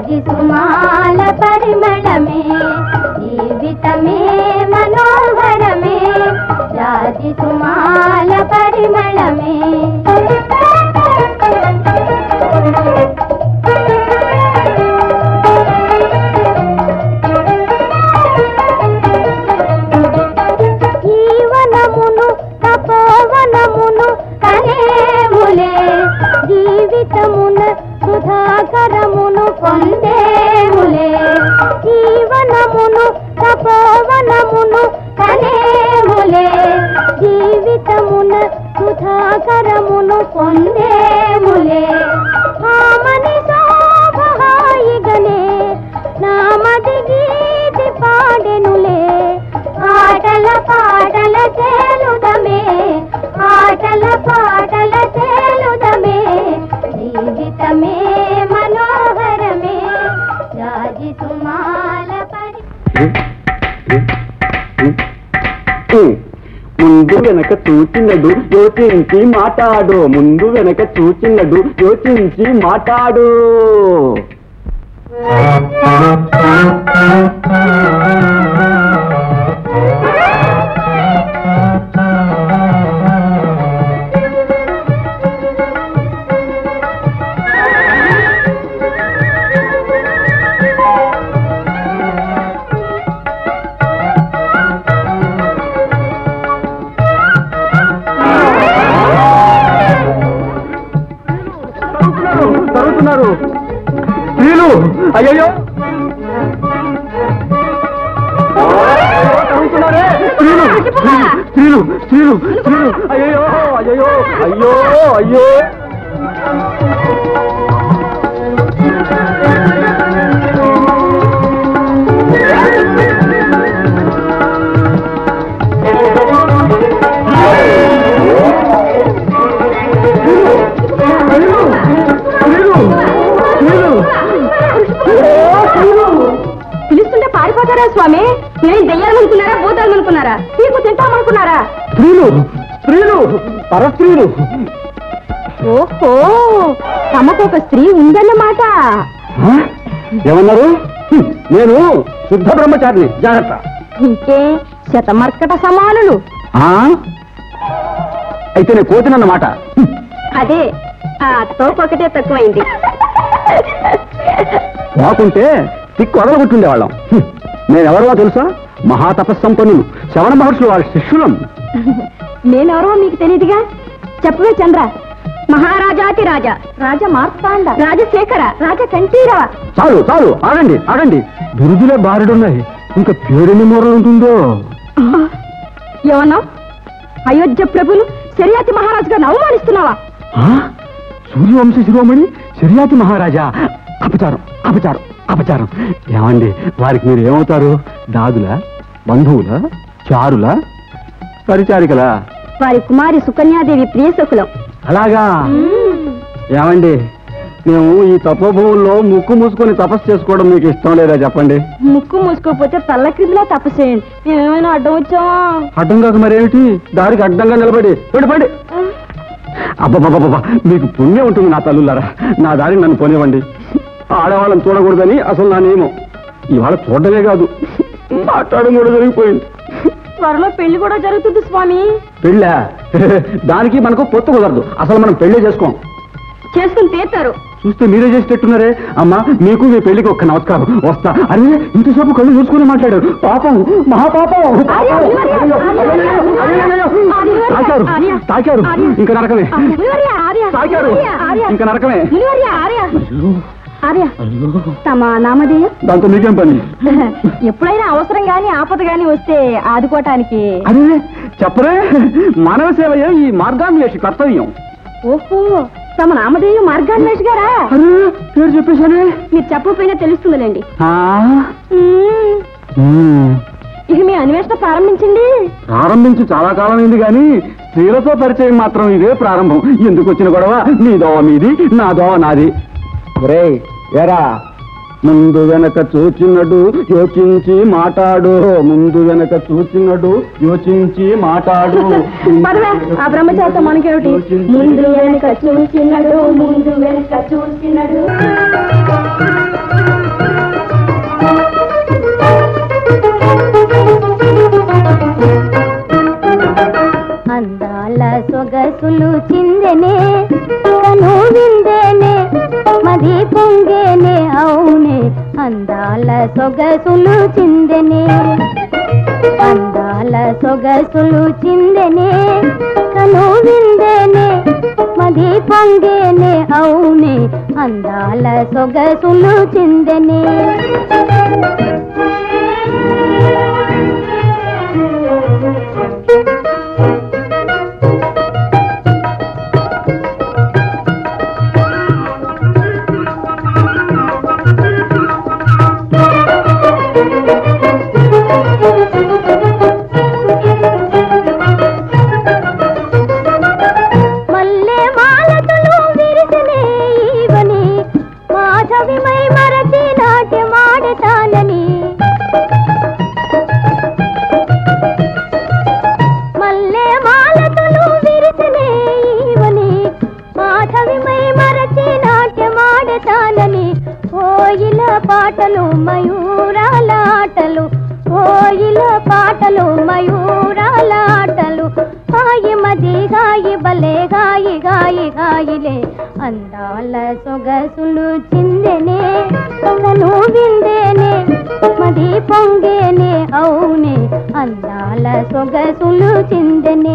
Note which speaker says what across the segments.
Speaker 1: జాజి సుమాల పరిమళమే జీవితమే మనోహరమే జాజి సుమాల పరిమళమే జీవనమును తపోవనమును కనేములే జీవితమున సుధాకరమును పొందేములే జీవనమును తపోవనమును కనేములే జీవితమున సుధాకరమును పొందేములే ఆమని శోభహాయిగనే నామది గీతి పాడెనులే ఆటల పాటల తేలుదమే ఆటల పాటల తేలుదమే జీవితమే మనోహరమే జాజి సుమాల పరి
Speaker 2: ముందు వెనక చూచినడు యోచించి మాట్లాడు ముందు వెనక చూచినడు యోచించి మాట్లాడు స్త్రీలు అయ్యో స్త్రీలు స్త్రీలు స్త్రీలు స్త్రీలు అయ్యో అయ్యో అయ్యో అయ్యో
Speaker 1: పిలుస్తుంటే పారిపోతారా స్వామి నేను దెయ్యాలనుకున్నారా భూతాలనుకున్నారా మీకు తింటామనుకున్నారా
Speaker 2: స్త్రీలు స్త్రీలు పరస్త్రీలు
Speaker 1: ఓహో తమకు ఒక స్త్రీ ఉందన్నమాట
Speaker 2: ఏమన్నారు నేను శుద్ధ బ్రహ్మచారిని జాగ్రత్త
Speaker 1: ఇంకే శతమర్కట సమానులు
Speaker 2: అయితే నేను కోతినన్నమాట
Speaker 1: అదే ఆ తోపొకటే తక్కువైంది
Speaker 2: బాగుంటే తిక్కు వదలగొట్టుండేవాళ్ళం నేనెవరో తెలుసా మహాతపస్సంపన్నులు శవణ మహర్షులు వాళ్ళ శిష్యులం
Speaker 1: నేనెవరో మీకు తెలియదుగా చెప్పవే చంద్ర మహారాజాతి రాజా రాజ మార్తాండ రాజశేఖర రాజ కంఠీరవ
Speaker 2: చాలు చాలు ఆగండి ఆగండి బిరుదులే బారుడున్నాయి ఇంకా పేరెన్ని మూరలు ఉంటుందో
Speaker 1: ఏమన్నా అయోధ్య ప్రభులు శర్యాతి మహారాజు గారిని అవమానిస్తున్నావా
Speaker 2: సూర్యవంశ శిరోమణి శర్యాతి మహారాజా అపచారం అపచారం అపచారం ఏమండి వారికి మీరు ఏమవుతారు దాదులా బంధువులా చారులా పరిచారికలా
Speaker 1: వారి కుమారి సుకన్యాదేవి ప్రియసకులం
Speaker 2: అలాగా ఏమండి మేము ఈ తపోభూముల్లో ముక్కు మూసుకొని తపస్సు చేసుకోవడం మీకు ఇష్టం లేదా చెప్పండి
Speaker 1: ముక్కు మూసుకోకపోతే తల్ల క్రిందలా తపస్సు చేయండి మేమేమైనా అడ్డం వచ్చావా
Speaker 2: అడ్డం కాక మరేమిటి దారికి అడ్డంగా నిలబడి పడి అబ్బబ్బబ్బబ్బా మీకు పుణ్యం ఉంటుంది నా తల్లులారా నా దారికి నన్ను పోనివ్వండి ఆడవాళ్ళని చూడకూడదని అసలు నా నియమం ఇవాళ చూడటమే కాదు మాట్లాడడం కూడా జరిగిపోయింది
Speaker 1: త్వరలో పెళ్లి కూడా జరుగుతుంది స్వామి
Speaker 2: పెళ్ళా దానికి మనకు పొత్తు కుదరదు అసలు మనం పెళ్లి చేసుకోం
Speaker 1: చేసుకుని తీర్తారు
Speaker 2: చూస్తే మీరే చేసేటట్టున్నారే అమ్మా మీకు మీ పెళ్లికి ఒక్క నమస్కారం వస్తా అరే ఇంతసేపు కళ్ళు చూసుకుని మాట్లాడారు పాపం మహాపాపం తాకారు తాకారు ఇంకా నరకమే తాకారు ఇంకా నరకమే
Speaker 1: ఆర్య తమ నామధేయం
Speaker 2: దాంతో మీకేం పని
Speaker 1: ఎప్పుడైనా అవసరం గాని ఆపద గాని వస్తే ఆదుకోవటానికి
Speaker 2: అరే చెప్పరే మానవ సేవయే ఈ మార్గాన్వేషి కర్తవ్యం
Speaker 1: ఓహో తమ నామధేయం మార్గాన్వేష్ గారా
Speaker 2: పేరు చెప్పేశానే
Speaker 1: మీరు చెప్పకపోయినా తెలుస్తుందిలేండి ఇక మీ అన్వేషణ ప్రారంభించండి
Speaker 2: ప్రారంభించి చాలా కాలం అయింది కానీ స్త్రీలతో పరిచయం మాత్రం ఇదే ప్రారంభం ఎందుకు వచ్చిన గొడవ నీ దోవ మీది నా దోవ నాది ఎరా ముందు వెనక చూచినడు యోచించి మాట్లాడు ముందు వెనక చూచినడు యోచించి మాట్లాడు
Speaker 1: ఆ బ్రహ్మచారితో మనకేమిటి ముందు వెనక చూచినడు ముందు వెనక చూచినడు
Speaker 3: సొగసులు చిందెనే కను విందెనే మది పొంగేనే అవునే అందాల సొగసులు చిందెనే పాటలు మయూరాల ఆటలు కోయిల పాటలు మయూరాల ఆటలు హాయి మది గాయి బలే గాయి గాయి గాయిలే అందాల సొగసులు చిందెనే కను విందెనే మది పొంగేనే అవునే అందాల సొగసులు చిందెనే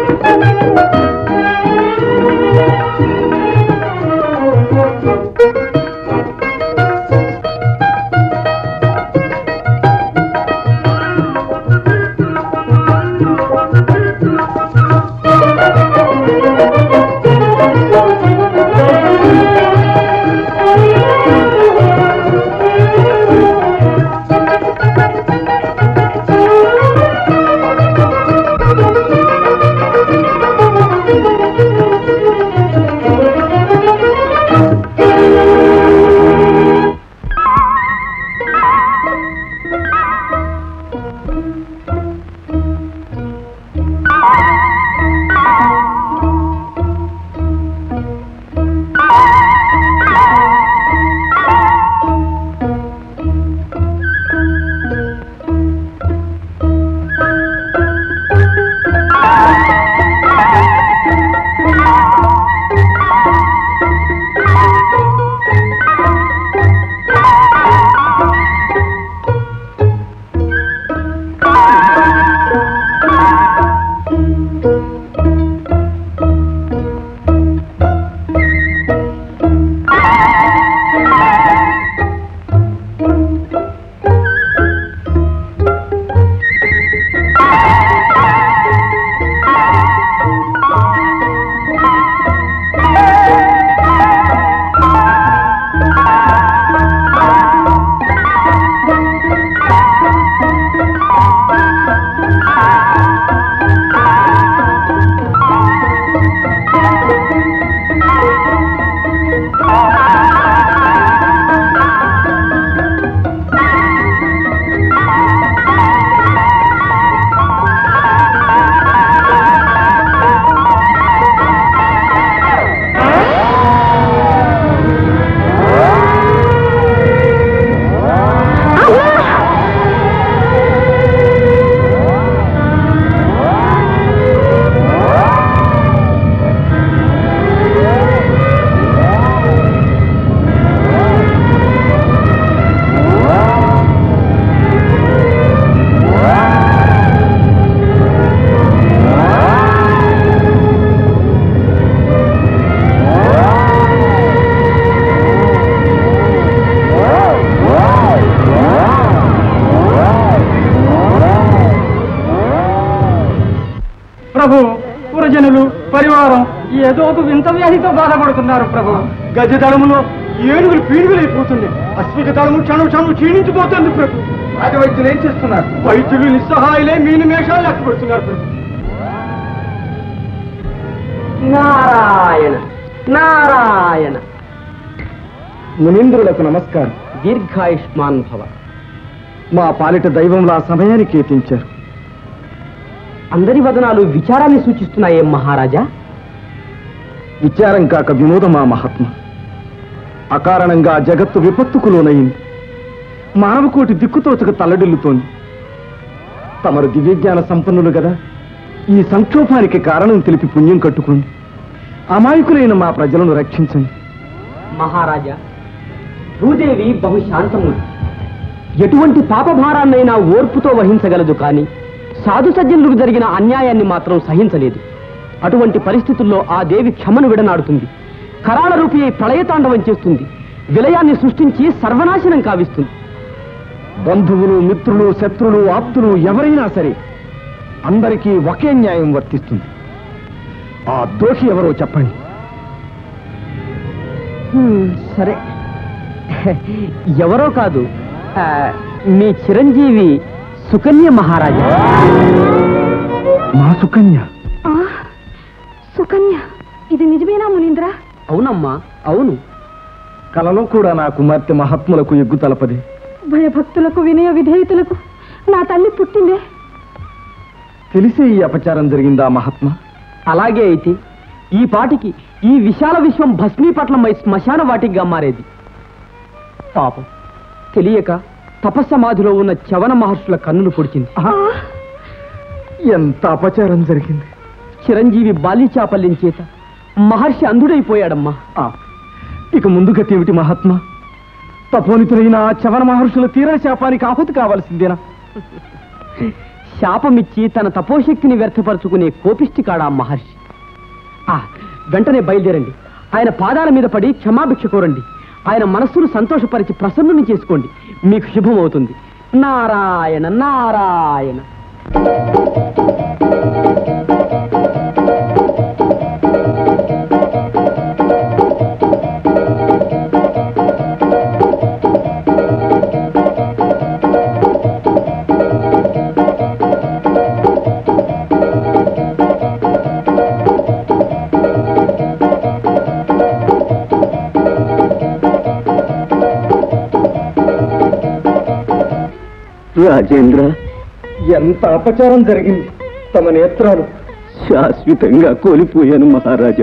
Speaker 2: ప్రభు పురజనులు పరివారం ఏదో ఒక వింత వ్యాధితో బాధపడుతున్నారు ప్రభు. గజ దళములో ఏనుగులు పీనుగులైపోతుంది, అశ్విక దళము క్షణం క్షణం క్షీణించిపోతుంది ప్రభు. అది వైద్యులు ఏం చేస్తున్నారు? వైద్యులు నిస్సహాయులే మీని మేషాలు లెక్క పెడుతున్నారు ప్రభు.
Speaker 4: నారాయణ నారాయణ.
Speaker 2: మునీంద్రులకు నమస్కారం.
Speaker 4: దీర్ఘాయుష్మాన్ భవ.
Speaker 2: మా పాలిట దైవంలా సమయానికి ఎత్తించారు.
Speaker 4: అందరి వదనాలు విచారాన్ని సూచిస్తున్నాయే మహారాజా?
Speaker 2: విచారం కాక వినోదమా మహాత్మ. అకారణంగా జగత్తు విపత్తుకు లోనయింది. మానవకోటి దిక్కుతోచక తల్లడిల్లుతోంది. తమరు దివ్యజ్ఞాన సంపన్నులు గదా, ఈ సంక్షోభానికి కారణం తెలిపి పుణ్యం కట్టుకోండి. అమాయకులైన మా ప్రజలను రక్షించండి.
Speaker 4: మహారాజా, భూదేవి బహుశాంతమూర్తి. ఎటువంటి పాపభారాన్నైనా ఓర్పుతో వహించగలదు, కానీ సాధు సజ్జనులకు జరిగిన అన్యాయాన్ని మాత్రం సహించలేదు. అటువంటి పరిస్థితుల్లో ఆ దేవి క్షమను విడనాడుతుంది. కరాళ రూపి ప్రళయతాండవం చేస్తుంది. విలయాన్ని సృష్టించి సర్వనాశనం కావిస్తుంది.
Speaker 2: బంధువులు, మిత్రులు, శత్రులు, ఆప్తులు ఎవరైనా సరే అందరికీ ఒకే న్యాయం వర్తిస్తుంది. ఆ దోషి ఎవరో చెప్పండి.
Speaker 4: సరే, ఎవరో కాదు, మీ చిరంజీవి సుకన్య మహారాజా.
Speaker 2: మా సుకన్య?
Speaker 1: సుకన్య, ఇది నిజమేనా మునీంద్ర?
Speaker 4: అవునమ్మా, అవును.
Speaker 2: కలలో కూడా నా కుమార్తె మహాత్ములకు ఎగ్గు తలపది.
Speaker 1: భయభక్తులకు, వినయ విధేయతలకు నా తల్లి పుట్టిందే.
Speaker 2: తెలిసే ఈ అపచారం జరిగిందా మహాత్మా?
Speaker 4: అలాగే అయితే ఈ పాటికి ఈ విశాల విశ్వం భస్మీపట్లమై శ్మశాన వాటిగా మారేది. పాపం తెలియక తపస్సమాధిలో ఉన్న చవన మహర్షుల కన్నులు పొడిచింది.
Speaker 2: ఎంత అపచారం జరిగింది!
Speaker 4: చిరంజీవి బాలిచాపల్యం చేత మహర్షి అంధుడైపోయాడమ్మా.
Speaker 2: ఇక ముందు గతి ఏమిటి మహాత్మా? తపోనితులైన ఆ చవన మహర్షుల తీర శాపానికి ఆహుతి కావాల్సిందేనా?
Speaker 4: శాపమిచ్చి తన తపోశక్తిని వ్యర్థపరుచుకునే కోపిష్టి కాడా మహర్షి. వెంటనే బయలుదేరండి. ఆయన పాదాల మీద పడి క్షమాభిక్ష కోరండి. ఆయన మనస్సును సంతోషపరిచి ప్రసన్నుని చేసుకోండి. మీకు శుభమవుతుంది. నారాయణ నారాయణ.
Speaker 2: రాజేంద్ర, ఎంత అపచారం జరిగింది! తమ నేత్రాలు శాశ్వతంగా కోల్పోయాను మహారాజా.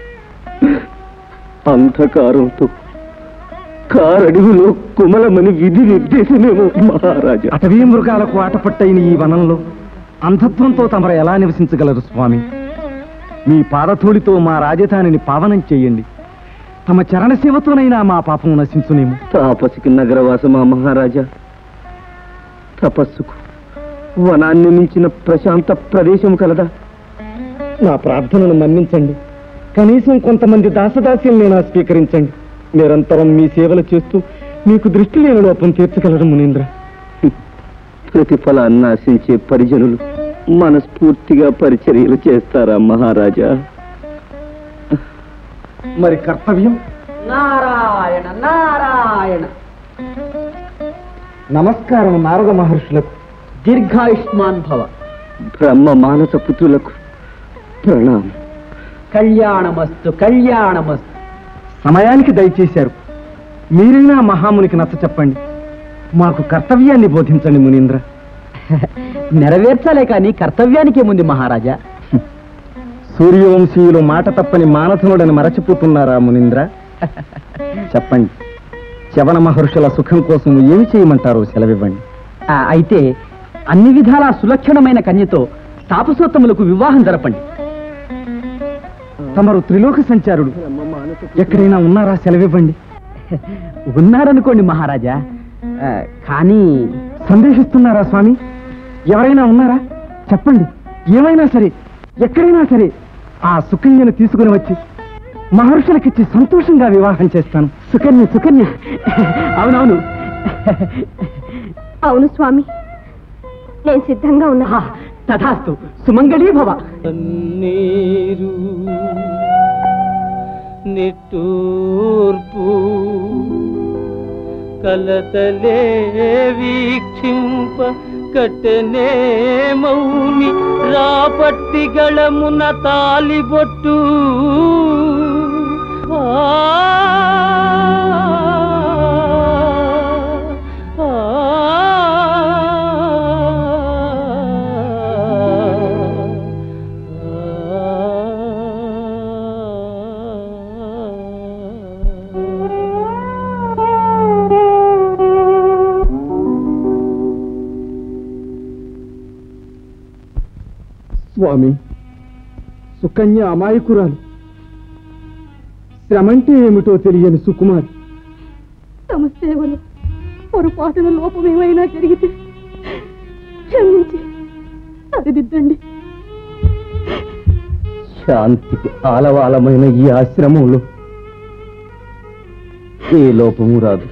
Speaker 2: అంధకారంతో కారడుగులో కుమలమని విధి నిర్దేశమేమో మహారాజా. అటవీ మృగాలకు ఆటపట్టైన ఈ వనంలో అంధత్వంతో తమరు ఎలా నివసించగలరు స్వామి? మీ పాదధూళితో మా రాజధానిని పావనం చేయండి. తమ చరణ సేవతోనైనా మా పాపం నశించునేమో. తాపసికి నగరవాసమా మహారాజా? తపస్సుకు వనాన్ని మించిన ప్రశాంత ప్రదేశం కలదా? నా ప్రార్థనను మన్నించండి. కనీసం కొంతమంది దాసదాస్యుల్ని స్వీకరించండి. నిరంతరం మీ సేవలు చేస్తూ మీకు దృష్టి లేని లోపం తీర్చగలరు మునీంద్ర. ప్రతిఫలాన్ని ఆశించే పరిజనులు మనస్ఫూర్తిగా పరిచర్యలు చేస్తారా మహారాజా? మరి కర్తవ్యం?
Speaker 4: నారాయణ నారాయణ.
Speaker 2: నమస్కారం నారద మహర్షులకు.
Speaker 4: దీర్ఘాయుష్మాన్ భవ.
Speaker 2: బ్రహ్మ మానస పుత్రులకు ప్రణామం.
Speaker 4: కళ్యాణమస్తు కళ్యాణమస్తు.
Speaker 2: సమయానికి దయచేశారు. మీరైనా మహామునికి నచ్చ చెప్పండి. మాకు కర్తవ్యాన్ని బోధించండి మునీంద్ర.
Speaker 4: నెరవేర్చాలే కానీ కర్తవ్యానికేముంది మహారాజా?
Speaker 2: సూర్యవంశీయులు మాట తప్పని మానధనుడని మరచిపోతున్నారా మునీంద్ర? చెప్పండి, చవన మహర్షుల సుఖం కోసం ఏమి చేయమంటారో సెలవివ్వండి.
Speaker 4: అయితే అన్ని విధాలా సులక్షణమైన కన్యతో తాపసోత్తములకు వివాహం జరపండి.
Speaker 2: తమరు త్రిలోక సంచారుడు, ఎక్కడైనా ఉన్నారా సెలవివ్వండి.
Speaker 4: ఉన్నారనుకోండి మహారాజా, కానీ
Speaker 2: సందేశిస్తున్నారా స్వామి? ఎవరైనా ఉన్నారా చెప్పండి. ఏమైనా సరే, ఎక్కడైనా సరే ఆ సుకన్యను తీసుకుని వచ్చి మహర్షులకిచ్చి సంతోషంగా వివాహం చేస్తాను.
Speaker 4: సుకన్య సుకన్య. అవునవును.
Speaker 1: అవును స్వామి, నేను సిద్ధంగా ఉన్నా.
Speaker 4: తథాస్తు. సుమంగళీ భవ.
Speaker 5: నీరు నిట్టూర్పు కలతలే వీక్షింప కట్టనే మౌని రాపట్టిగళమున తాలిబొట్టు
Speaker 2: స్వామి, సుకన్య అమాయకురాలు, శ్రమంటే ఏమిటో తెలియని సుకుమారి.
Speaker 1: తమ సేవలు పొరపాటున లోపం ఏమైనా జరిగితే క్షమించి సరిదిద్దండి.
Speaker 2: శాంతికి ఆలవాలమైన ఈ ఆశ్రమంలో ఏ లోపము రాదు.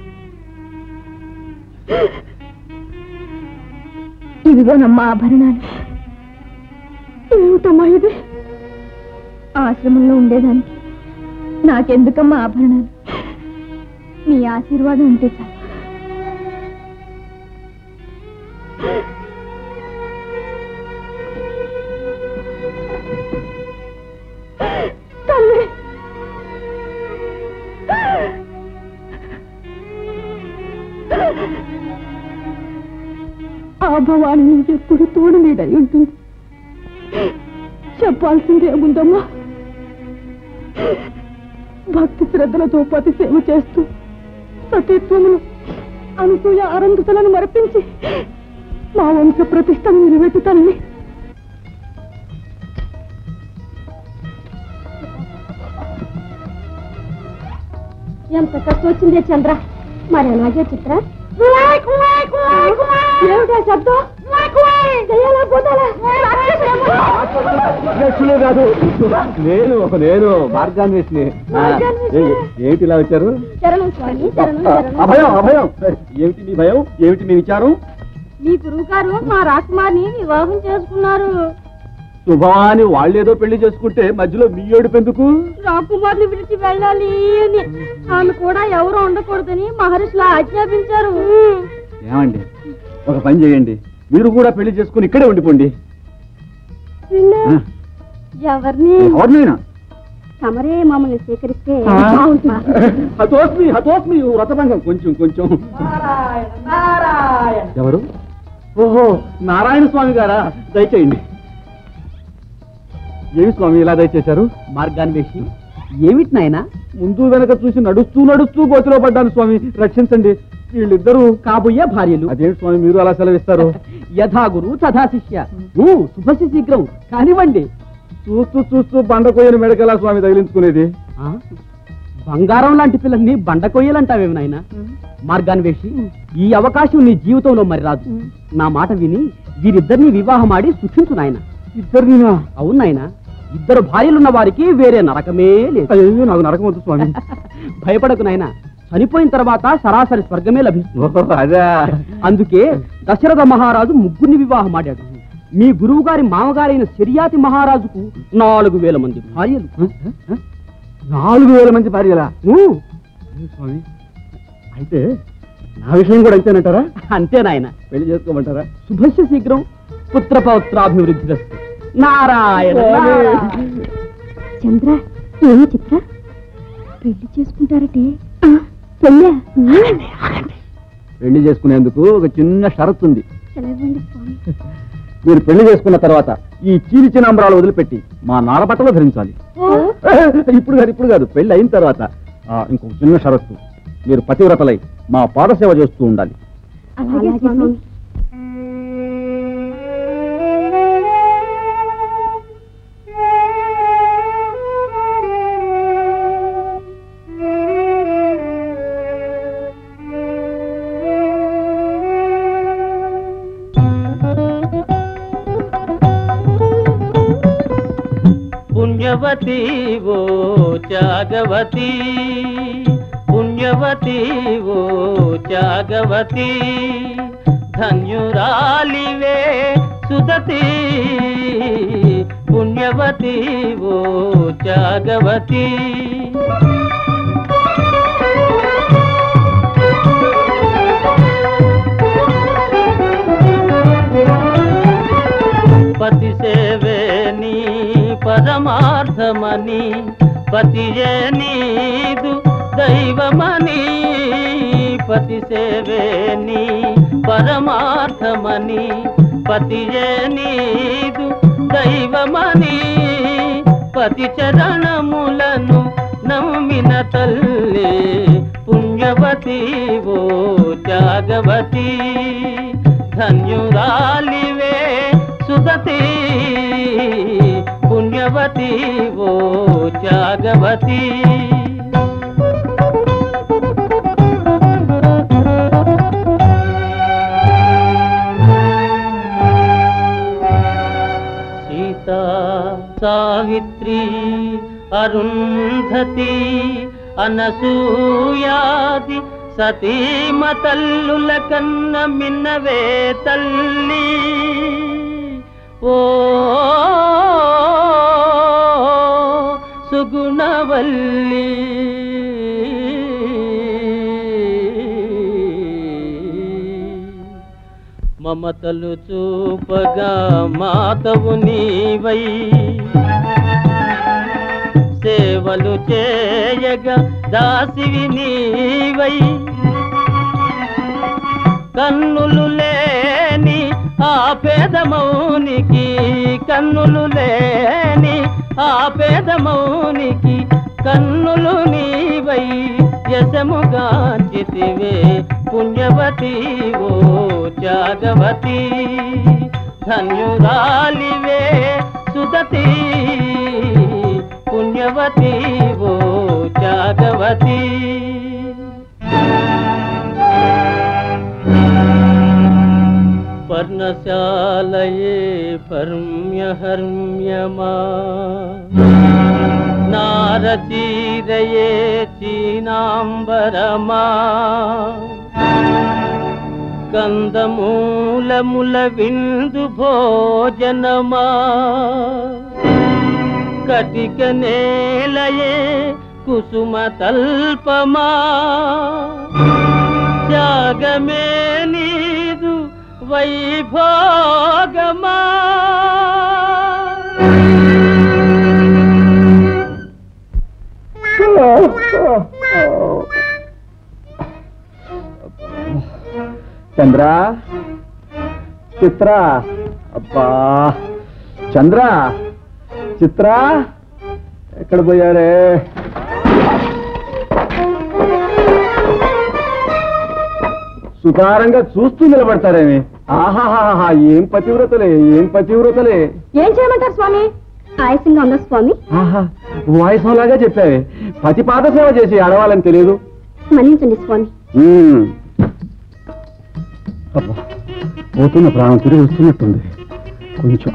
Speaker 1: ఇదిగోనమ్మా ఆభరణాలు. ఏమిటమ్మా ఇది? ఆశ్రమంలో ఉండేదానికి నాకెందుకమ్మా ఆభరణాలు? మీ ఆశీర్వాదం ఉంటే చాలు. తల్లి, ఆ భవాని నీకెప్పుడు తోడు నీడై ఉంటుంది. చెప్పాల్సిందే ఏముందమ్మా? భక్తి శ్రద్ధలతో పతి సేవ చేస్తూ సతీత్వమును అనసూయ ఆరంభతలను మరపించి మా వంశ ప్రతిష్టను నిలబెట్టు తల్లి. ఎంత కష్టం వచ్చిందే చంద్ర. మరి అలాగే చిత్ర. ఏమిటా శబ్దం?
Speaker 2: కాదు, నేను మార్గాన్వేషిని. ఏమిటి ఇలా వచ్చారు? అభయం అభయం. ఏమిటి మీ భయం? ఏమిటి మీ విచారం?
Speaker 1: మీ గురువు గారు మా రాకుమారిని వివాహం చేసుకున్నారు.
Speaker 2: శుభవాని వాళ్ళేదో పెళ్లి చేసుకుంటే మధ్యలో మీ ఏడుపు ఎందుకు?
Speaker 1: రాకుమారిని విడిచి వెళ్ళాలి అని. ఆమె కూడా ఎవరు ఉండకూడదని మహర్షులు ఆజ్ఞాపించారు.
Speaker 2: ఏమండి, ఒక పని చేయండి, మీరు కూడా పెళ్లి చేసుకుని ఇక్కడే ఉండిపోండి. ఎవరినైనా
Speaker 1: తమరే మమ్మల్ని స్వీకరిస్తే
Speaker 2: హతోస్మి హతోస్మి వ్రతభంగం. కొంచెం కొంచెం. ఎవరు? ఓహో, నారాయణ స్వామి గారా? దయచేయండి. ఏమి స్వామి ఇలా దయచేశారు?
Speaker 4: మార్గాన్వేషి, ఏమిటి నాయనా?
Speaker 2: ముందు వెనక చూసి నడుస్తూ నడుస్తూ గోతిలో పడ్డాను స్వామి, రక్షించండి. వీళ్ళిద్దరూ
Speaker 4: కాబోయే భార్యలు.
Speaker 2: అదేంటి స్వామి మీరు అలా సెలవిస్తారు?
Speaker 4: యథా గురు తథా శిష్య. శుభసి శీఘ్రం కానివ్వండి.
Speaker 2: చూస్తూ చూస్తూ బండ కొయ్యని మెడకెలా స్వామి తగిలించుకునేది?
Speaker 4: బంగారం లాంటి పిల్లల్ని బండ కొయ్యాలంటావేమి నాయన? మార్గాన్వేషి, ఈ అవకాశం నీ జీవితంలో మరి రాదు. నా మాట విని వీరిద్దరిని వివాహమాడి సుఖించు నాయన.
Speaker 2: ఇద్దరినా?
Speaker 4: అవును నాయన. ఇద్దరు భార్యలున్న వారికి వేరే నరకమే లేదు.
Speaker 2: అయ్యో, నాకు నరకం వద్దు స్వామి.
Speaker 4: భయపడకు నాయన, చనిపోయిన తర్వాత సరాసరి స్వర్గమే లభిస్తుంది.
Speaker 2: అదే
Speaker 4: అందుకే దశరథ మహారాజు ముగ్గురిని వివాహమాడాడు. మీ గురువు గారి మామగారైన శర్యాతి మహారాజుకు 4000 మంది భార్యలు.
Speaker 2: 4000 మంది భార్యలా? స్వామి, అయితే నా విషయం కూడా అంతేనంటారా?
Speaker 4: అంతే నాయన.
Speaker 2: పెళ్లి చేసుకోమంటారా?
Speaker 4: శుభస్య శీఘ్రం పుత్ర పౌత్రాభివృద్ధి. నారాయణ.
Speaker 1: చంద్ర, ఏమి చిత్ర? పెళ్లి చేసుకుంటారటే? పెళ్ళా?
Speaker 2: పెళ్లి చేసుకునేందుకు ఒక చిన్న షరతు ఉంది.
Speaker 1: సెలవండి స్వామి.
Speaker 2: మీరు పెళ్లి చేసుకున్న తర్వాత ఈ చీలి చినంబరాలు వదిలిపెట్టి మా నారబట్టలో ధరించాలి. ఇప్పుడు కాదు, పెళ్లి అయిన తర్వాత. ఇంకొక చిన్న షరతు, మీరు పతివ్రతలై మా పాదసేవ చేస్తూ ఉండాలి.
Speaker 1: అలాగే స్వామి.
Speaker 5: పుణ్యవతి ఓ త్యాగవతి, పుణ్యవతి ఓ త్యాగవతి, ధన్యురాలివే సుదతి, పుణ్యవతి ఓ త్యాగవతి. పతి సేవే నీ పరమార్థమని, పతియే నీదు దైవమని, పతి సేవే నీ పరమార్థమని, పతియే నీదు దైవమని, పతి చరణములను నమ్మిన తల్లి పుణ్యవతి ఓ త్యాగవతి, ధన్యురాలివే సుదతి, పుణ్యవతి ఓ త్యాగవతి. సావిత్రి అరుంధతి అనసూయాది సతీమ తల్లుల కన్న మిన్నవే తల్లి ఓ సుగుణవల్లి మమతలు చూపగా మాతవు నీవై సేవలు చేయగా దాసివి నీవై కన్నులు లేని ఆ పేదమౌనికి కన్నులు లేని ఆ పేదమౌనికి కన్నులు నీవై యశముగా చితివే పుణ్యవతి ఓ జాగవతి ధన్యురాలివే సుదతి పుణ్యవతి ఓ జాగవతి పర్ణశాలయే పర్మ్యహర్మ్యమా నారచీరయే చీనాంబరమా కందమూలముల విందు భోజనమా కటిక నేలయే కుసుమ తల్పమా త్యాగమే నీదు వైభోగమా
Speaker 2: చంద్ర చిత్ర అబ్బా చంద్ర చిత్ర ఎక్కడ పోయారే సుతారంగా చూస్తూ నిలబడతారేమి ఆహాహా ఏం పతివ్రతలే ఏం పతివ్రతలే
Speaker 1: ఏం చేయమంటారు స్వామి ఆయాసంగా ఉందా స్వామి
Speaker 2: ఆహా వాయిసంలాగా చెప్పావే పతిపాద సేవ చేసి అడవాలని తెలియదు
Speaker 1: మన్నించండి స్వామి
Speaker 2: అబ్బా పోతున్న ప్రాణం తిరిగి వస్తున్నట్టుంది కొంచెం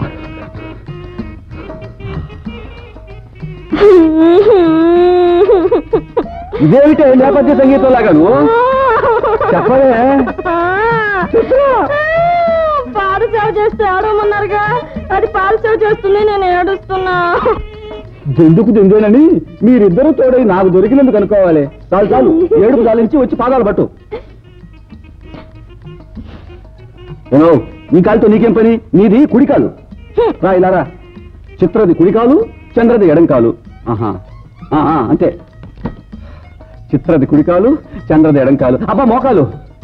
Speaker 2: ఇదేమిటే నేపథ్య సంగీతం లాగాను చెప్పవే
Speaker 1: పాలు సేవ చేస్తే ఏడవమన్నారుగా అది పాలు సేవ చేస్తుంది నేను ఏడుస్తున్నా
Speaker 2: ఎందుకు తిందేనని మీరిద్దరూ తోడై నాకు దొరికినందుకు అనుకోవాలి చాలు చాలు ఏడుపు చాలించి వచ్చి పాదాలు పట్టు ఏమో నీ కాలుతో నీకేం పని నీది కుడికాలు రా ఇలా రా చిత్రది కుడికాలు చంద్రది ఎడంకాలు ఆహా అంతే చిత్రది కుడికాలు చంద్రది ఎడంకాలు అబ్బా మోకాలు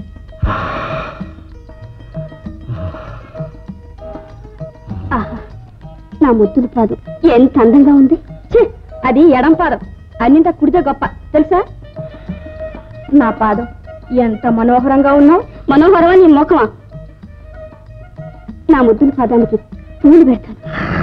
Speaker 1: నా ముద్దుల పాదం ఎంత అందంగా ఉంది అది ఎడం పాదం అన్నింట కుడితే గొప్ప తెలుసా నా పాదం ఎంత మనోహరంగా ఉన్నావు మనోహరమా నీ మోకమా నా ముద్దుల పాదానికి పూలు పెడతాను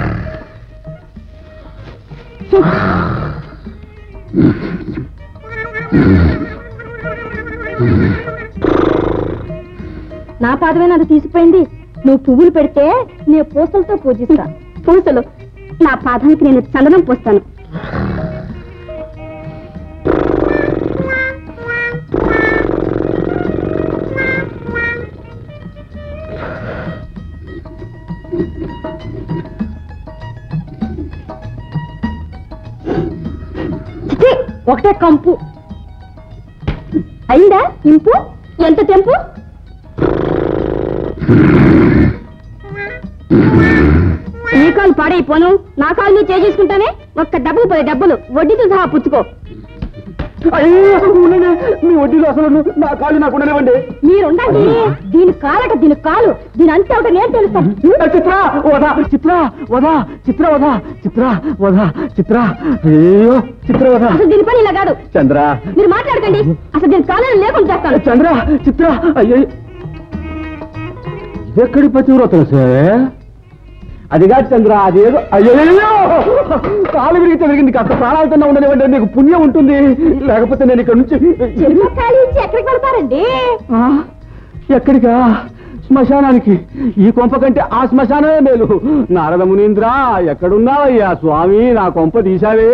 Speaker 1: నా పాదమే నాకు తీసిపోయింది నువ్వు పువ్వులు పెడితే నేను పూసలతో పూజిస్తా పూసలు నా పాదానికి నేను చందనం పోస్తాను ఒకటే కంపు అయిందా ఇంపు ఎంత తెంపు నీ కాలు పాడైపోను నా కాలు నువ్వు చేసుకుంటానే ఒక్క డబ్బులు 10 డబ్బులు వడ్డీతో సహా పుచ్చుకో
Speaker 2: మీ వడ్డీలో అసలు నా కాళ్ళు నాకు ఉండనివ్వండి
Speaker 1: మీరుండండి దీని కాలట దీని కాలు దీని అంతే ఒకటి నేను తెలుస్తాను
Speaker 2: చిత్ర వదా చిత్ర వదా చిత్ర వదా చిత్ర వదా చిత్ర అయ్యో చిత్ర వదా
Speaker 1: అసలు దీని పని ఇలా కాదు
Speaker 2: చంద్ర
Speaker 1: మీరు మాట్లాడకండి అసలు దీని కాలను లేకుండా చేస్తాను
Speaker 2: చంద్ర చిత్ర అయ్యో ఇదెక్కడి పతివ్రతలు సార్ అది కాదు చంద్ర అదేదో అయ్యో కాలు విరిగితే విరిగింది కాస్త ప్రాణాలతో ఉండనివ్వండి నీకు పుణ్యం ఉంటుంది లేకపోతే నేను ఇక్కడ నుంచి
Speaker 1: ఎక్కడికి వెళ్తారండి
Speaker 2: ఎక్కడికా శ్మశానానికి ఈ కొంప కంటే ఆ శ్మశానమే మేలు. నారద మునీంద్ర, ఎక్కడున్నావయ్యా స్వామి? నా కొంప తీశావే.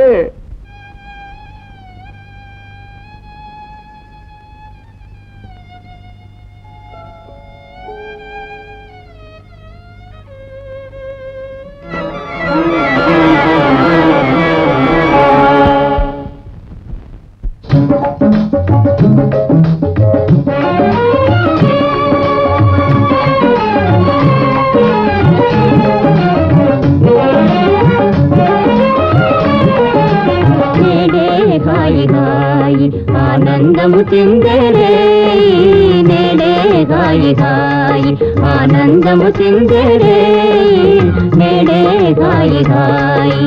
Speaker 3: ఆనందము చిందరే నేడే గాయి గాయి ఆనందము చిందరే నేడే గాయి గాయి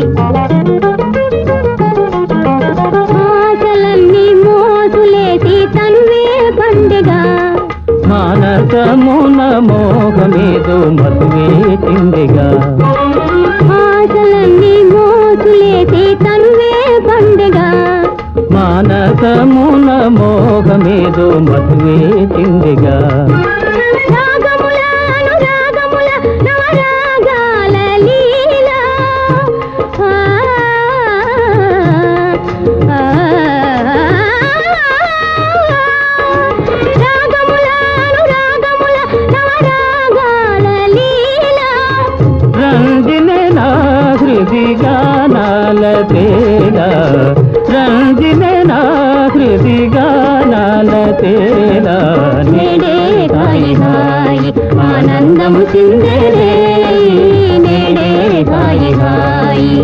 Speaker 3: ఆశలన్నీ మోసులేసి తనువే పండుగ
Speaker 5: మానసమున మోహమేదో మధువే తిండిగా
Speaker 3: ఆశలన్నీ మోసులేసి తనువే పండుగ
Speaker 5: మానసమున మోహమేదో మధువే తిండిగా
Speaker 3: రాగముల అనురాగముల నవరాగాల లీల రాగముల అనురాగముల నవరాగాల లీల
Speaker 5: రంజినే నా హృది గానాల తేల రంజినే నా హృది గానాల తేల
Speaker 3: నేడే గాయి గాయి ఆనందము చిందరే నేడే గాయి గాయి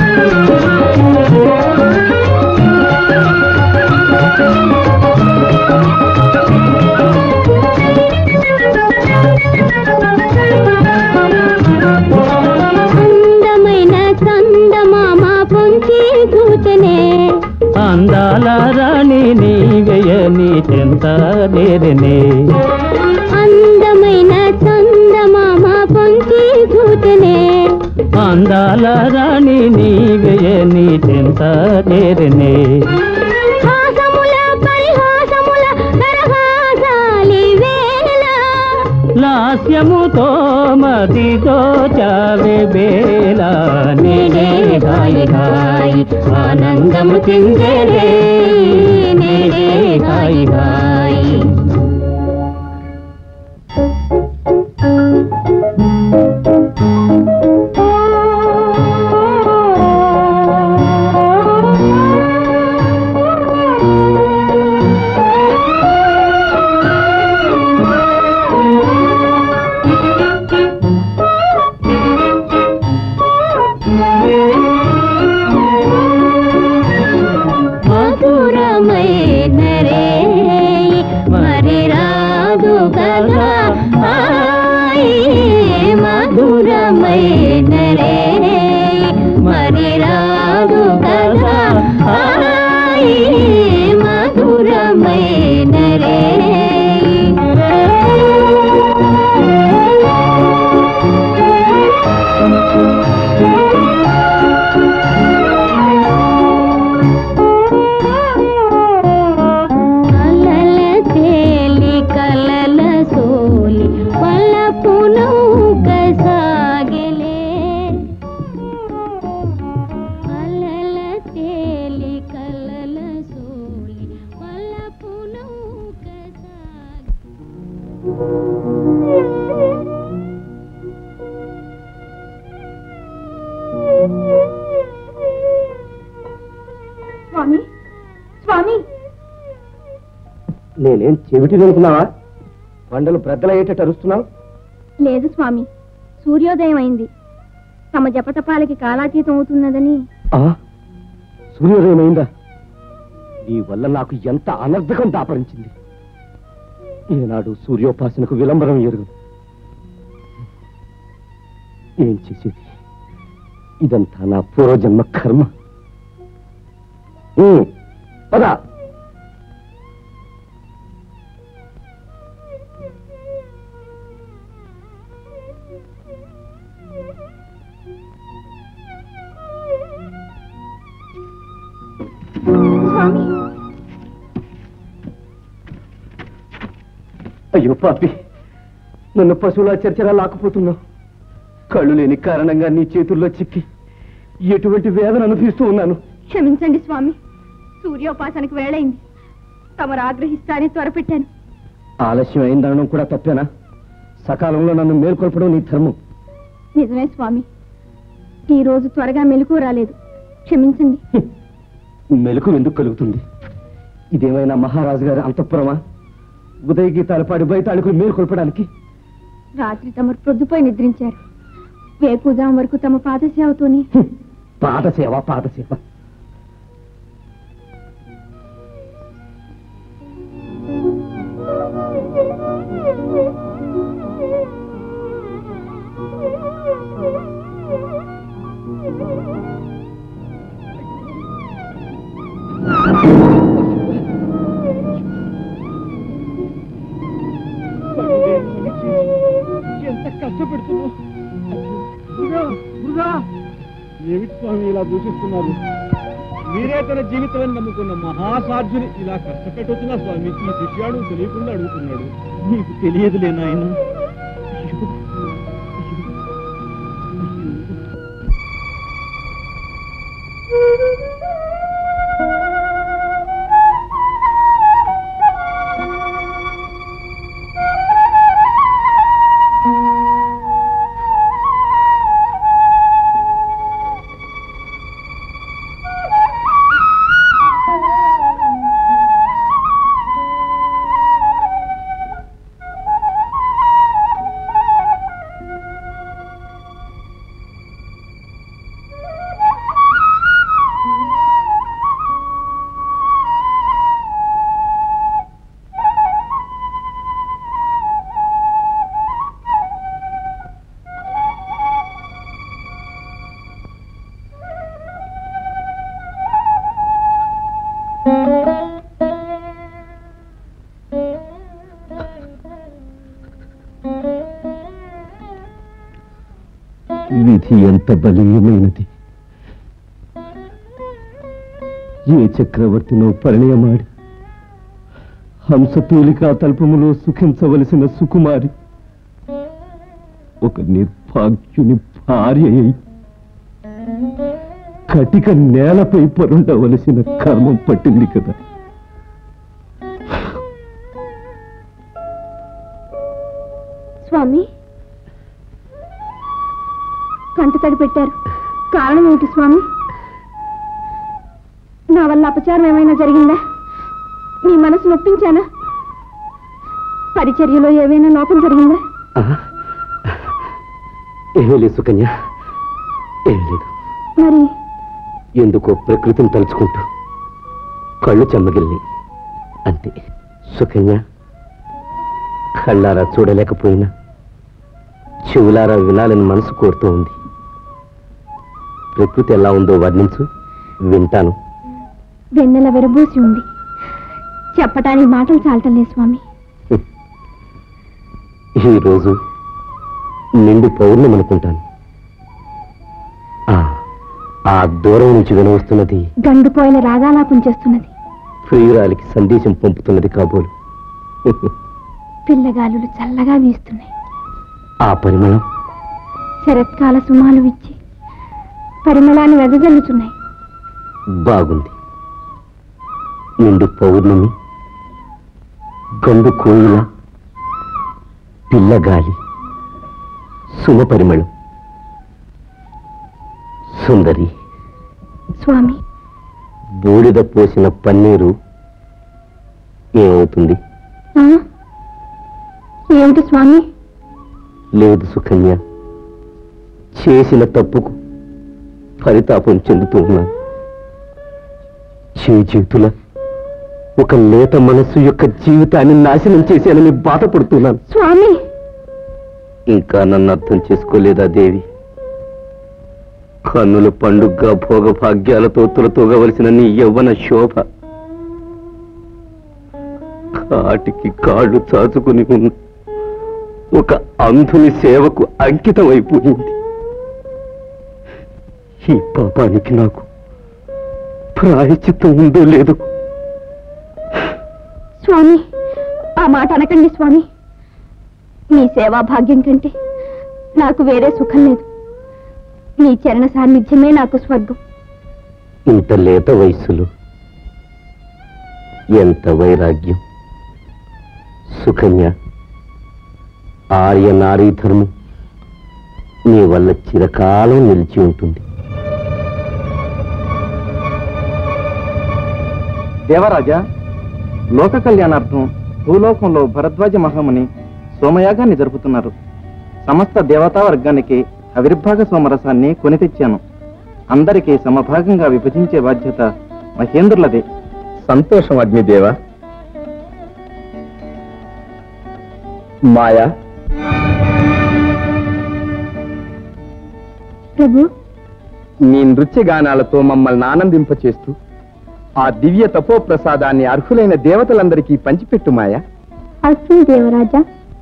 Speaker 3: అందమైన చందమామ పొంచి చూచనే
Speaker 5: అందాల రాణి నీవెయని చెంత నేరనే
Speaker 3: అందమైన చందమామ పొంచి చూచనే
Speaker 5: అందాల రాణి నీవెయని చెంత నేరనే
Speaker 3: హాసముల పరిహాసముల నరహాసాలి వేళ
Speaker 5: లాస్యముతో మదితో చావే బేల
Speaker 3: నేడే గాయి గాయి ఆనందము చిందరే నేడే గాయి గాయి మధురమైన రే మరి రాదు కదా మధురమైన రే మరి రాదు కదా మధురమైన రే కలల తేలి కలల సోలి వలపు నౌక సాగలే కలల తేలి కలల సోలి వలపు నౌక
Speaker 1: స్వామి స్వామి
Speaker 2: నేనేం చెవిటి అనుకున్నావా? కొండలు బ్రద్దలయ్యేటట్టు అరుస్తున్నావు.
Speaker 1: లేదు స్వామి, సూర్యోదయం అయింది. తమ జపతపాలకి కాలాతీతం అవుతున్నదని.
Speaker 2: సూర్యోదయం అయిందా? నీ వల్ల నాకు ఎంత అనర్థకం దాపరించింది. ఈనాడు సూర్యోపాసనకు విలంబరం ఎరుగు. ఏం చేసేది? ఇదంతా నా పూర్వజన్మ కర్మ. పదా
Speaker 1: స్వామి
Speaker 2: అయ్యో పాపి,
Speaker 4: నన్ను పశువులా చర్చలా లాక్కుపోతున్నావు. కళ్ళు లేని కారణంగా నీ చేతుల్లో చిక్కి ఎటువంటి వేదన అనుభవిస్తూ ఉన్నాను.
Speaker 1: క్షమించండి స్వామి, సూర్యోపాసనకు వేళైంది. తమరు ఆగ్రహిస్తారని త్వరపెట్టాను.
Speaker 4: ఆలస్యం అయిందనడం కూడా తప్పేనా? సకాలంలో నన్ను మేల్కొల్పడం నీ ధర్మం.
Speaker 1: నిజమే స్వామి, ఈ రోజు త్వరగా మెలకు రాలేదు. క్షమించండి.
Speaker 4: మెలకు ఎందుకు కలుగుతుంది? ఇదేమైనా మహారాజు గారి అంతఃపురమా? ఉదయ గీతాలు పాడి బయట మేల్కొల్పడానికి?
Speaker 1: రాత్రి తమరు ప్రొద్దుపోయి నిద్రించారు. వేకుజాం వరకు తమ పాదసేవతోనే.
Speaker 4: పాదసేవ పాదసేవ.
Speaker 2: ఎంత కష్టపెడుతున్నావు. ఏమిటి స్వామి ఇలా దూషిస్తున్నారు? మీరే తన జీవితాన్ని నమ్ముకున్న మహాసాధ్యుని ఇలా కష్టపెట్టుతున్నా స్వామి. ఈ విషయాలు తెలియకుండా అడుగుతున్నాడు. నీకు తెలియదులే నాయన.
Speaker 4: విధి ఎంత బలీయమైనది. ఏ చక్రవర్తినో పరిణయమాడి హంసపీలికా తల్పములో సుఖించవలసిన సుకుమారి ఒక నిర్భాగ్యుని భార్య అయి కటిక నేలపై పరుండవలసిన కర్మం పట్టింది కదా.
Speaker 1: స్వామి, కంటతడి పెట్టారు. కారణం ఏమిటి స్వామి? నా వల్ల అపచారం ఏమైనా జరిగిందా? మీ మనసు నొప్పించానా? పరిచర్యలో ఏమైనా లోపం జరిగిందా?
Speaker 4: ఏమీ లేదు సుకన్య, ఏమీ లేదు.
Speaker 1: మరి
Speaker 4: ఎందుకో ప్రకృతిని తలుచుకుంటూ కళ్ళు చెమ్మగిల్లి అంతే. సుకన్య, కళ్ళారా చూడలేకపోయినా చెవులారా వినాలని మనసు కోరుతూ ఉంది. ప్రకృతి ఎలా ఉందో వర్ణించు, వింటాను.
Speaker 1: వెన్నెల విరబూసి ఉంది. చెప్పటానికి మాటలు చాలటలే స్వామి.
Speaker 4: ఈరోజు నిండు పౌర్ణమి అనుకుంటాను. ఆ దూరం నుంచి వినవస్తున్నది
Speaker 1: గండుపోయిన రాగాలాపం చేస్తున్నది.
Speaker 4: ప్రియురాలికి సందేశం పంపుతున్నది కాబోలు.
Speaker 1: పిల్లగాలులు చల్లగా వీస్తున్నాయి.
Speaker 4: ఆ పరిమళం
Speaker 1: శరత్కాల సుమాలు ఇచ్చి పరిమళాన్ని వెదజల్లుతున్నాయి.
Speaker 4: బాగుంది. నిండు పౌర్ణమి, గండు కోయిల, పిల్లగాలి, సుమ పరిమళం. సుందరి
Speaker 1: స్వామి,
Speaker 4: బూడిద పోసిన పన్నీరు ఏమవుతుంది?
Speaker 1: ఏమిటి స్వామి?
Speaker 4: లేదు సుకన్య, చేసిన తప్పుకు పరితాపం చెందుతూ ఉన్నాను. చేతుల ఒక లేత మనస్సు యొక్క జీవితాన్ని నాశనం చేశానని బాధపడుతున్నాను.
Speaker 1: స్వామి,
Speaker 4: ఇంకా నన్ను అర్థం చేసుకోలేదా దేవి? కన్నుల పండుగగా భోగభాగ్యాలతో తులతూగవలసిన నీ యవ్వన శోభ కాటికి కాళ్ళు చాచుకుని ఉన్న ఒక అంధుని సేవకు అంకితమైపోయింది. ఈ పాపానికి నాకు ప్రాయశ్చిత్తం ఉందో లేదో.
Speaker 1: స్వామి, ఆ మాట అనకండి స్వామి. నీ సేవా భాగ్యం కంటే నాకు వేరే సుఖం లేదు. నీ చరణ సాన్నిధ్యమే నాకు స్వర్గం.
Speaker 6: ఇంత లేత వయసులో ఎంత వైరాగ్యం. సుకన్య, ఆర్య నారీ ధర్మం నీ వల్ల చిరకాలం నిలిచి ఉంటుంది.
Speaker 2: దేవరాజా, లోక కళ్యాణార్థం భూలోకంలో భరద్వాజ మహాముని సోమయాగాన్ని జరుపుతున్నారు. సమస్త దేవతా వర్గానికి అవిర్భాగ సోమరసాన్ని కొని తెచ్చాను. అందరికీ సమభాగంగా విభజించే బాధ్యత మహేంద్రులదే. సంతోషం అగ్నిదేవ. మాయా,
Speaker 1: ప్రభు,
Speaker 2: నీ నృత్య గానాలతో మమ్మల్ని ఆనందింపచేస్తూ ఆ దివ్య తపో ప్రసాదాన్ని అర్హులైన దేవతలందరికీ పంచిపెట్టు మాయా.
Speaker 1: అస్మి దేవరాజా.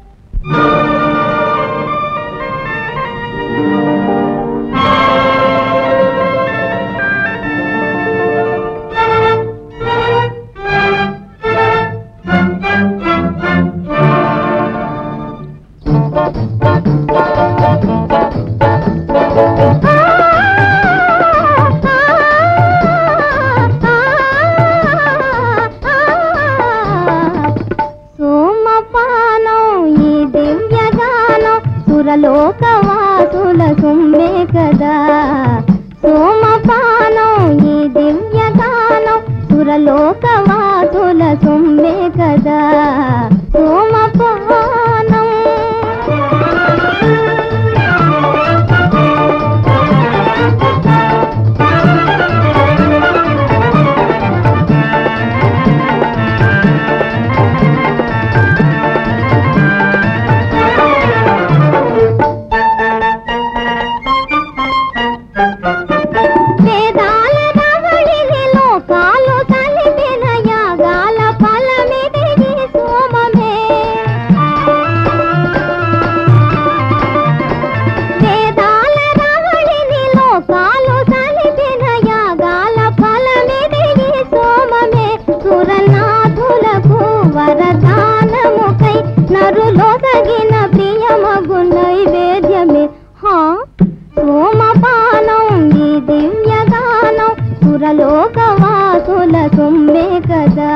Speaker 3: లోకవాసుల సొమ్మే కదా సోమపానం, ఈ దివ్యగానం సురలోకవాసుల సొమ్మే కదా సోమపానం. లోకవాసుల సొమ్మే కదా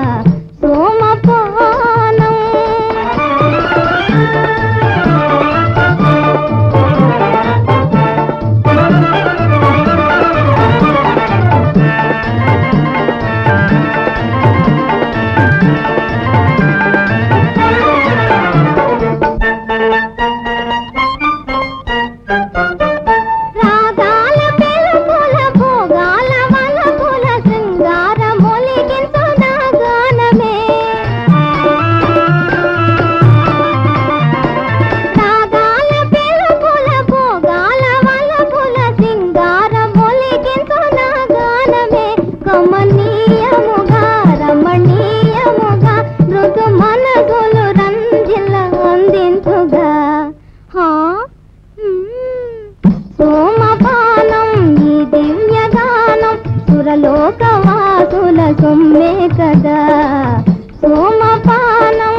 Speaker 3: సోమపానం. సోమపానం, ఈ దివ్యగానం సురలోకవాసుల సొమ్మే కదా సోమపానం.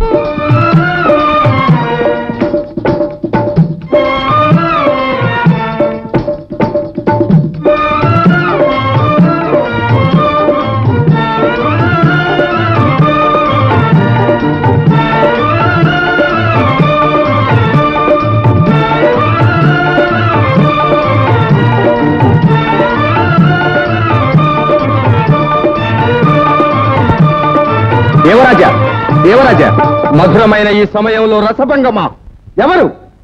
Speaker 2: దేవరాజా, దేవరాజా, మధురమైన ఈ సమయంలో రసభంగమా? ఎవరు?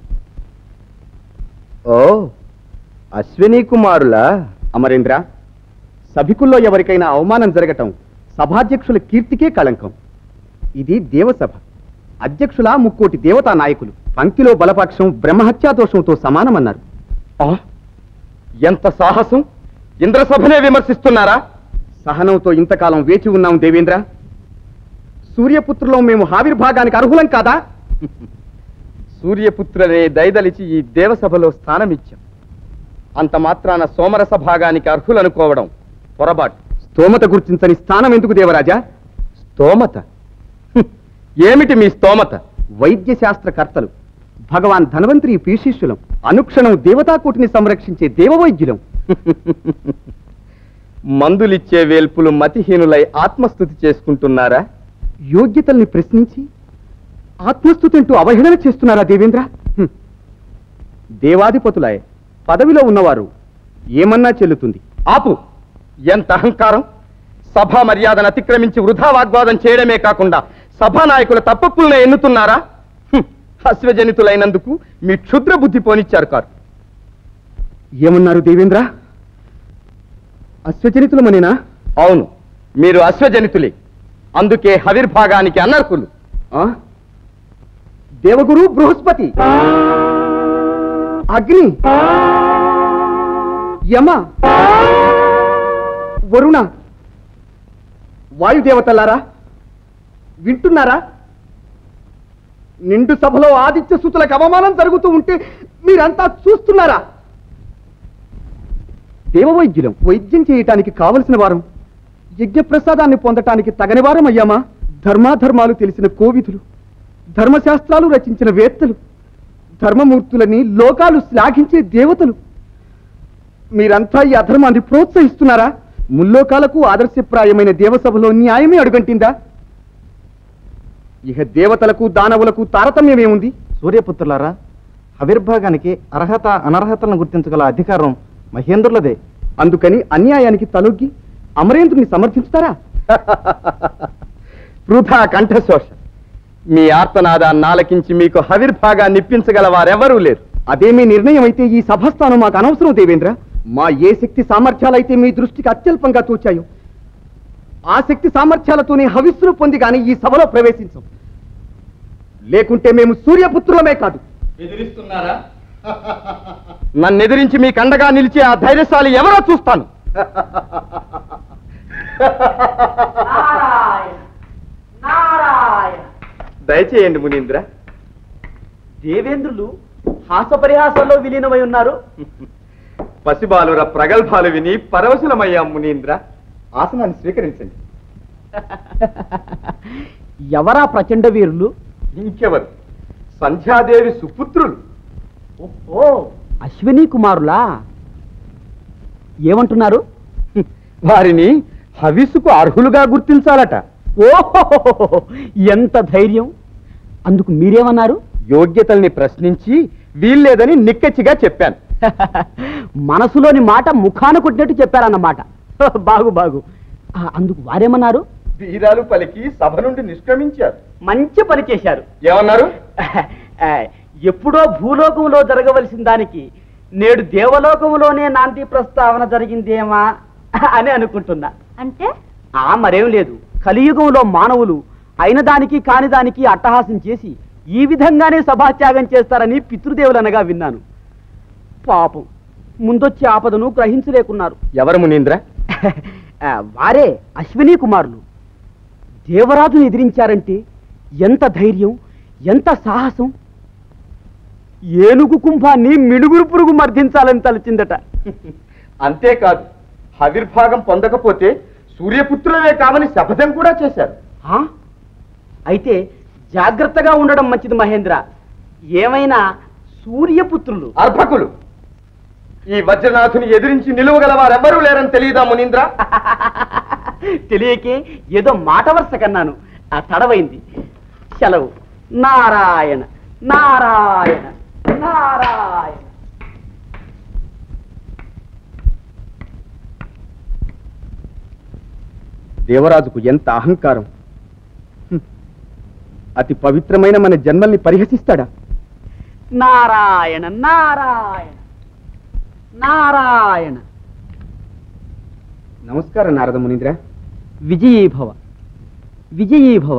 Speaker 2: ఓ, అశ్విని కుమారులా? అమరేంద్ర, సభికుల్లో ఎవరికైనా అవమానం జరగటం సభాధ్యక్షుల కీర్తికే కళంకం. ఇది దేవసభ. అధ్యక్షుల ముక్కోటి దేవతా నాయకులు. పంక్తిలో బలపక్షం బ్రహ్మహత్యా దోషంతో సమానమన్నారు. ఎంత సాహసం! ఇంద్రసభనే విమర్శిస్తున్నారా? సహనంతో ఇంతకాలం వేచి ఉన్నాం దేవేంద్ర. సూర్యపుత్రులో మేము ఆవిర్భాగానికి అర్హులం కాదా? సూర్యపుత్రులనే దయదలిచి ఈ దేవసభలో స్థానమిచ్చాం. అంత మాత్రాన సోమరస భాగానికి అర్హులనుకోవడం పొరపాటు. స్తోమత గుర్తించని స్థానం ఎందుకు దేవరాజా? స్తోమత? ఏమిటి మీ స్తోమత? వైద్య శాస్త్రకర్తలు, భగవాన్ ధన్వంతరి పీశిష్యులం, అనుక్షణం దేవతాకోటిని సంరక్షించే దేవవైద్యులం. మందులిచ్చే వేల్పులు మతిహీనులై ఆత్మస్తుతి చేసుకుంటున్నారా? యోగ్యతల్ని ప్రశ్నించి ఆత్మస్తుతి అంటూ అవహేళన చేస్తున్నారా దేవేంద్ర? దేవాధిపతులాయే పదవిలో ఉన్నవారు ఏమన్నా చెల్లుతుంది. ఆపు! ఎంత అహంకారం! సభా మర్యాదను అతిక్రమించి వృధా వాగ్వాదం చేయడమే కాకుండా సభానాయకుల తప్పప్పులను ఎన్నుతున్నారా? అశ్వజనితులైనందుకు మీ క్షుద్ర బుద్ధి పోనిచ్చారు కారు. ఏమన్నారు దేవేంద్ర? అశ్వజనితులమనేనా? అవును, మీరు అశ్వజనితులే. అందుకే హవిర్భాగానికి అనర్హులు. దేవగురు బృహస్పతి, అగ్ని, యమ, వరుణ, వాయుదేవతలారా వింటున్నారా? నిండు సభలో ఆదిత్య సూతులకు అవమానం జరుగుతూ ఉంటే మీరంతా చూస్తున్నారా? దేవవైద్యులం, వైద్యం చేయటానికి కావలసిన వారం, యజ్ఞప్రసాదాన్ని పొందటానికి తగని వారం అయ్యామా? ధర్మాధర్మాలు తెలిసిన కోవిధులు, ధర్మశాస్త్రాలు రచించిన వేత్తలు, ధర్మమూర్తులని లోకాలు శ్లాఘించే దేవతలు, మీరంతా ఈ అధర్మాన్ని ప్రోత్సహిస్తున్నారా? ముల్లోకాలకు ఆదర్శప్రాయమైన దేవసభలో న్యాయమే అడుగంటిందా? ఇక దేవతలకు దానవులకు తారతమ్యమేముంది? సూర్యపుత్రులారా, ఆవిర్భాగానికి అర్హత అనర్హతలను గుర్తించగల అధికారం మహేంద్రులదే. అందుకని అన్యాయానికి తలొగ్గి అమరేంద్రుని సమర్థించుతారా? వృథా కంఠశోష. మీ ఆర్తనాదాన్ని ఆలకించి మీకు హవిర్భాగాన్ని ఇప్పించగల వారెవరూ లేరు. అదే మీ నిర్ణయం అయితే ఈ సభాస్థానం మాకు అనవసరం దేవేంద్ర. మా ఏ శక్తి సామర్థ్యాలైతే మీ దృష్టికి అత్యల్పంగా తోచాయో ఆ శక్తి సామర్థ్యాలతోనే హవిస్సును పొంది గాని ఈ సభలో ప్రవేశించం. లేకుంటే మేము సూర్యపుత్రులమే కాదు. ఎదిరిస్తున్నారా? నన్ను ఎదిరించి మీ కండగా నిలిచే ఆ ధైర్యశాలి ఎవరో చూస్తాను. దయచేయండి మునీంద్ర.
Speaker 4: దేవేంద్రులు హాసపరిహాసాల్లో విలీనమై ఉన్నారు.
Speaker 2: పసిబాలుర ప్రగల్భాలు విని పరవశులమయ్యాం మునీంద్ర. ఆసనాన్ని స్వీకరించండి.
Speaker 4: ఎవరా ప్రచండ వీరులు?
Speaker 2: ఇంకెవరు? సంధ్యాదేవి సుపుత్రులు.
Speaker 4: ఓ అశ్విని కుమారులా? ఏమంటున్నారు?
Speaker 2: వారిని హవిస్సుకు అర్హులుగా గుర్తించాలట.
Speaker 4: ఓహో, ఎంత ధైర్యం! అందుకు మీరేమన్నారు?
Speaker 2: యోగ్యతల్ని ప్రశ్నించి వీల్లేదని నిక్కచ్చిగా చెప్పాను.
Speaker 4: మనసులోని మాట ముఖాన కొట్టినట్టు చెప్పారన్నమాట. బాగు బాగు. అందుకు వారేమన్నారు?
Speaker 2: వీరాలు పలికి సభ నుండి నిష్క్రమించారు.
Speaker 4: మంచి పని చేశారు.
Speaker 2: ఏమన్నారు?
Speaker 4: ఎప్పుడో భూలోకంలో జరగవలసిన దానికి నేడు దేవలోకంలోనే నాంది ప్రస్తావన జరిగిందేమా అని అనుకుంటున్నా.
Speaker 1: అంటే
Speaker 4: మరేం లేదు. కలియుగంలో మానవులు అయిన దానికి కాని దానికి అట్టహాసం చేసి ఈ విధంగానే సభాత్యాగం చేస్తారని పితృదేవులనగా విన్నాను. పాపం ముందొచ్చే ఆపదను గ్రహించలేకున్నారు.
Speaker 2: ఎవరు మునీంద్ర?
Speaker 4: వారే అశ్విని కుమారులు. దేవరాజును ఎదిరించారంటే ఎంత ధైర్యం, ఎంత సాహసం! ఏనుగు కుంభాన్ని మిడుగురు పురుగు మర్దించాలని తలచిందట.
Speaker 2: అంతేకాదు, హవిర్భాగం పొందకపోతే సూర్యపుత్రులే కామని శపథం కూడా చేశారు.
Speaker 4: అయితే జాగ్రత్తగా ఉండడం మంచిది మహేంద్ర. ఏమైనా సూర్యపుత్రులు
Speaker 2: అర్భకులు. ఈ వజ్రనాథుని ఎదిరించి నిలువగల వారెవ్వరూ లేరని తెలియదా మునీంద్ర?
Speaker 4: తెలియకే ఏదో మాట వరుస కన్నాను. తడవైంది. సెలవు. నారాయణ నారాయణ నారాయణ.
Speaker 2: దేవరాజుకు ఎంత అహంకారం! అతి పవిత్రమైన మన జన్మల్ని పరిహసిస్తాడా?
Speaker 4: నారాయణ నారాయణ నారాయణ.
Speaker 2: నమస్కారం నారద మునీంద్ర.
Speaker 4: విజయీభవ విజయీభవ.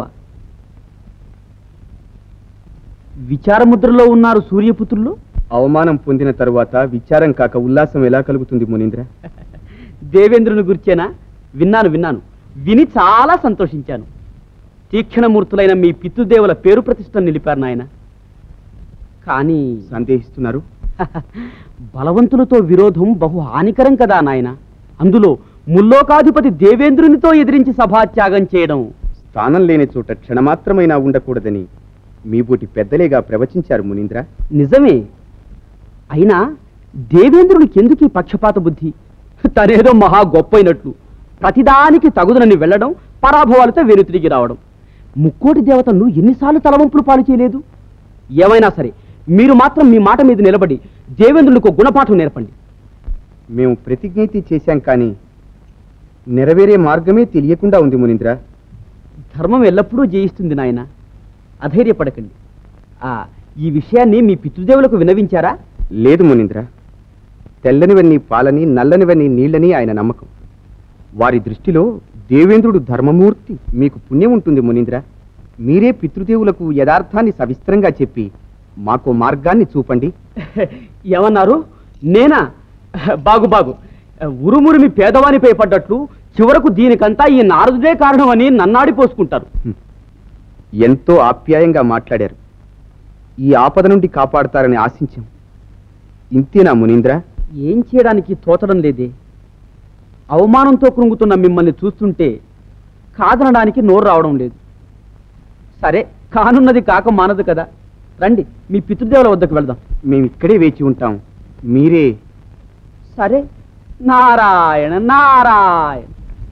Speaker 4: విచారముద్రలో ఉన్నారు సూర్యపుత్రులు.
Speaker 2: అవమానం పొందిన తరువాత విచారం కాక ఉల్లాసం ఎలా కలుగుతుంది మునీంద్ర?
Speaker 4: దేవేంద్రుని గుర్చేనా? విన్నాను విన్నాను. విని చాలా సంతోషించాను. తీక్షణమూర్తులైన మీ పితృదేవుల పేరు ప్రతిష్టను నిలిపారు నాయన. కానీ
Speaker 2: సందేహిస్తున్నారు?
Speaker 4: బలవంతులతో విరోధం బహు హానికరం కదా నాయన. అందులో ముల్లోకాధిపతి దేవేంద్రునితో ఎదిరించి సభాత్యాగం చేయడం.
Speaker 2: స్థానం లేని చోట క్షణమాత్రమైనా ఉండకూడదని మీ బోటి పెద్దలేగా ప్రవచించారు మునీంద్ర.
Speaker 4: నిజమే. అయినా దేవేంద్రుడికి ఎందుకు ఈ పక్షపాత బుద్ధి? తనేదో మహా గొప్పైనట్లు ప్రతిదానికి తగుదనని వెళ్ళడం, పరాభవాలతో వెనుతిరిగి రావడం. ముక్కోటి దేవతను ఎన్నిసార్లు తలవంపులు పాలు చేయలేదు? ఏమైనా సరే మీరు మాత్రం మీ మాట మీద నిలబడి దేవేంద్రుడికి గుణపాఠం నేర్పండి.
Speaker 2: మేము ప్రతిజ్ఞైతే చేశాం, కానీ నెరవేరే మార్గమే తెలియకుండా ఉంది మునీంద్ర.
Speaker 4: ధర్మం ఎల్లప్పుడూ జయిస్తుంది నాయన, అధైర్యపడకండి. ఈ విషయాన్ని మీ పితృదేవులకు విన్నవించారా?
Speaker 2: లేదు మునీంద్ర. తెల్లనివన్నీ పాలని, నల్లనివన్నీ నీళ్ళని ఆయన నమ్మకం. వారి దృష్టిలో దేవేంద్రుడు ధర్మమూర్తి. మీకు పుణ్యం ఉంటుంది మునీంద్ర. మీరే పితృదేవులకు యథార్థాన్ని సవిస్తరంగా చెప్పి మాకు మార్గాన్ని చూపండి.
Speaker 4: ఏమన్నారు? నేనా? బాగు బాగు. ఉరుమురిమి పేదవానిపై పడ్డట్లు చివరకు దీనికంతా ఈ నారదుడే కారణమని నన్నాడిపోసుకుంటారు.
Speaker 2: ఎంతో ఆప్యాయంగా మాట్లాడారు. ఈ ఆపద నుండి కాపాడతారని ఆశించాం. ఇంతేనా మునీంద్ర?
Speaker 4: ఏం చేయడానికి తోచడం లేదే. అవమానంతో కృంగుతున్న మిమ్మల్ని చూస్తుంటే కాదనడానికి నోరు రావడం లేదు. సరే, కానున్నది కాక మానదు కదా. రండి, మీ పితృదేవుల వద్దకు వెళ్దాం.
Speaker 2: మేము ఇక్కడే వేచి ఉంటాం. మీరే.
Speaker 4: సరే. నారాయణ నారాయణ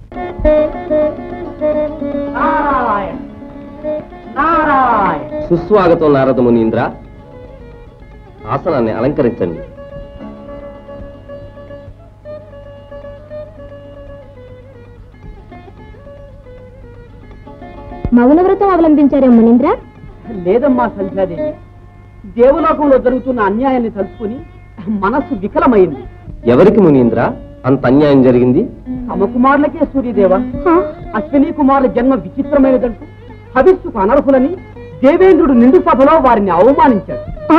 Speaker 4: నారాయణ నారాయణ.
Speaker 6: సుస్వాగతం నారద మునీంద్ర. ఆసనాన్ని అలంకరించండి.
Speaker 3: మౌనవ్రతం అవలంబించారే మునీంద్ర?
Speaker 4: లేదమ్మా సంధ్యాదేవి, దేవలోకంలో జరుగుతున్న అన్యాయాన్ని తలుచుకుని మనస్సు వికలమైంది.
Speaker 6: ఎవరికి మునీంద్ర అంత అన్యాయం జరిగింది?
Speaker 4: తమ కుమారులకే సూర్యదేవ. అశ్విని కుమారుల జన్మ విచిత్రమైనదంటూ హవిస్సుకు అనర్హులని దేవేంద్రుడు నిండు సభలో వారిని అవమానించాడు.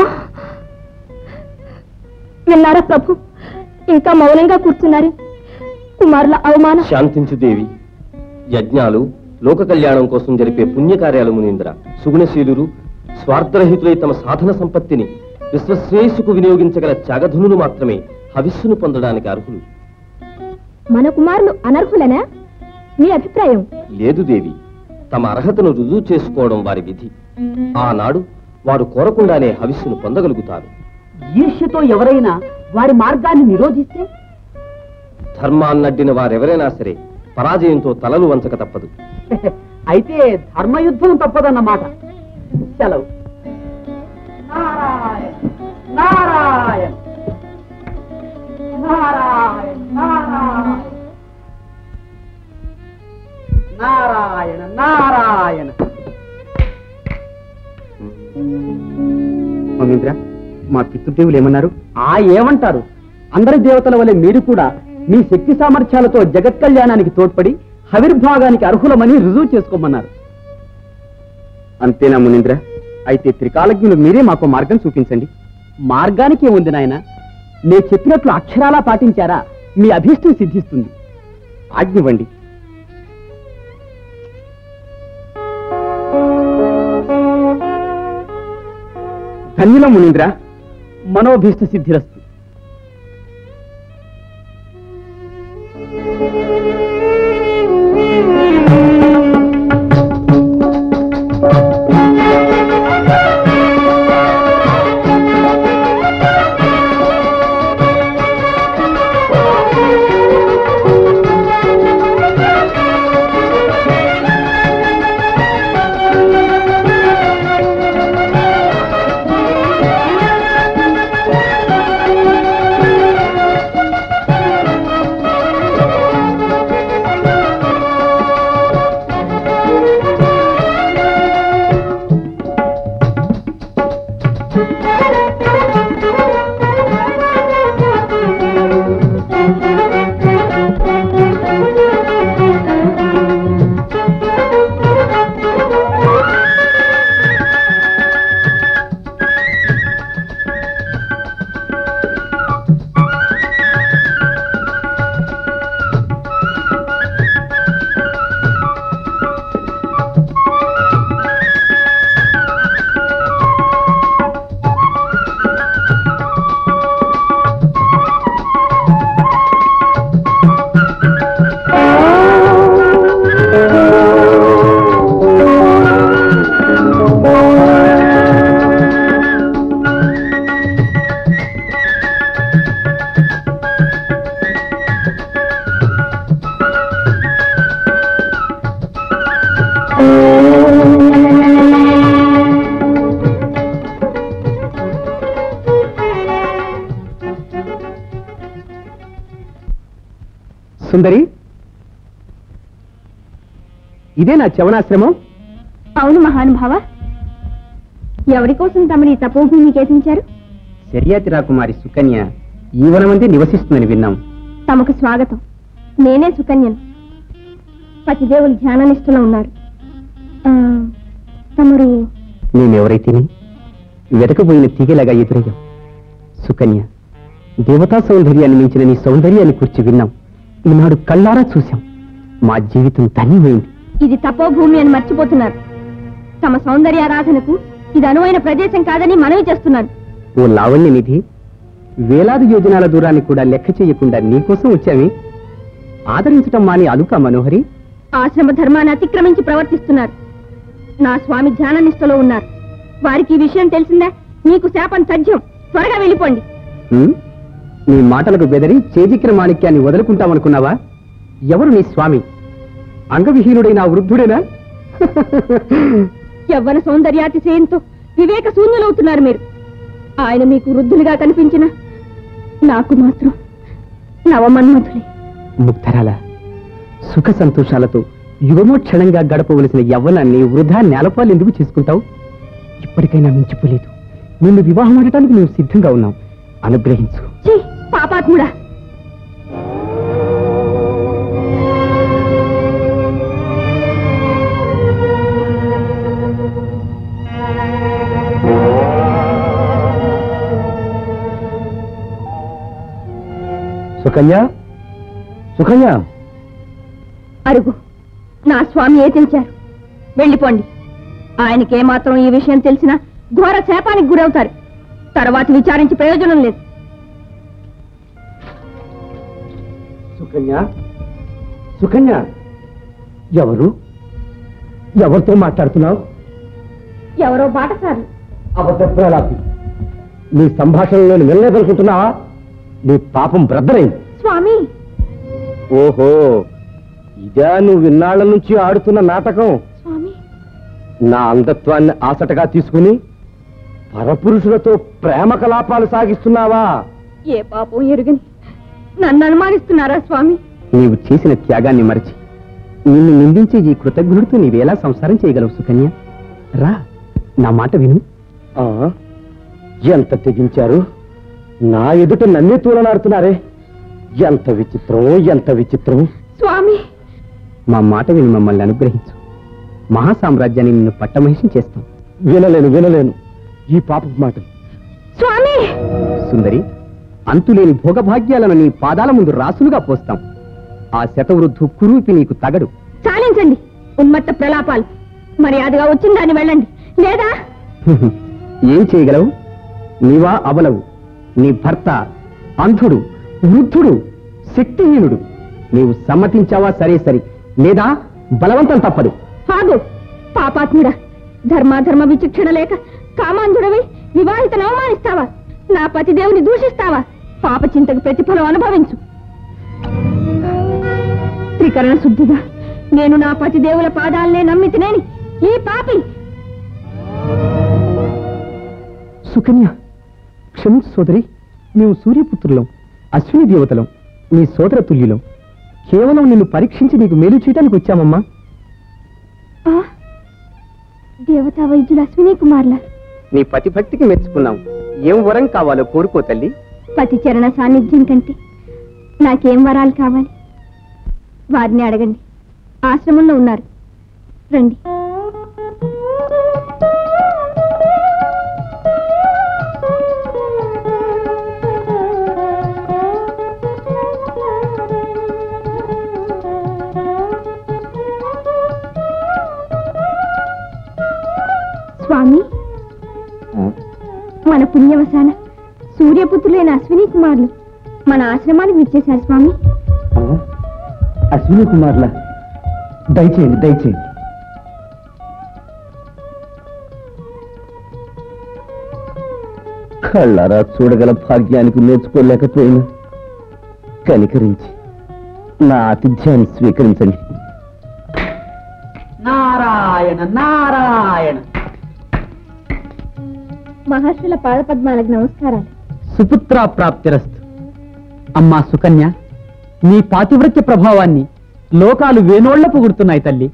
Speaker 1: విన్నారా ప్రభు? ఇంకా మౌనంగా కూర్చున్నారు. కుమారుల అవమానం.
Speaker 6: శాంతించు దేవి. యజ్ఞాలు లోక కళ్యాణం కోసం జరిపే పుణ్యకార్యాలు మునీంద్ర. సుగుణశీలురు స్వార్థరహితులై తమ సాధన సంపత్తిని విశ్వశ్రేయస్సుకు వినియోగించగల త్యాగధనులు మాత్రమే హవిస్సును పొందడానికి అర్హులు.
Speaker 1: మన కుమారులు అనర్హులనా? మీ అభిప్రాయం?
Speaker 6: లేదు దేవి, తమ అర్హతను రుజువు చేసుకోవడం వారి విధి. ఆనాడు వారు కోరకుండానే హవిస్సును పొందగలుగుతారు.
Speaker 4: ఈర్ష్యతో ఎవరైనా వారి మార్గాన్ని నిరోధిస్తే?
Speaker 6: ధర్మాన్నడ్డిన వారెవరైనా సరే పరాజయంతో తలలు వంచక తప్పదు.
Speaker 4: అయితే ధర్మయుద్ధం తప్పదన్నమాట. సెలవు. నారాయణ నారాయణ నారాయణ నారాయణ నారాయణ నారాయణ.
Speaker 2: మునీంద్ర, మా పితృదేవులు ఏమన్నారు?
Speaker 4: ఏమంటారు? అందరి దేవతల వలె మీరు కూడా మీ శక్తి సామర్థ్యాలతో జగత్ కళ్యాణానికి తోడ్పడి హవిర్భాగానికి అర్హులమని రుజువు చేసుకోమన్నారు.
Speaker 2: అంతేనా మునీంద్ర? అయితే త్రికాలజ్ఞులు మీరే మాకు మార్గం చూపించండి.
Speaker 4: మార్గానికి ఏముంది నాయన? నే చెప్పినట్లు అక్షరాలా పాటించారా మీ అభీష్టం సిద్ధిస్తుంది.
Speaker 2: ఆజ్ఞివ్వండి. ధన్యులం మునీంద్ర.
Speaker 4: మనోభీష్ట సిద్ధిరస్తు. సుందరి, ఇదే నా చవనాశ్రమం?
Speaker 1: అవును మహానుభావ. ఎవరి కోసం తమని తపోభూమి కేసించారు?
Speaker 4: శర్యాతి రాకుమారి సుకన్య ఈ వనమంది నివసిస్తుందని విన్నాం.
Speaker 1: తమకు స్వాగతం. నేనే సుకన్యను. పతిదేవులు ధ్యాననిష్టలో ఉన్నారు. తమరు?
Speaker 4: నేనెవరైతేనే వెతకబోయిన తీగలాగా ఎదురయ్యాం. సుకన్య, దేవతా సౌందర్యాన్ని మించిన నీ సౌందర్యాన్ని కూర్చి విన్నాం. ఈనాడు కళ్ళారా చూశాం. మా జీవితం ధన్యమైంది.
Speaker 1: ఇది తపోభూమి అని మర్చిపోతున్నారు. తమ సౌందర్యారాధనకు ఇది అనువైన ప్రదేశం కాదని మనవి చేస్తున్నాను.
Speaker 4: ఓ లావణ్య నిధి, వేలాది యోజనాల దూరాన్ని కూడా లెక్క చేయకుండా నీకోసం వచ్చామే. ఆదరించటం మాని అలుక మనోహరి.
Speaker 1: ఆశ్రమ ధర్మాన్ని అతిక్రమించి ప్రవర్తిస్తున్నారు. నా స్వామి ధ్యాననిష్టలో ఉన్నారు. వారికి ఈ విషయం తెలిసిందా? నీకు శాపం తథ్యం. త్వరగా వెళ్ళిపోండి.
Speaker 4: నీ మాటలకు బెదరి చేజిక్కిన మాణిక్యాన్ని వదులుకుంటామనుకున్నావా? ఎవరు నీ స్వామి? అంగవిహీనుడైన ఆ వృద్ధుడేనా?
Speaker 1: యవ్వన సౌందర్యాతిశయంతో వివేక శూన్యులవుతున్నారు మీరు. ఆయన మీకు వృద్ధులుగా కనిపించిన నాకు మాత్రం నవమన్మధులే.
Speaker 4: ముక్తరాల, సుఖ సంతోషాలతో యుగమోక్షణంగా గడపవలసిన యవ్వనాన్ని వృధా నేలపాలు ఎందుకు చేసుకుంటావు? ఇప్పటికైనా మించిపోలేదు. నిన్ను వివాహం ఆడటానికి మేము సిద్ధంగా ఉన్నాం. అనుగ్రహించు.
Speaker 1: పాపాత్ముడా!
Speaker 4: సుకన్య, సుకన్య!
Speaker 1: అరుగు, నా స్వామి ఏ తెలిచారు. వెళ్ళిపోండి. ఆయనకేమాత్రం ఈ విషయం తెలిసినా ఘోర శాపానికి గురవుతారు. తర్వాత విచారించి ప్రయోజనం లేదు.
Speaker 4: సుకన్య, సుకన్య! ఎవరు? ఎవరితో మాట్లాడుతున్నావు?
Speaker 1: ఎవరో బాటసారి.
Speaker 4: అబద్ధప్రలాపి, నీ సంభాషణలోని వెళ్ళలేదనుకుంటున్నావా? నీ పాపం బ్రద్దరైంది.
Speaker 1: స్వామి!
Speaker 4: ఓహో, ఇదా నువ్వు విన్నాళ్ల నుంచి ఆడుతున్న నాటకం?
Speaker 1: స్వామి!
Speaker 4: నా అంధత్వాన్ని ఆసటగా తీసుకుని పరపురుషులతో ప్రేమ కలాపాలు సాగిస్తున్నావా?
Speaker 1: ఏ పాపం ఎరుగని నన్ను అనుమానిస్తున్నారా స్వామి?
Speaker 4: నీవు చేసిన త్యాగాన్ని మరచి నిన్ను నిందించే ఈ కృతజ్ఞుడితో నీవేలా సంసారం చేయగలవు సుకన్య? రా, నా మాట విను. ఎంత తెగించారు! నా ఎదుట నన్నే తూలనాడుతున్నారే. ఎంత విచిత్రం, ఎంత విచిత్రం!
Speaker 1: స్వామి!
Speaker 4: మా మాట విని మమ్మల్ని అనుగ్రహించు. మహాసామ్రాజ్యాన్ని నిన్ను పట్టమహిషం చేస్తాం. వినలేను, వినలేను ఈ పాపపు మాటలు.
Speaker 1: స్వామి!
Speaker 4: సుందరి, అంతులేని భోగభాగ్యాలను నీ పాదాల ముందు రాసులుగా పోస్తాం. ఆ శతవృద్ధు కురూపి నీకు తగడు.
Speaker 1: చాలించండి ఉన్మత్త ప్రలాపాలు. మర్యాదగా వచ్చిందాన్ని వెళ్ళండి, లేదా
Speaker 4: ఏం చేయగలవు? నీవా అబలవు. నీ భర్త అంధుడు, వృద్ధుడు, శక్తిహీనుడు. నీవు సమ్మతించావా సరే సరి, లేదా బలవంతం తప్పదు.
Speaker 1: ఆగు పాపాత్ముడా! ధర్మాధర్మ విచక్షణ లేక కామాంధుడవై వివాహితను అవమానిస్తావా? నా పతిదేవుని దూషిస్తావా? పాప చింతకు ప్రతిఫలం అనుభవించు. త్రికరణ శుద్ధిగా నేను నా పతిదేవుల పాదాలనే నమ్మితినేని ఈ పాపి.
Speaker 4: సుకన్య, క్షమించు సోదరి. మేము సూర్యపుత్రులం, అశ్విని దేవతలం, నీ సోదర తుల్యులం. కేవలం నిన్ను పరీక్షించి నీకు మేలు చేయడానికి వచ్చామమ్మా.
Speaker 1: దేవతా వైద్యులు అశ్విని కుమార్ల.
Speaker 4: నీ పతిభక్తికి మెచ్చుకున్నాం. ఏం వరం కావాలో కోరుకో తల్లి.
Speaker 1: పతి చరణ సాన్నిధ్యం కంటే నాకేం వరాలు కావాలి? వారిని అడగండి. ఆశ్రమంలో ఉన్నారు, రండి. స్వామి, మన పుణ్యవసాన సూర్యపుత్రులైన అశ్విని కుమారులు మన ఆశ్రమానికి విచ్చేశారు స్వామి.
Speaker 4: అశ్విని కుమార్ల, దయచేయండి, దయచేయండి. కళ్ళారా చూడగల భాగ్యానికి నేర్చుకోలేకపోయినా కనికరించి నా ఆతిథ్యాన్ని స్వీకరించండి.
Speaker 5: నారాయణ నారాయణ.
Speaker 1: మహర్షుల పాదపద్మాలకు నమస్కారాలు.
Speaker 4: సుపుత్ర ప్రాప్తిరస్తు. అమ్మా సుకన్య, నీ పాతివ్రత్య ప్రభావాన్ని లోకాలు వేనోళ్ల పొగుడుతున్నాయి తల్లి.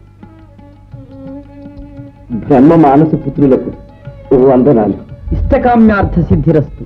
Speaker 2: బ్రహ్మ మానస పుత్రులకు వందనాలు.
Speaker 4: ఇష్టకామ్యార్థ సిద్ధిరస్తు.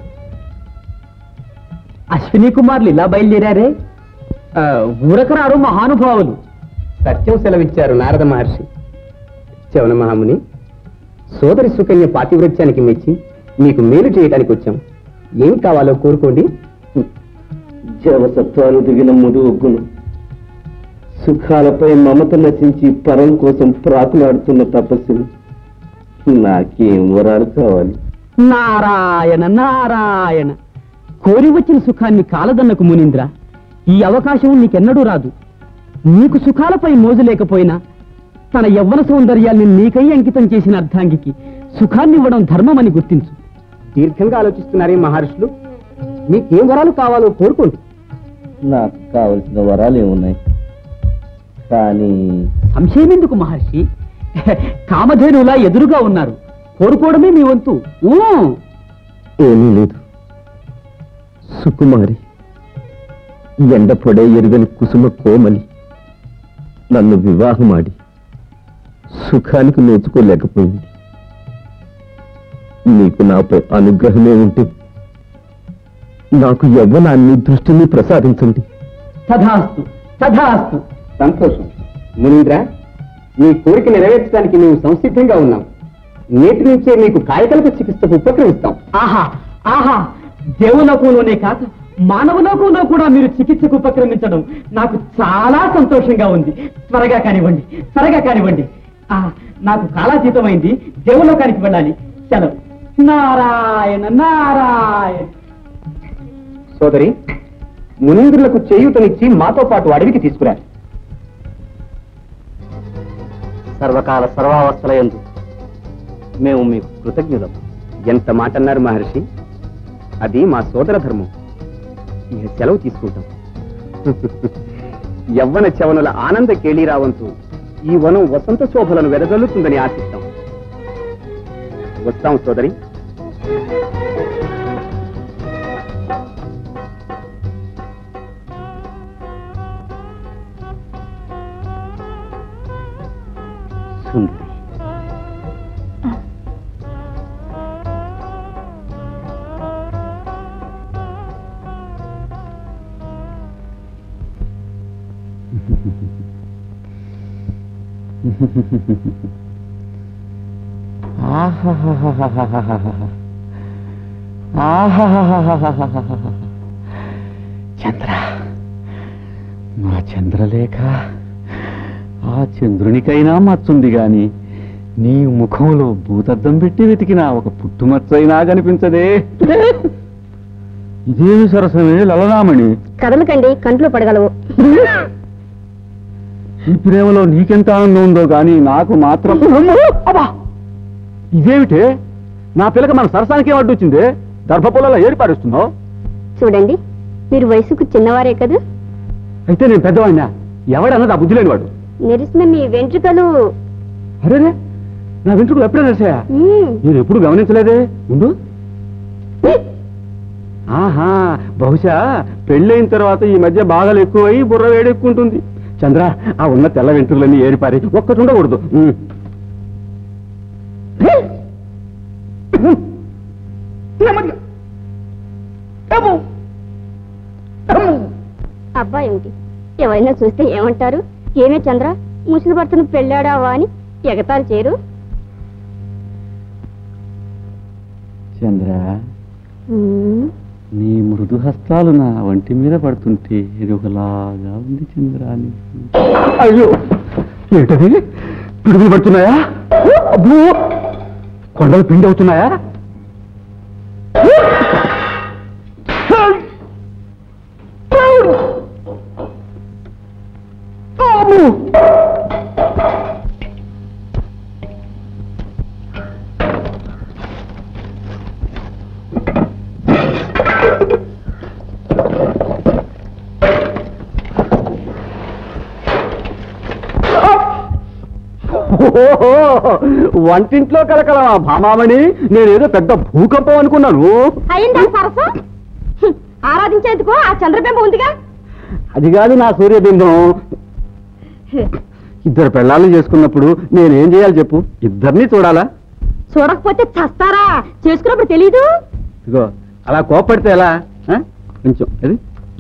Speaker 4: అశ్విని కుమార్లు ఇలా బయలుదేరారే, ఊరకరారు మహానుభావులు.
Speaker 7: సత్యం సెలవిచ్చారు నారద మహర్షి. చవన మహాముని, సోదరి సుకన్య పాతివ్రత్యానికి మెచ్చి మీకు మేలు చేయడానికి వచ్చాం. ఏం కావాలో కోరుకోండి.
Speaker 2: జవసత్వాలు దిగిన ముదుగును సుఖాలపై మమత నశించి పరం కోసం ప్రాకులాడుతున్న తపస్సుని నాకేం వరాలు కావాలి?
Speaker 4: నారాయణ నారాయణ. కోరి వచ్చిన సుఖాన్ని కాలదన్నకు మునీంద్ర, ఈ అవకాశం నీకెన్నడూ రాదు. నీకు సుఖాలపై మోజు లేకపోయినా తన యవ్వన సౌందర్యాన్ని నీకై అంకితం చేసిన అర్ధాంగికి సుఖాన్ని ఇవ్వడం ధర్మమని గుర్తించు.
Speaker 7: దీర్ఘంగా ఆలోచిస్తున్నారే మహర్షులు. మీకేం వరాలు కావాలో కోరుకోండి.
Speaker 2: నాకు కావలసిన వరాలు ఏమున్నాయి, కానీ
Speaker 4: సంశయం ఎందుకు మహర్షి? కామధేనులా ఎదురుగా ఉన్నారు, కోరుకోవడమే మీ వంతు.
Speaker 2: ఏమీ లేదు. సుకుమారి, ఎండ పొడే ఎరుగని కుసుమ కోమలి నన్ను వివాహమాడి సుఖానికి నోచుకోలేకపోయింది. నీకు నాపై అనుగ్రహమే ఉంటే నాకు యవ్వనాన్ని దృష్టిని ప్రసాదించండి.
Speaker 4: తథాస్తు తథాస్తు.
Speaker 7: సంతోషం మునీంద్ర. మీ కోరిక నెరవేర్చడానికి మేము సంసిద్ధంగా ఉన్నాం. నేటి నుంచే మీకు కాయకల్ప చికిత్సకు ఉపక్రమిస్తాం.
Speaker 4: ఆహా ఆహా. దేవులోకంలోనే కాక మానవలోకంలో కూడా మీరు చికిత్సకు ఉపక్రమించడం నాకు చాలా సంతోషంగా ఉంది. త్వరగా కానివ్వండి, త్వరగా కానివ్వండి. నాకు కాలాతీతమైంది, దేవులోకానికి వెళ్ళాలి. సెలవు. నారాయణ నారాయణ.
Speaker 7: సోదరి, మునీంద్రులకు చేయూతనిచ్చి మాతో పాటు అడవికి తీసుకురా.
Speaker 2: సర్వకాల సర్వావస్థలయందు మేము మీకు కృతజ్ఞులం.
Speaker 7: ఎంత మాట అన్నారు మహర్షి. అది మా సోదర ధర్మం. ఇక సెలవు తీసుకుంటాం. యవ్వన చవనుల ఆనంద కేళీరావంతో ఈ వనం వసంత శోభలను వెదజల్లుతుందని ఆశిస్తాం. వస్తాం సోదరి.
Speaker 2: సుందరి,
Speaker 8: చంద్ర, మా చంద్రలేఖ, ఆ చంద్రునికైనా మచ్చుంది గాని నీ ముఖంలో భూతద్దం పెట్టి వెతికినా ఒక పుట్టుమచ్చైనా కనిపించదే. ఇదేమి సరసమే లలనామణి.
Speaker 1: కదలకండి, కంట్లో పడగలవు.
Speaker 8: ఈ ప్రేమలో నీకెంత ఆనందం ఉందో గాని నాకు మాత్రం. అబ్బా, ఇదేమిటే? నా పిల్లక మన సరసానికి అడ్డొచ్చింది. దర్భపొలలో ఏరి పారేస్తున్నావు.
Speaker 1: చూడండి, మీరు వయసుకు చిన్నవారే కదా.
Speaker 8: అయితే నేను పెద్దవాడినా? ఎవడన్నది ఆ బుద్ధి లేనివాడు.
Speaker 1: నెరిసిన మీ వెంట్రుకలు.
Speaker 8: అరే, నా వెంట్రుకలు ఎప్పుడే నడిచాయా? నేను ఎప్పుడు గమనించలేదే. ముందు ఆహా, బహుశా పెళ్ళైన తర్వాత ఈ మధ్య బాధలు ఎక్కువై బుర్ర వేడెక్కుంటుంది. చంద్ర, ఆ ఉన్న తెల్ల వెంట్రుకలన్నీ ఏరిపారి, ఒక్కటి ఉండకూడదు.
Speaker 1: అబ్బా ఏమిటి, ఎవరైనా చూస్తే ఏమంటారు? ఏమే చంద్ర, ముసలి భర్తను పెళ్ళాడావా అని ఎగతాలు చేయరు?
Speaker 8: చంద్ర, నీ మృదు హస్తాలు నా వంటి మీద పడుతుంటే ఒకలాగా ఉంది చంద్ర.
Speaker 2: అయ్యో, ఏంటది? పిడుగులు పడుతున్నాయా? అబ్బో, కొండలు పిండి అవుతున్నాయా? వంటింట్లో కలకలమా భామామణి? నేనేదో పెద్ద భూకంపం అనుకున్నాను.
Speaker 1: అయిందా సరసం? ఆరాధించేందుకు ఆ చంద్రబింబం ఉందిగా.
Speaker 2: అది కాదు నా సూర్యబింబం. ఇద్దరు పెళ్ళాలను చేసుకున్నప్పుడు నేనేం చేయాలి చెప్పు? ఇద్దరిని చూడాలా?
Speaker 1: చూడకపోతే చస్తారా? చేసుకున్నప్పుడు తెలీదు.
Speaker 2: ఇగో అలా కోపడితే ఎలా? కొంచెం అది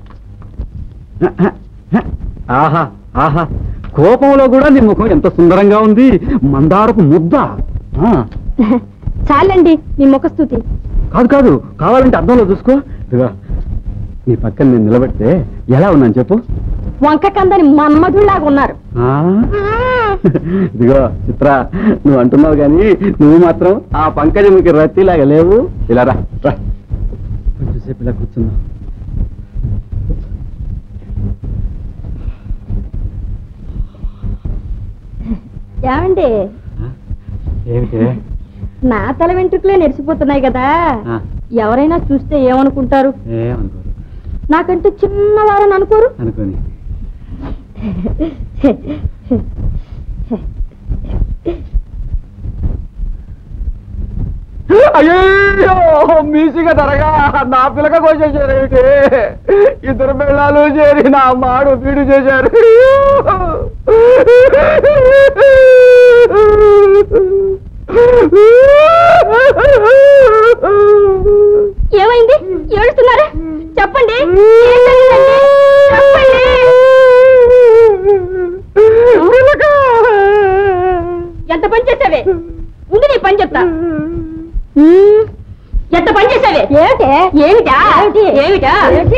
Speaker 2: ఆహా ఆహా, కోపంలో కూడా నీ ముఖం ఎంత సుందరంగా ఉంది, మందారపు ముద్ద.
Speaker 1: చాలండి మీ ముఖస్థుతి.
Speaker 2: కాదు కాదు, కావాలంటే అర్థంలో చూసుకో. ఇదిగో నీ పక్కన నేను నిలబెడితే ఎలా ఉన్నాను చెప్పు?
Speaker 1: వంక కందని మన్మధుల్లాగా ఉన్నారు.
Speaker 2: ఇదిగో చిత్ర, నువ్వు అంటున్నావు కానీ నువ్వు మాత్రం ఆ పంకజముకి రత్తిలాగా లేవు. ఇలా రా, కొంచెంసేపు ఇలా కూర్చున్నావు.
Speaker 1: ఏమండి,
Speaker 2: ఏమిటి?
Speaker 1: నా తల వెంట్రుకలే నెరిసిపోతున్నాయి కదా, ఎవరైనా చూస్తే ఏమనుకుంటారు?
Speaker 2: ఏమనుకోరు.
Speaker 1: నాకంటే చిన్నవారని అనుకోరు?
Speaker 2: అనుకోని అయ్యో, మీసిగా ధరగా నా పిల్లక కోసేసారు ఏమిటి? ఇద్దరు పిల్లలు చేరి నా మాడు పీడు చేశారు.
Speaker 1: ఏమైంది? ఏడుస్తున్నారా? చెప్పండి. ఎంత పని చేసావే? ఉంది నీ పని చెప్తా. ఎంత పని చేసావే? ఏమిటా? ఏమిటా?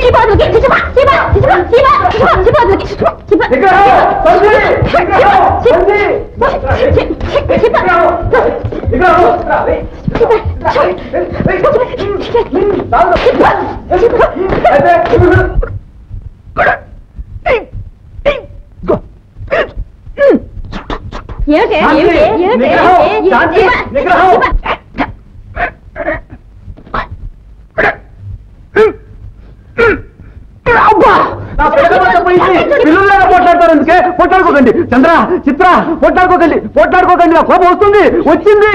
Speaker 1: పోట్లాడతారు ఎందుకే? పోట్లాడుకోకండి చంద్ర, చిత్ర, పోట్లాడుకోకండి. నా కోపం వచ్చింది.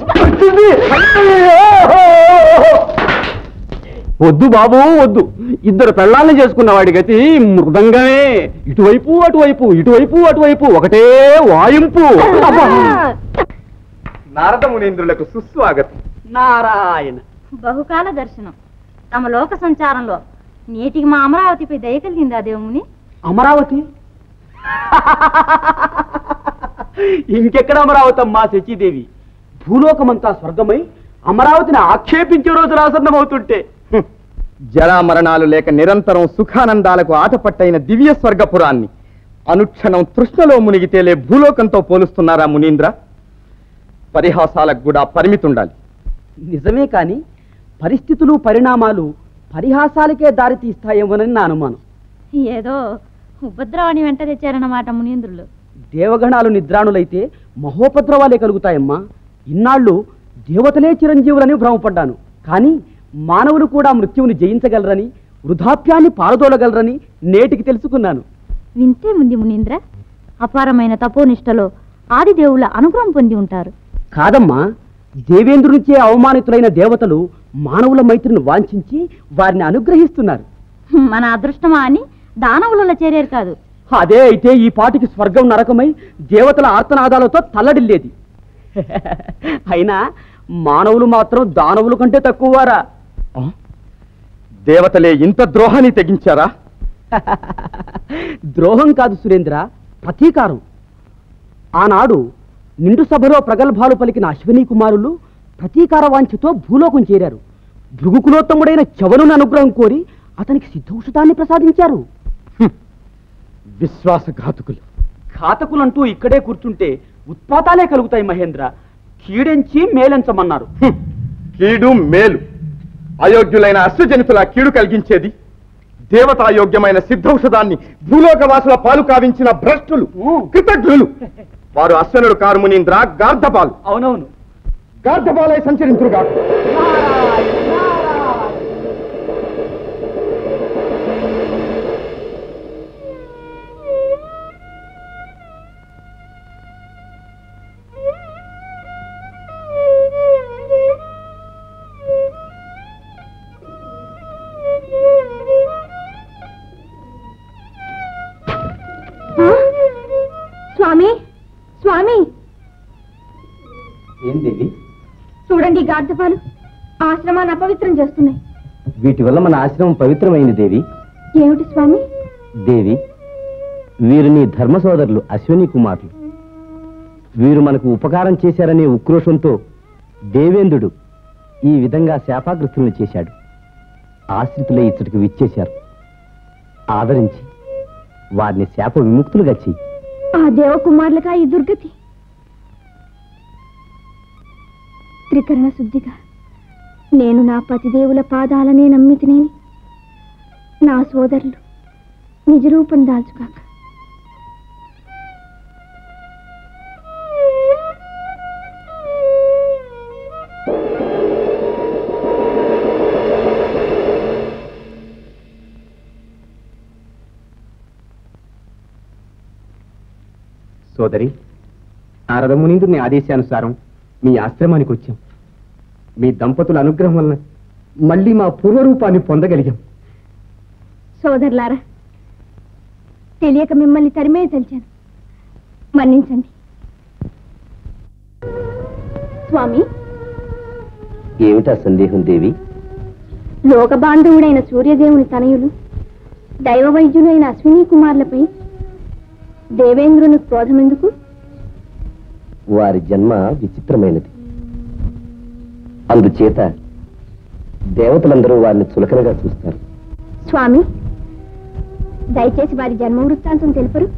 Speaker 1: వద్దు బాబు వద్దు. ఇద్దరు పెళ్ళాలను చేసుకున్న వాడి గతి మృదంగమే. ఇటువైపు అటువైపు ఒకటే వాయింపు.
Speaker 7: నారద మునీంద్రులకు సుస్వాగతం.
Speaker 4: నారాయణ.
Speaker 1: బహుకాల దర్శనం. తమ లోక సంచారంలో నేటికి మా అమరావతిపై దయ కలిగిందా దేవుని?
Speaker 4: అమరావతి? ఇంకెక్కడ అమరావతి అమ్మా శచీదేవి? భూలోకమంతా స్వర్గమై అమరావతిని ఆక్షేపించే రోజు రాసన్నమవుతుంటే
Speaker 7: జరామరణాలు లేక నిరంతరం సుఖానందాలకు ఆటపట్టైన దివ్య స్వర్గపురాన్ని అనుక్షణం తృష్ణలో మునిగి తేలే భూలోకంతో పోలుస్తున్నారా మునీంద్ర? పరిహాసాలకు కూడా పరిమితుండాలి.
Speaker 4: నిజమే కాని పరిస్థితులు పరిణామాలు పరిహాసాలకే దారి తీస్తాయేమోనని నా అనుమానం.
Speaker 1: ఏదో ఉపద్రవాన్ని వెంట తెచ్చారన్నమాట మునీంద్రులు.
Speaker 4: దేవగణాలు నిద్రాణులైతే మహోపద్రవాలే కలుగుతాయమ్మా. ఇన్నాళ్ళు దేవతలే చిరంజీవులని భ్రమపడ్డాను. కానీ మానవులు కూడా మృత్యువుని జయించగలరని, వృధాప్యాన్ని పారదోలగలరని నేటికి తెలుసుకున్నాను.
Speaker 1: వింతే ముందు మునీంద్ర, అపారమైన తపోనిష్టలో ఆదిదేవుల అనుగ్రహం పొంది ఉంటారు.
Speaker 4: కాదమ్మా, దేవేంద్రునిచే అవమానితులైన దేవతలు మానవుల మైత్రిని వాంఛించి వారిని అనుగ్రహిస్తున్నారు.
Speaker 1: మన అదృష్టమా అని దానవులలో చేరేరు కాదు.
Speaker 4: అదే అయితే ఈ పాటికి స్వర్గం నరకమై దేవతల ఆర్తనాదాలతో తల్లడిల్లేది. అయినా మానవులు మాత్రం దానవుల కంటే తక్కువవారా?
Speaker 7: దేవతలే ఇంత ద్రోహాన్ని తెగించారా?
Speaker 4: ద్రోహం కాదు సురేంద్ర, ప్రతీకారం. ఆనాడు నిండు సభలో ప్రగల్భాలు పలికిన అశ్విని కుమారులు ప్రతీకార వాంఛతో భూలోకం చేరారు. భృగుకులోత్తముడైన చవనుని అనుగ్రహం కోరి అతనికి సిద్ధౌషధాన్ని ప్రసాదించారు.
Speaker 7: విశ్వాసఘాతుకులు.
Speaker 4: ఘాతకులంటూ ఇక్కడే కూర్చుంటే ఉత్పాతాలే కలుగుతాయి మహేంద్ర. కీడెంచి మేలెంచమన్నారు.
Speaker 7: కీడు మేలు. అయోగ్యులైన అశ్వజనితుల కీడు కలిగించేది దేవతాయోగ్యమైన సిద్ధౌషధాన్ని భూలోకవాసుల పాలు కావించిన భ్రష్టులు, కృతజ్ఞులు. వారు అశ్వనుడు కారు మునీంద్ర, గార్ధపాలు.
Speaker 4: అవునవును,
Speaker 7: గార్ధపాలై సంచరించురుగా.
Speaker 1: స్వామి స్వామి
Speaker 6: ఏం దేవి?
Speaker 1: చూడండి ఈ గార్ధపాలు ఆశ్రమాన్ని అపవిత్రం చేస్తున్నాయి.
Speaker 6: వీటి వల్ల మన ఆశ్రమం పవిత్రమైంది దేవి.
Speaker 1: ఏమిటి స్వామి?
Speaker 6: దేవి, వీరు నీ ధర్మ సోదరులు అశ్విని కుమారులు. వీరు మనకు ఉపకారం చేశారనే ఉక్రోషంతో దేవేంద్రుడు ఈ విధంగా శాపాగ్రస్తులను చేశాడు. ఆశ్రితులై ఇచ్చటికి విచ్చేశారు. ఆదరించి వారిని శాప విముక్తులుగా చెయ్యి.
Speaker 1: ఆ దేవకుమారులకా ఈ దుర్గతి? త్రికరణ శుద్ధిగా నేను నా పతిదేవుల పాదాలనే నమ్మితినేని నా సోదరులు నిజరూపం దాల్చుకాక.
Speaker 7: సోదరి, నారద మునీంద్రుని ఆదేశానుసారం మీ ఆశ్రమానికి వచ్చాం. మీ దంపతుల అనుగ్రహం వలన మళ్ళీ మా పూర్వరూపాన్ని పొందగలిగాం.
Speaker 1: సోదరులారా, తెలియక మిమ్మల్ని తరిమే తెలిచాను, మన్నించండి. స్వామి,
Speaker 6: ఏమిటా సందేహం దేవి?
Speaker 1: లోకబాంధవుడైన సూర్యదేవుని తనయులు దైవ వైద్యులైన అశ్విని కుమారులపై దేవేంద్రుని క్రోధమెందుకు?
Speaker 6: వారి జన్మ విచిత్రమైనది. అందుచేత దేవతలందరూ వారిని చులకనగా చూస్తారు.
Speaker 1: స్వామి, దయచేసి వారి జన్మ వృత్తాంతం తెలుపరు.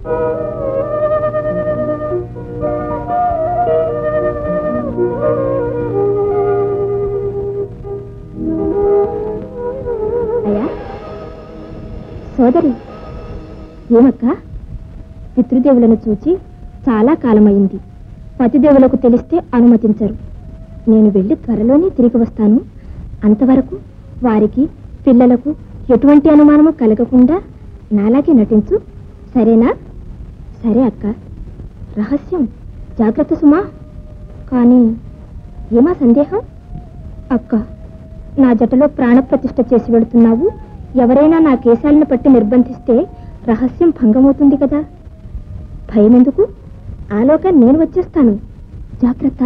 Speaker 1: అయ్యా సోదరి, ఏమక్క? పితృదేవులను చూచి చాలా కాలమైంది. పతిదేవులకు తెలిస్తే అనుమతించరు. నేను వెళ్ళి త్వరలోనే తిరిగి వస్తాను. అంతవరకు వారికి పిల్లలకు ఎటువంటి అనుమానము కలగకుండా నాలాగే నటించు, సరేనా? సరే అక్క. రహస్యం, జాగ్రత్త సుమా. కానీ ఏమా సందేహం? అక్క, నా జటలో ప్రాణప్రతిష్ఠ చేసి వెళుతున్నావు. ఎవరైనా నా కేశాలను పట్టి నిర్బంధిస్తే రహస్యం భంగమవుతుంది కదా. భయం ఎందుకు? ఆలోగా నేను వచ్చేస్తాను. జాగ్రత్త.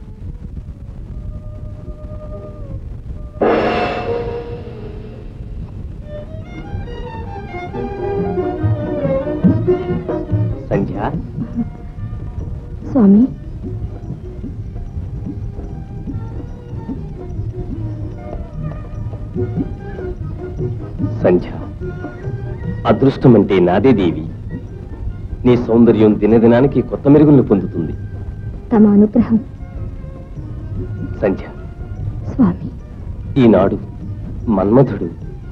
Speaker 6: సంధ్య,
Speaker 1: స్వామి,
Speaker 6: సంధ్య, అదృష్టం అంటే నాదే దేవి. నీ సౌందర్యం దినదినానికి కొత్త మెరుగులను పొందుతుంది.
Speaker 1: తమ అనుగ్రహం.
Speaker 6: సంధ్య,
Speaker 1: స్వామి,
Speaker 6: ఈనాడు మన్మధుడు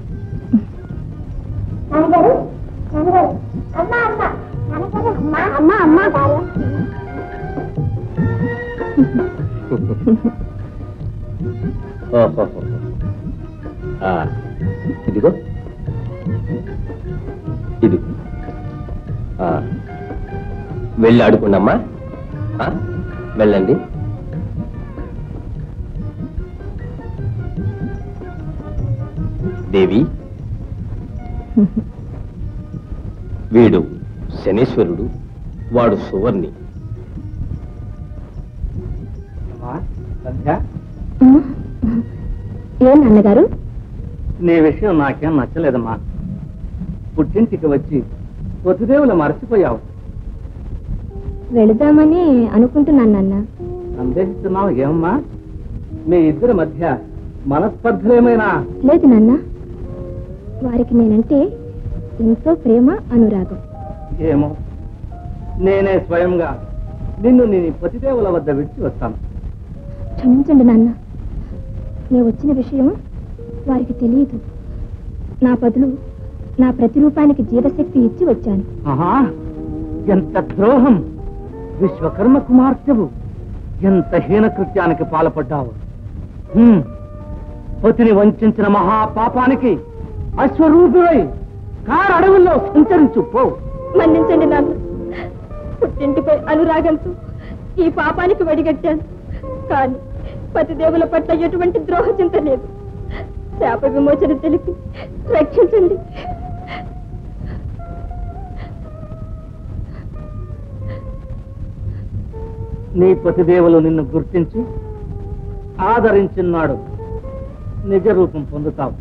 Speaker 6: ఇదిగో ఇది వెళ్ళి ఆడుకోండమ్మా. వెళ్ళండి. దేవి, వీడు శనేశ్వరుడు, వాడు సువర్ణి.
Speaker 1: ఏం నాన్నగారు?
Speaker 4: నీ విషయం నాకేం నచ్చలేదమ్మా. పుట్టింటికి వచ్చి పొద్దుదేవులు మర్చిపోయావు.
Speaker 1: వెళదామని అనుకుంటున్నాను నాన్న.
Speaker 4: సందేహిస్తున్నావు ఏమమ్మా? మీ ఇద్దరి మధ్య మనస్పర్ధలేమైనా?
Speaker 1: లేదు నాన్న, వారికి నేనంటే ఎంతో ప్రేమ, అనురాగం.
Speaker 4: ఏమో, నేనే స్వయంగా నిన్ను నీ పతిదేవుల వద్ద విడిచి వస్తాను.
Speaker 1: క్షమించండి నాన్న, నేను వచ్చిన విషయం వారికి తెలియదు. నా బదులు నా ప్రతిరూపానికి జీవశక్తి ఇచ్చి వచ్చాను.
Speaker 4: ఆహా, ఎంత ద్రోహం! విశ్వకర్మ కుమార్తెవు, ఎంత హీన కృత్యానికి పాల్పడ్డావు. పతిని వంచిన మహాపాపానికి అశ్వరూపుడై కారడవుల్లో సంచరించు పో.
Speaker 1: మన్నించండి నాన్న, పుట్టింటిపై అనురాగంతో ఈ పాపానికి వడిగట్టాను. కానీ పతిదేవుల పట్ల ఎటువంటి ద్రోహ చింత లేదు. శాప విమోచన తెలిపి రక్షించండి.
Speaker 9: నీ పతిదేవులు నిన్ను గుర్తించి ఆదరించినాడు నిజ రూపం పొందుతావు.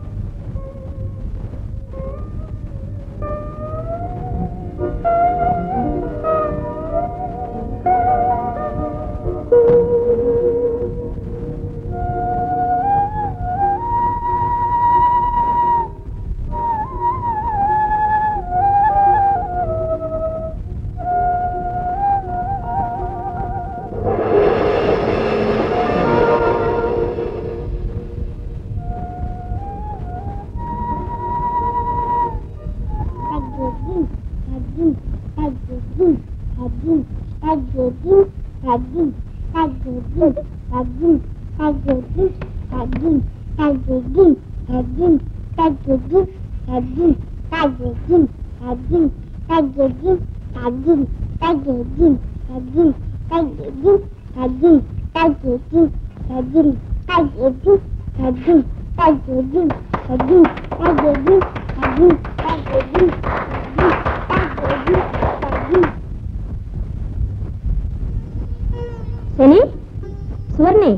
Speaker 3: శని, సువర్ణి,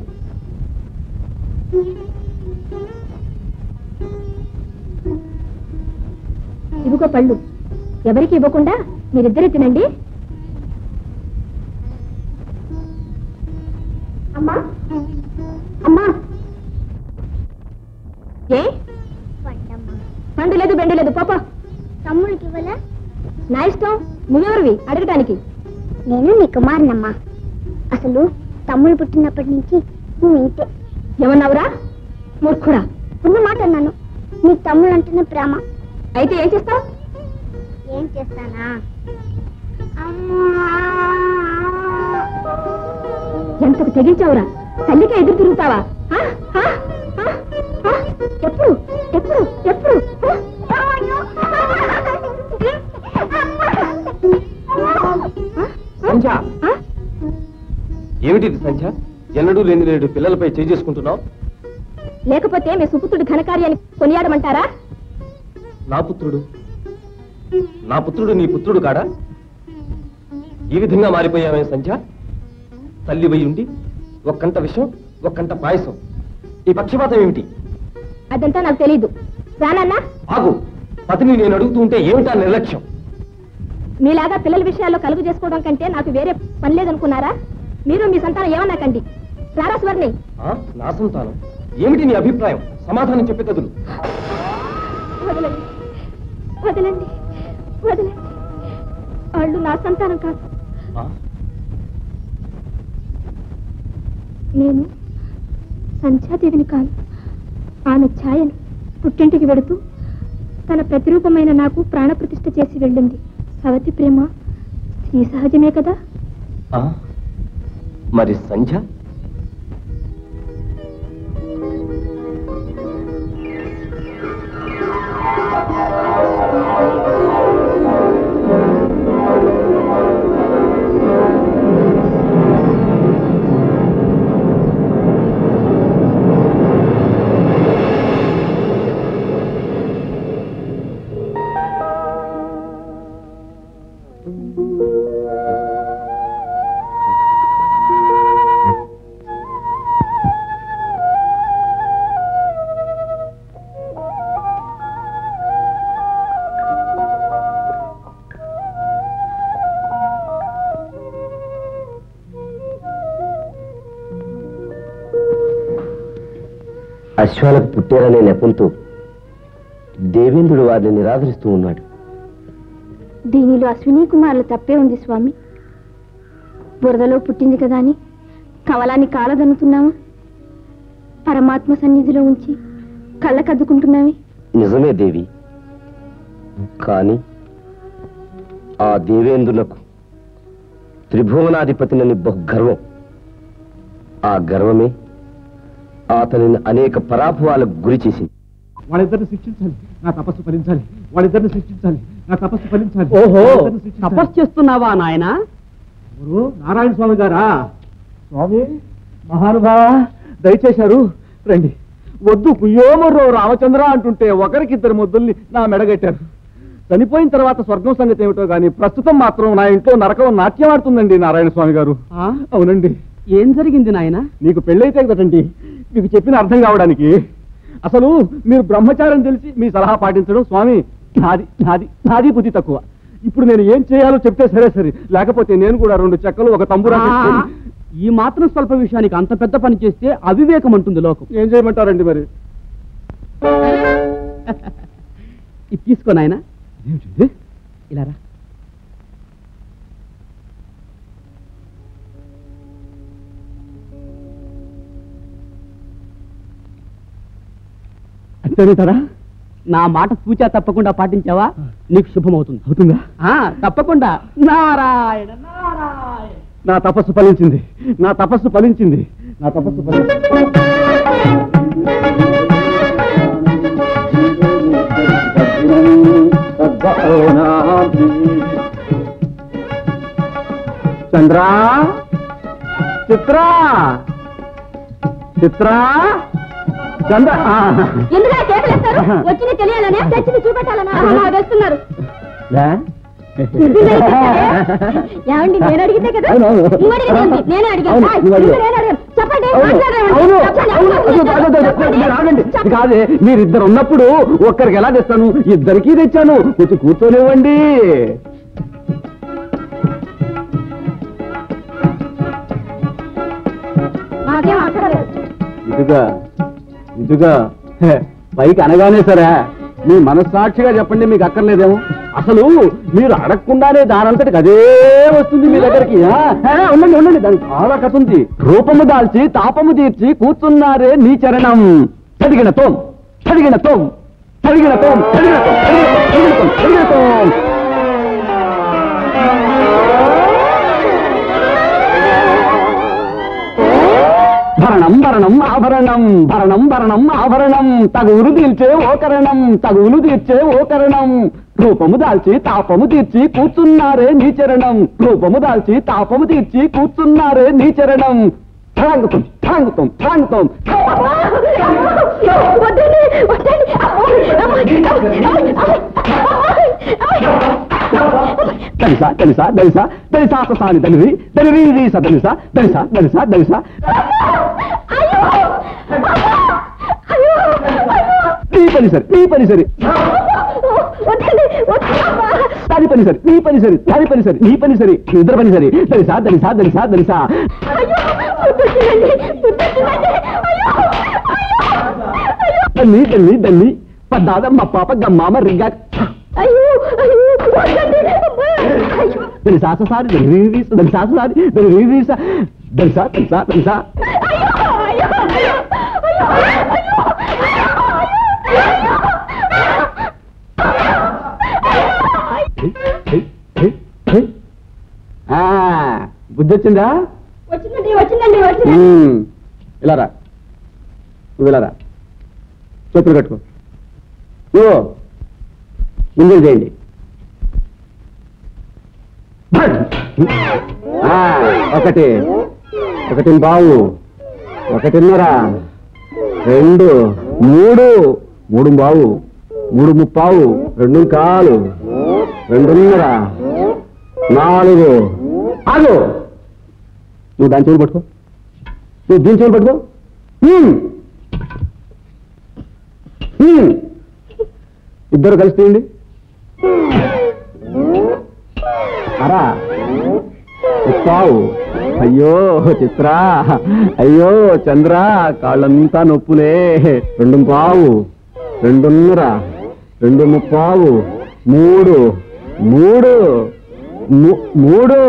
Speaker 3: ఇదిగో పళ్ళు. ఎవరికి ఇవ్వకుండా మీరిద్దరే తినండి. అమ్మా అమ్మా, ఏ పండు లేదు బెండు లేదు, పాప.
Speaker 1: తమ్ముడికి ఇవ్వలే?
Speaker 3: నా ఇష్టం, నువ్వెవరివి అడగటానికి?
Speaker 1: నేను నీ కుమారునమ్మా. అసలు తమ్ముడు పుట్టినప్పటి నుంచి నువ్వు ఇంతే.
Speaker 3: ఏమన్నావురా మూర్ఖుడా?
Speaker 1: ఉన్న మాట అన్నాను. నీ తమ్ముడు అంటేనే ప్రేమ.
Speaker 3: అయితే ఏం చేస్తావు?
Speaker 1: ఏం చేస్తానా?
Speaker 3: ఎంతకు తెగించావురా? తల్లికి ఎదురు తిరుగుతావా? ఎప్పుడు ఎప్పుడు ఎప్పుడు?
Speaker 6: సంధ్య, ఏమిటిది సంధ్య? ఎన్నడూ లేని నేడు పిల్లలపై చేసుకుంటున్నావు.
Speaker 3: లేకపోతే మీ సుపుత్రుడి ఘనకార్యాన్ని కొనియాడమంటారా?
Speaker 6: నా పుత్రుడు నీ పుత్రుడు కాడా? ఈ విధంగా మారిపోయామే సంధ్య. తల్లి వై ఉండి ఒక్కంత విషం, ఒక్కంత పాయసం. ఈ పక్షపాతం ఏమిటి?
Speaker 3: అదంతా నాకు తెలీదు. రానన్నా?
Speaker 6: ఆగు. పతిని నేను అడుగుతూ ఉంటే ఏమిటా నిర్లక్ష్యం?
Speaker 3: మీలాగా పిల్లల విషయాల్లో కలుగు చేసుకోవడం కంటే నాకు వేరే పని లేదనుకున్నారా? మీరు మీ సంతానం ఏమన్నాకండి. రారా సువర్ణి.
Speaker 6: నా సంతానం ఏమిటి నీ అభిప్రాయం? సమాధానం చెప్పే కదులు.
Speaker 3: వదలండి వదలండి వదలండి. వాళ్ళు నా సంతానం కాదు. నేను సంధ్యాదేవిని కాను. ఆమె ఛాయను పుట్టింటికి వెడుతూ తన ప్రతిరూపమైన నాకు ప్రాణప్రతిష్ఠ చేసి వెళ్ళింది. సవతి ప్రేమ స్త్రీ సహజమే కదా.
Speaker 6: మరి సంధ్య? అశ్వాలకు పుట్టారనే నెపంతో దేవేంద్రుడు వారిని నిరాదరిస్తూ ఉన్నాడు.
Speaker 3: దీనిలో అశ్విని కుమారులు తప్పే ఉంది స్వామి. బురదలో పుట్టింది కదా అని కవలాన్ని కాలదన్నుతున్నామా? పరమాత్మ సన్నిధిలో ఉంచి కళ్ళకద్దుకుంటున్నామే.
Speaker 6: నిజమే దేవి. కాని ఆ దేవేంద్రులకు త్రిభువనాధిపతినని బహుగర్వం. ఆ గర్వమే అతనిని అనేక పరాభవాలకు గురి చేసింది.
Speaker 8: వాళ్ళిద్దరిని శిక్షించాలి, నా తపస్సు ఫలించాలి. వాళ్ళిద్దరిని శిక్షించాలి, నా తపస్సు ఫలించాలి.
Speaker 4: ఓహో, తపస్సు చేస్తున్నావా నాయన?
Speaker 8: గురు నారాయణ స్వామి గారా? స్వామి మహానుభావ దయచేశారు, రండి. వద్దు కుయ్యోమర్రో రామచంద్ర అంటుంటే ఒకరికిద్దరు ముద్దుల్ని నా మెడగట్టారు. చనిపోయిన తర్వాత స్వర్గం సంగతి ఏమిటో గాని ప్రస్తుతం మాత్రం నా ఇంట్లో నరకం నాట్యం ఆడుతుందండి నారాయణ స్వామి గారు. అవునండి.
Speaker 4: ఏం జరిగింది నాయన?
Speaker 8: నీకు పెళ్ళైతే కదండి మీకు చెప్పిన అర్థం కావడానికి. అసలు మీరు బ్రహ్మచారం తెలిసి మీ సలహా పాటించడం స్వామి నాది బుద్ధి తక్కువ. ఇప్పుడు నేను ఏం చేయాలో చెప్తే సరే, లేకపోతే నేను కూడా 2 చెక్కలు ఒక తంబురా.
Speaker 4: ఈ మాత్రం స్వల్ప విషయానికి అంత పెద్ద పని చేస్తే అవివేకం అంటుంది లోకం.
Speaker 8: ఏం చేయమంటారండి మరి?
Speaker 4: ఇది తీసుకో నాయన. ఇలా రా.
Speaker 8: అంతేనేతారా?
Speaker 4: నా మాట సూచా తప్పకుండా పాటించావా నీకు శుభమవుతుంది.
Speaker 8: అవుతుందా?
Speaker 4: తప్పకుండా. నారాయణ నారాయణ.
Speaker 8: నా తపస్సు ఫలించింది, నా తపస్సు ఫలించింది, నా తపస్సు ఫలించింది. చంద్రా, చిత్రా, చిత్రా, చంద్ర.
Speaker 1: ఎందుకు కేకలేస్తారు? వచ్చింది తెలియాలనే, తెచ్చింది చూపెట్టాలనా? వేస్తున్నారు. ఏమండి, నేను అడిగితే కదా? నేను అడిగాను. చెప్పండి.
Speaker 8: కాదే, మీరిద్దరు ఉన్నప్పుడు ఒక్కరికి ఎలా తెస్తాను? ఇద్దరికీ తెచ్చాను. కొంచెం కూర్చోనివ్వండి. ఇదిగా పైకి అనగానే సరే, మీ మనస్సాక్షిగా చెప్పండి, మీకు అక్కర్లేదేమో. అసలు మీరు అడగకుండానే దానంతటికి అదే వస్తుంది మీ దగ్గరికి. ఉండండి, దానికి చాలా కథ ఉంది. రూపము దాల్చి తాపము తీర్చి కూర్చున్నారే నీ చరణం. చదిగిన తోం, చదిగిన తోం, చదిగిన తోం, చదిగిన తోం, చదిగిన తోం, చదిగిన తోం. భరణం భరణం ఆభరణం, భరణం భరణం ఆభరణం, తగువులు తీర్చే ఓకరణం, తగువులు తీర్చే ఓకరణం. రూపము దాల్చి తాపము తీర్చి కూర్చున్నారే నీ చరణం, రూపము దాల్చి తాపము తీర్చి కూర్చున్నారే నీ చరణం. ఠాంగుతం ఠాంగుతం ఠాంగుతం. దలిసా దలిసా దలిసా దలిసా సాని దలివి దలివి వీస దలిసా దలిసా దలిసా దలిసా. నీ పని సరి, నీ పని సరి, దాని పని సరి, నీ పని సరి, దాని పని సరి, నీ పని సరి, ఇద్దరు పని సరి. దలిసా దలిసా దలిసా దలిసా. దల్లి దల్లి దల్లి పద్దాదమ్మ పాప గమ్మామ రింగా. దలిసా సారి దలి దలిసా సారి దలి వీస దలిసా దలిసా దలిసా. బుద్ధి వచ్చిందా? ఇలా రా, నువ్వు ఇలా రా, చేతులు కట్టుకో. నువ్వు ముందు చేయండి. ఒకటి, 1.25, 1.5, 2, 3, 3.25, 3.35, 2.25, 2.5, 4. ఆగు, నువ్వు దాని చెవులు పట్టుకో, నువ్వు దీని చెవులు పట్టుకో. ఇద్దరు కలిసి తీయండి. అరా పావు. అయ్యో చిత్రా, అయ్యో చంద్ర, కాళ్ళంతా నొప్పులే. 2.25, 2.5, 2.35, 3, 3, 3,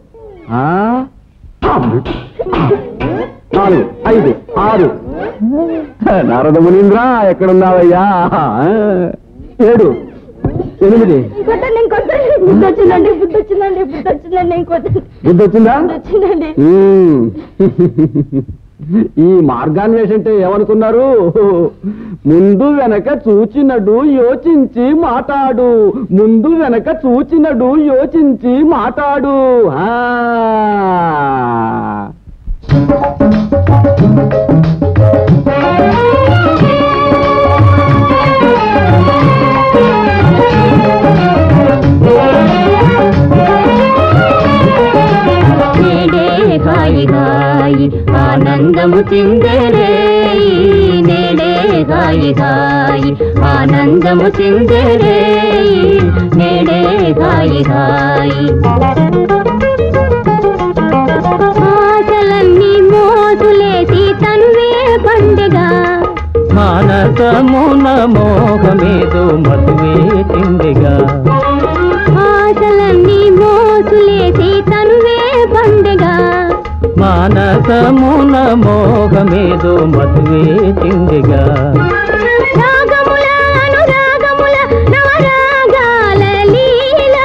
Speaker 8: 4, 5, 6. నారద మునీంద్ర ఎక్కడున్నావయ్యా? 7, 8.
Speaker 1: బుద్ధొచ్చిందండి, బుద్ధొచ్చిందండి, బుద్ధొచ్చిందండి.
Speaker 8: బుద్ధొచ్చిందా?
Speaker 1: వచ్చిందండి.
Speaker 8: ఈ మార్గాన్వేషణ అంటే ఏమనుకున్నారు? ముందు వెనక చూచినడు యోచించి మాట్లాడు, ముందు వెనక చూచినడు యోచించి మాట్లాడు.
Speaker 10: ఆనందము చిందరే నేడే హాయి హాయి ఆనందము చిందరే నేడే హాయి హాయి ఆశలన్నీ మోసులేసి తనువే పండుగ మానసమున మోహమేదో మధువే చిందిగా ఆశలన్నీ మోసులేసి తనువే పండుగ మానసమున మోహమేదో మధువే చిందిగా రాగముల అనురాగముల నవరాగాల లీల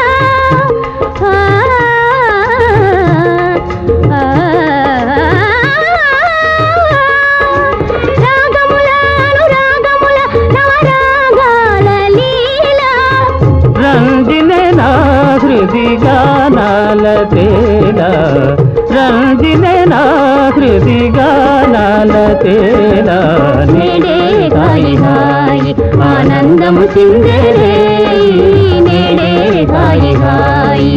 Speaker 10: రాగముల అనురాగముల నవరాగాల లీల రంజినే నా హృది గానాల తేల రంజినే నా హృది గానాల తేల నేడే హాయి హాయి ఆనందము చిందరే నేడే హాయి హాయి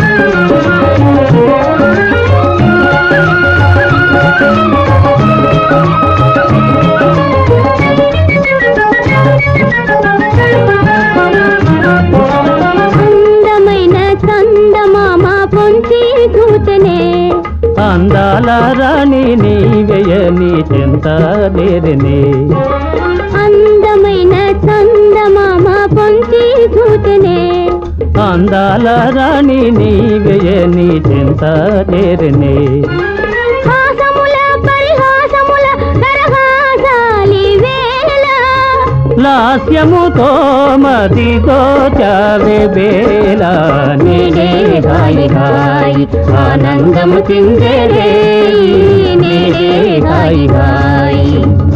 Speaker 10: అందమైన చందమామ పొంచి చూచనే అందాల రాణి నీవెయని చెంత నేరనే అందమైన చందమామ పొంచి చూచనే అందాల రాణి నీవెయని చెంత నేరనే హాసముల పరిహాసముల దరహాసాలి వేళ లాస్యముతో మదితో చావే బేల నేడే హాయి హాయి ఆనందము చిందరే నేడే హాయి హాయి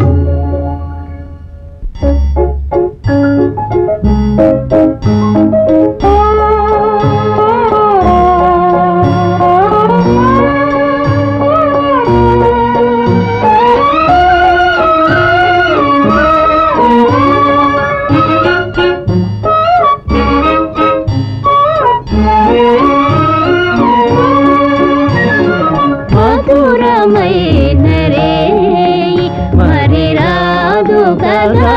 Speaker 10: మధురమైన రే మరి రాదు కదా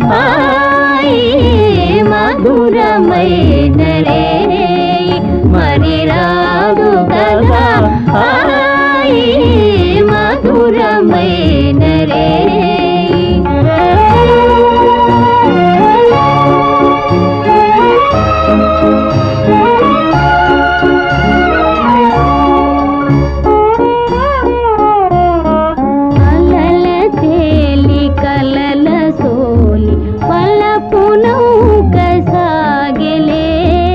Speaker 10: మధురమైన రే మరి రాదు కదా మధురమైన రే అలల తేలి కలల సోలి పలపు నౌక సాగెలే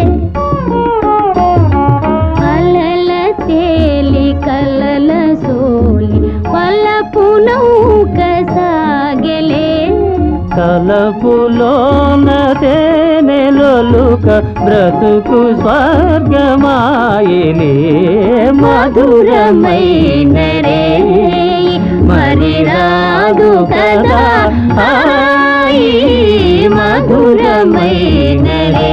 Speaker 10: అలల తేలి కలల సోలి పలపు నౌక సాగెలే తలపులోన తేనెలొలుక బ్రతుకు స్వర్గమాయలే మధురమైన రే మరి రాదు కదా మధురమైన రే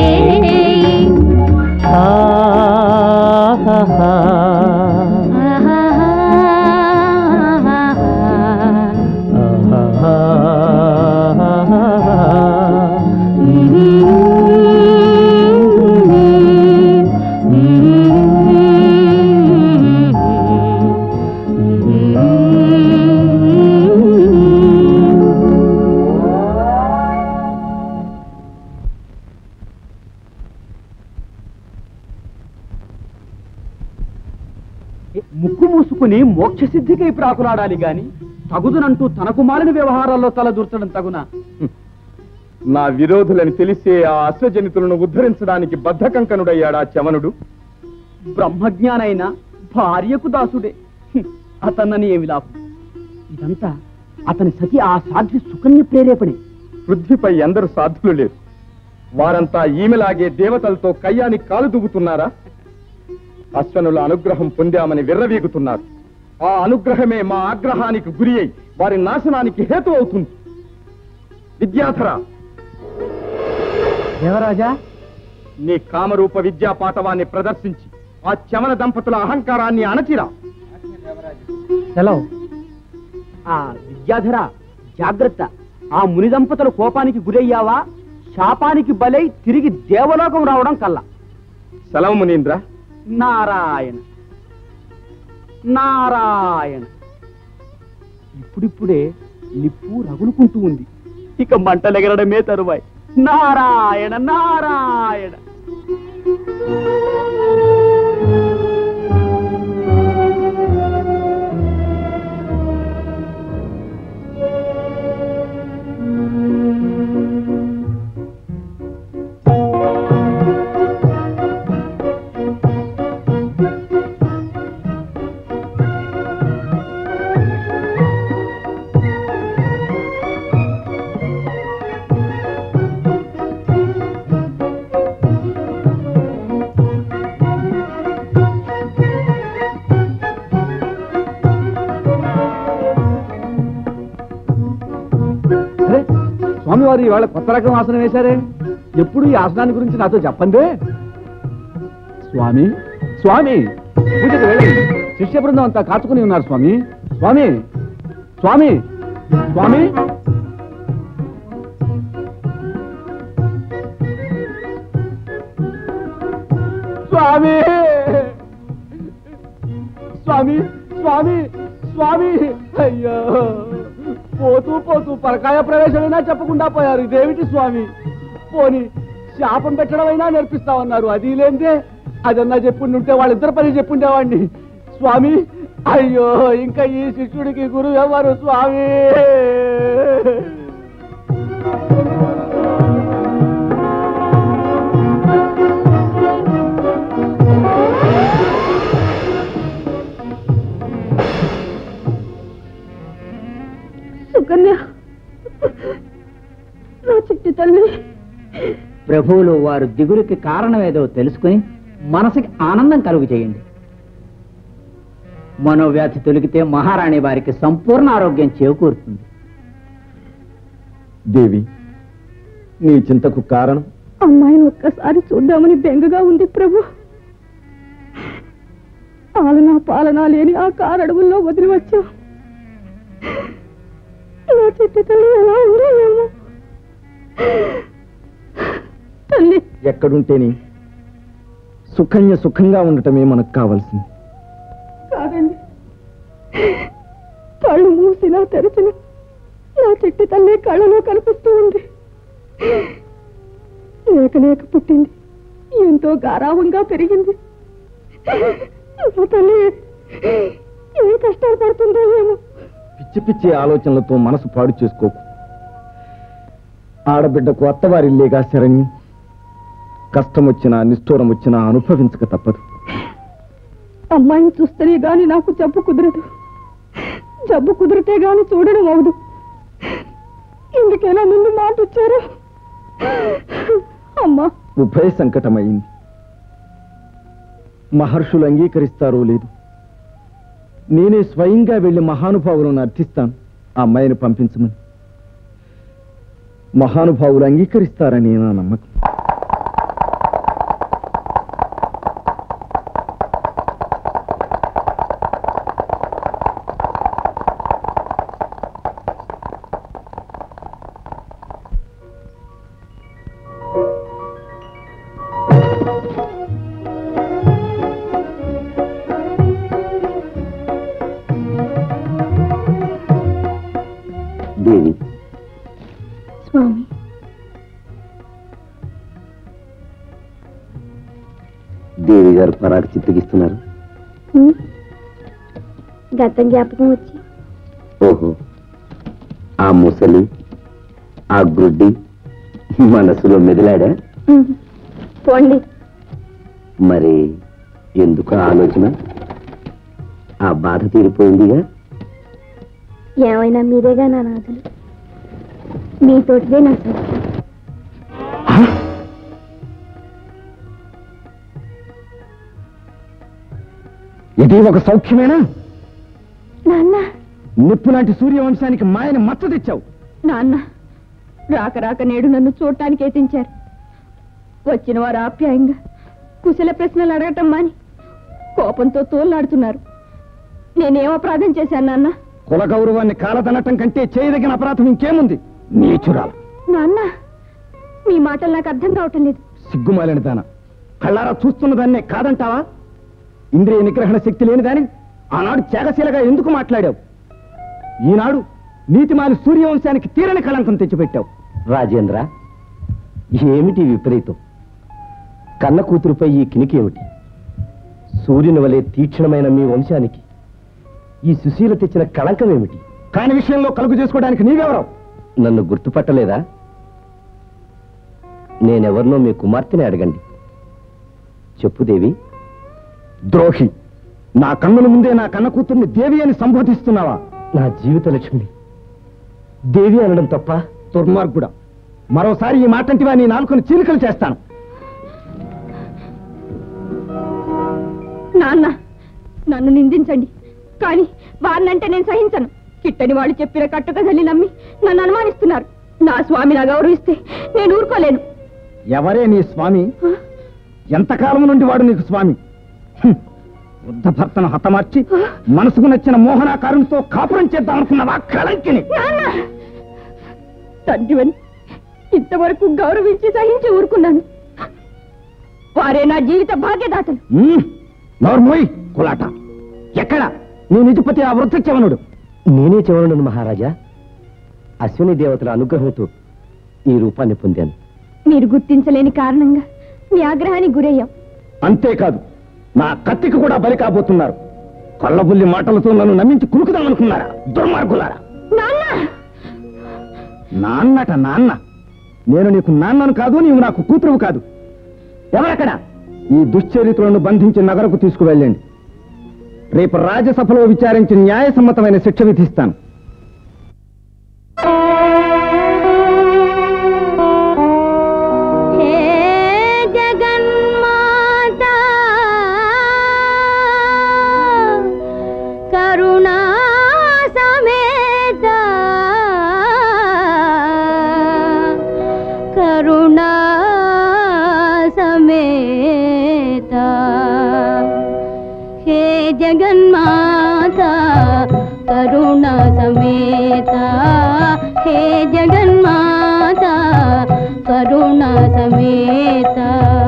Speaker 4: ముక్కు మూసుకుని మోక్ష సిద్ధికై ప్రాకులాడాలి గాని తగుదునంటూ తనకు మాలిన వ్యవహారాల్లో తలదూర్చడం తగునా?
Speaker 8: నా విరోధులని తెలిసే ఆ అశ్వజనితులను ఉద్ధరించడానికి బద్ధకంకనుడయ్యాడా చవనుడు.
Speaker 4: బ్రహ్మజ్ఞానైన భార్యకు దాసుడే. అతన్నని ఏమి లాభం? ఇదంతా అతని సతి ఆ సాధ్వి సుకన్య ప్రేరేపణే.
Speaker 8: పృథ్వీపై ఎందరు సాధులు లేరు. వారంతా ఈమెలాగే దేవతలతో కయ్యానికి కాలు దువ్వుతున్నారా? అశ్వనుల అనుగ్రహం పొందామని విర్రవీగుతున్నారు. ఆ అనుగ్రహమే మా ఆగ్రహానికి గురి అయి వారి నాశనానికి హేతు అవుతుంది. విద్యాధర,
Speaker 4: దేవరాజా,
Speaker 8: నీ కామరూప విద్యా పాఠవాన్ని ప్రదర్శించి ఆ చమన దంపతుల అహంకారాన్ని అణచిరా.
Speaker 4: సెలవు. ఆ విద్యాధర జాగ్రత్త, ఆ ముని దంపతుల కోపానికి గురయ్యావా శాపానికి బలై తిరిగి దేవలోకం రావడం కల్లా.
Speaker 2: సెలవు మునీంద్ర.
Speaker 4: నారాయణ నారాయణ. ఇప్పుడిప్పుడే నిప్పు రగులుకుంటూ ఉంది, ఇక మంటలెగరడమే తరువాయి. నారాయణ నారాయణ.
Speaker 2: స్వామివారు ఇవాళ కొత్త రకం ఆసనం వేశారే, ఎప్పుడు ఈ ఆసనాన్ని గురించి నాతో చెప్పండి. స్వామి స్వామి పూజకు వెళ్ళండి, శిష్య బృందం అంతా కాచుకుని ఉన్నారు. స్వామి స్వామి స్వామి స్వామి. స్వామి స్వామి స్వామి స్వామి. అయ్యో, పోతూ పోతూ పరకాయ ప్రవేశమైనా చెప్పకుండా పోయారు. ఇదేమిటి స్వామి? పోని శాపం పెట్టడం అయినా నేర్పిస్తామన్నారు, అది లేదే. అదన్నా చెప్పుంటే వాళ్ళిద్దరు పని చెప్పుండేవాడిని. స్వామి అయ్యో, ఇంకా ఈ శిష్యుడికి గురువు ఎవరు స్వామి?
Speaker 1: సుకన్య, నా చిట్టి తల్లి.
Speaker 5: ప్రభువులు వారు దిగులుకి కారణమేదో తెలుసుకుని మనసుకి ఆనందం కలుగు చేయండి. మనోవ్యాధి తొలగితే మహారాణి వారికి సంపూర్ణ ఆరోగ్యం చేకూరుతుంది.
Speaker 2: దేవి, నీ చింతకు కారణం?
Speaker 1: అమ్మాయిని ఒక్కసారి చూద్దామని బెంగగా ఉంది ప్రభు. ఆలనా పాలనా లేని ఆ కారడవుల్లో వదిలి వచ్చా. నా చిట్టి తల్లి ఎలా ఉందో ఏమో. తల్లి,
Speaker 2: ఎక్కడుంటేని సుకన్య సుఖంగా ఉండటమే మనకు కావాల్సింది.
Speaker 1: కాదండి, కళ్ళు మూసినా తెరిచిన నా చిట్టి తల్లి కళ్ళలో కనిపిస్తూ ఉంది. లేక లేక పుట్టింది, ఎంతో గారావంగా పెరిగింది. నా తల్లి ఏ కష్టాలు పడుతుందో ఏమో.
Speaker 2: పిచ్చి పిచ్చి ఆలోచనలతో మనసు పాడు చేసుకోకు. ఆడబిడ్డకు అత్తవారిల్లేగా శరణ్యం. కష్టం వచ్చినా నిష్ఠూరం వచ్చినా అనుభవించక తప్పదు.
Speaker 1: అమ్మాయిని చూస్తేనే గాని నాకు జబ్బు కుదరదు, జబ్బు కుదిరితే గాని చూడడం అవదు. ఇందుకేలా ముందు మాట ఇచ్చారు అమ్మా?
Speaker 2: ఉభయ సంకటమైంది. మహర్షులు అంగీకరిస్తారో లేదు, నేనే స్వయంగా వెళ్లి మహానుభావులను అర్థిస్తాను ఆ అమ్మాయిని పంపించమని. మహానుభావులు అంగీకరిస్తారని నా నమ్మకం. దేవి,
Speaker 3: స్వామి,
Speaker 6: దేవి గారు పరాకు చిత్తగిస్తున్నారు.
Speaker 3: గతం జ్ఞాపకం వచ్చి.
Speaker 6: ఓహో, ఆ ముసలి ఆ గుడ్డి మనసులో మెదిలాడా?
Speaker 3: పోండి.
Speaker 6: మరి ఎందుకు ఆలోచన? ఆ బాధ తీరిపోయిందిగా.
Speaker 3: ఏమైనా మీరేగా నా నాథులు, మీతోటిదే నా సత్యం.
Speaker 2: ఇది ఒక సౌఖ్యమేనా?
Speaker 3: నాన్న,
Speaker 2: నిప్పు లాంటి సూర్యవంశానికి మాయని మచ్చ తెచ్చావు.
Speaker 1: నాన్న, రాక రాక నేడు నన్ను చూడటానికి ఎత్తించారు. వచ్చిన వారు ఆప్యాయంగా కుశల ప్రశ్నలు అడగటం మాని కోపంతో తోలాడుతున్నారు. నేనేం అపరాధం చేశాను నాన్న?
Speaker 2: కుల గౌరవాన్ని కాలదనటం కంటే చేయదగిన అపరాధం ఇంకేముంది? నీచురాల.
Speaker 3: నాన్న, మీ మాటలు నాకు అర్థం కావటం లేదు.
Speaker 2: సిగ్గుమాలిన దాన, కళ్ళారా చూస్తున్న దాన్నే కాదంటావా? ఇంద్రియ నిగ్రహణ శక్తి లేని దాని ఆనాడు త్యాగశీలగా ఎందుకు మాట్లాడావు? ఈనాడు నీతిమాలి సూర్యవంశానికి తీరని కళంకం తెచ్చిపెట్టావు.
Speaker 6: రాజేంద్ర, ఏమిటి విపరీతం? కన్న కూతురుపై ఈ కినికి ఏమిటి? సూర్యుని వలె తీక్షణమైన మీ వంశానికి ఈ సుశీల తెచ్చిన కళంకం ఏమిటి?
Speaker 2: కాని విషయంలో కలుగు చేసుకోవడానికి నీవెవరో?
Speaker 6: నన్ను గుర్తుపట్టలేదా? నేనెవరినో మీ కుమార్తెని అడగండి. చెప్పు దేవి.
Speaker 2: ద్రోహి, నా కన్నుల ముందే నా కన్న కూతుర్ని దేవి అని సంబోధిస్తున్నావా?
Speaker 6: నా జీవిత లక్ష్మిని దేవి అనడం తప్ప?
Speaker 2: దుర్మార్గుడా, మరోసారి ఈ మాటంటివా నీ నాలుకను చీలికలు చేస్తాను.
Speaker 3: నాన్న, నన్ను నిందించండి, కానీ వారినంటే నేను సహించను. కిట్టని వాళ్ళు చెప్పిన కట్టుకథల్ని నమ్మి నన్ను అనుమానిస్తున్నారు. నా స్వామిని గౌరవిస్తే నేను ఊరుకోలేను.
Speaker 2: ఎవరే నీ స్వామి? ఎంతకాలం నుండి వాడు నీకు స్వామి? వృద్ధ భర్తను హతమార్చి మనసుకు నచ్చిన మోహనాకారంతో కాపురం చేద్దామనుకున్నవా కళంకిని?
Speaker 3: తండ్రివని ఇంతవరకు గౌరవించి సహించి ఊరుకున్నాను. వారే నా జీవిత భాగ్యదాతలు.
Speaker 2: నోర్మోయ్ కులాట, ఎక్కడ నీ నిజపతి ఆ వృద్ధ చవనుడు?
Speaker 6: నేనే చవనుడు మహారాజా. అశ్విని దేవతల అనుగ్రహంతో ఈ రూపాన్ని పొందాను.
Speaker 3: మీరు గుర్తించలేని కారణంగా మీ ఆగ్రహానికి గురయ్యాం.
Speaker 2: అంతేకాదు, నా కత్తికి కూడా బలి కాబోతున్నారు. కళ్ళబుల్లి మాటలతో నన్ను నమ్మించి కులుకుదామనుకున్నారా దుర్మార్గులారా? నాన్నట నాన్న? నేను నీకు నాన్నను కాదు, నీవు నాకు కూతురువు కాదు. ఎవరక్కడ? ఈ దుశ్చరిత్రలను బంధించి నగరకు తీసుకువెళ్ళండి. రేపు రాజ్యసభలో విచారించి న్యాయసమ్మతమైన శిక్ష విధిస్తాను.
Speaker 10: జగన్మాత కరుణ సమేత, హే జగన్మాత కరుణ సమేత.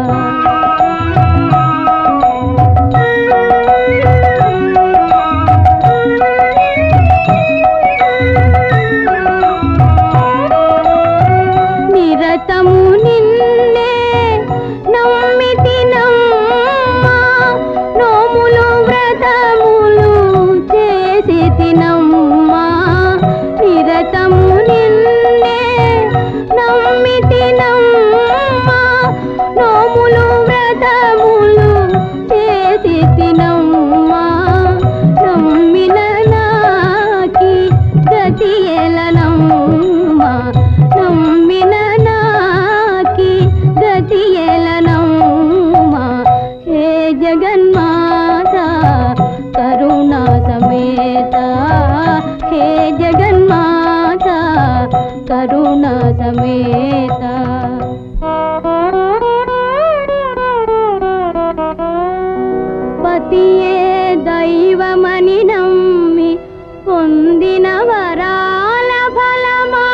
Speaker 10: నిరతము నిన్నే నమ్మితి నమ్మా, నోములు వ్రతములు చేసి తినమ్మా. నిరతము నిన్నే నమ్మితి నమ్మా, నోములు వ్రతములు చేసి తినమ్మా. నమ్మిన నాకి గతి ఎలనమ్మా, నమ్మిన నాకి గతి ఎలనమ్మా. హే జగన్మాత కరుణ సమేత, హే జగన్మాత కరుణ సమేత. పతియే దైవమని నమ్మి పొందిన వరాల ఫలమా,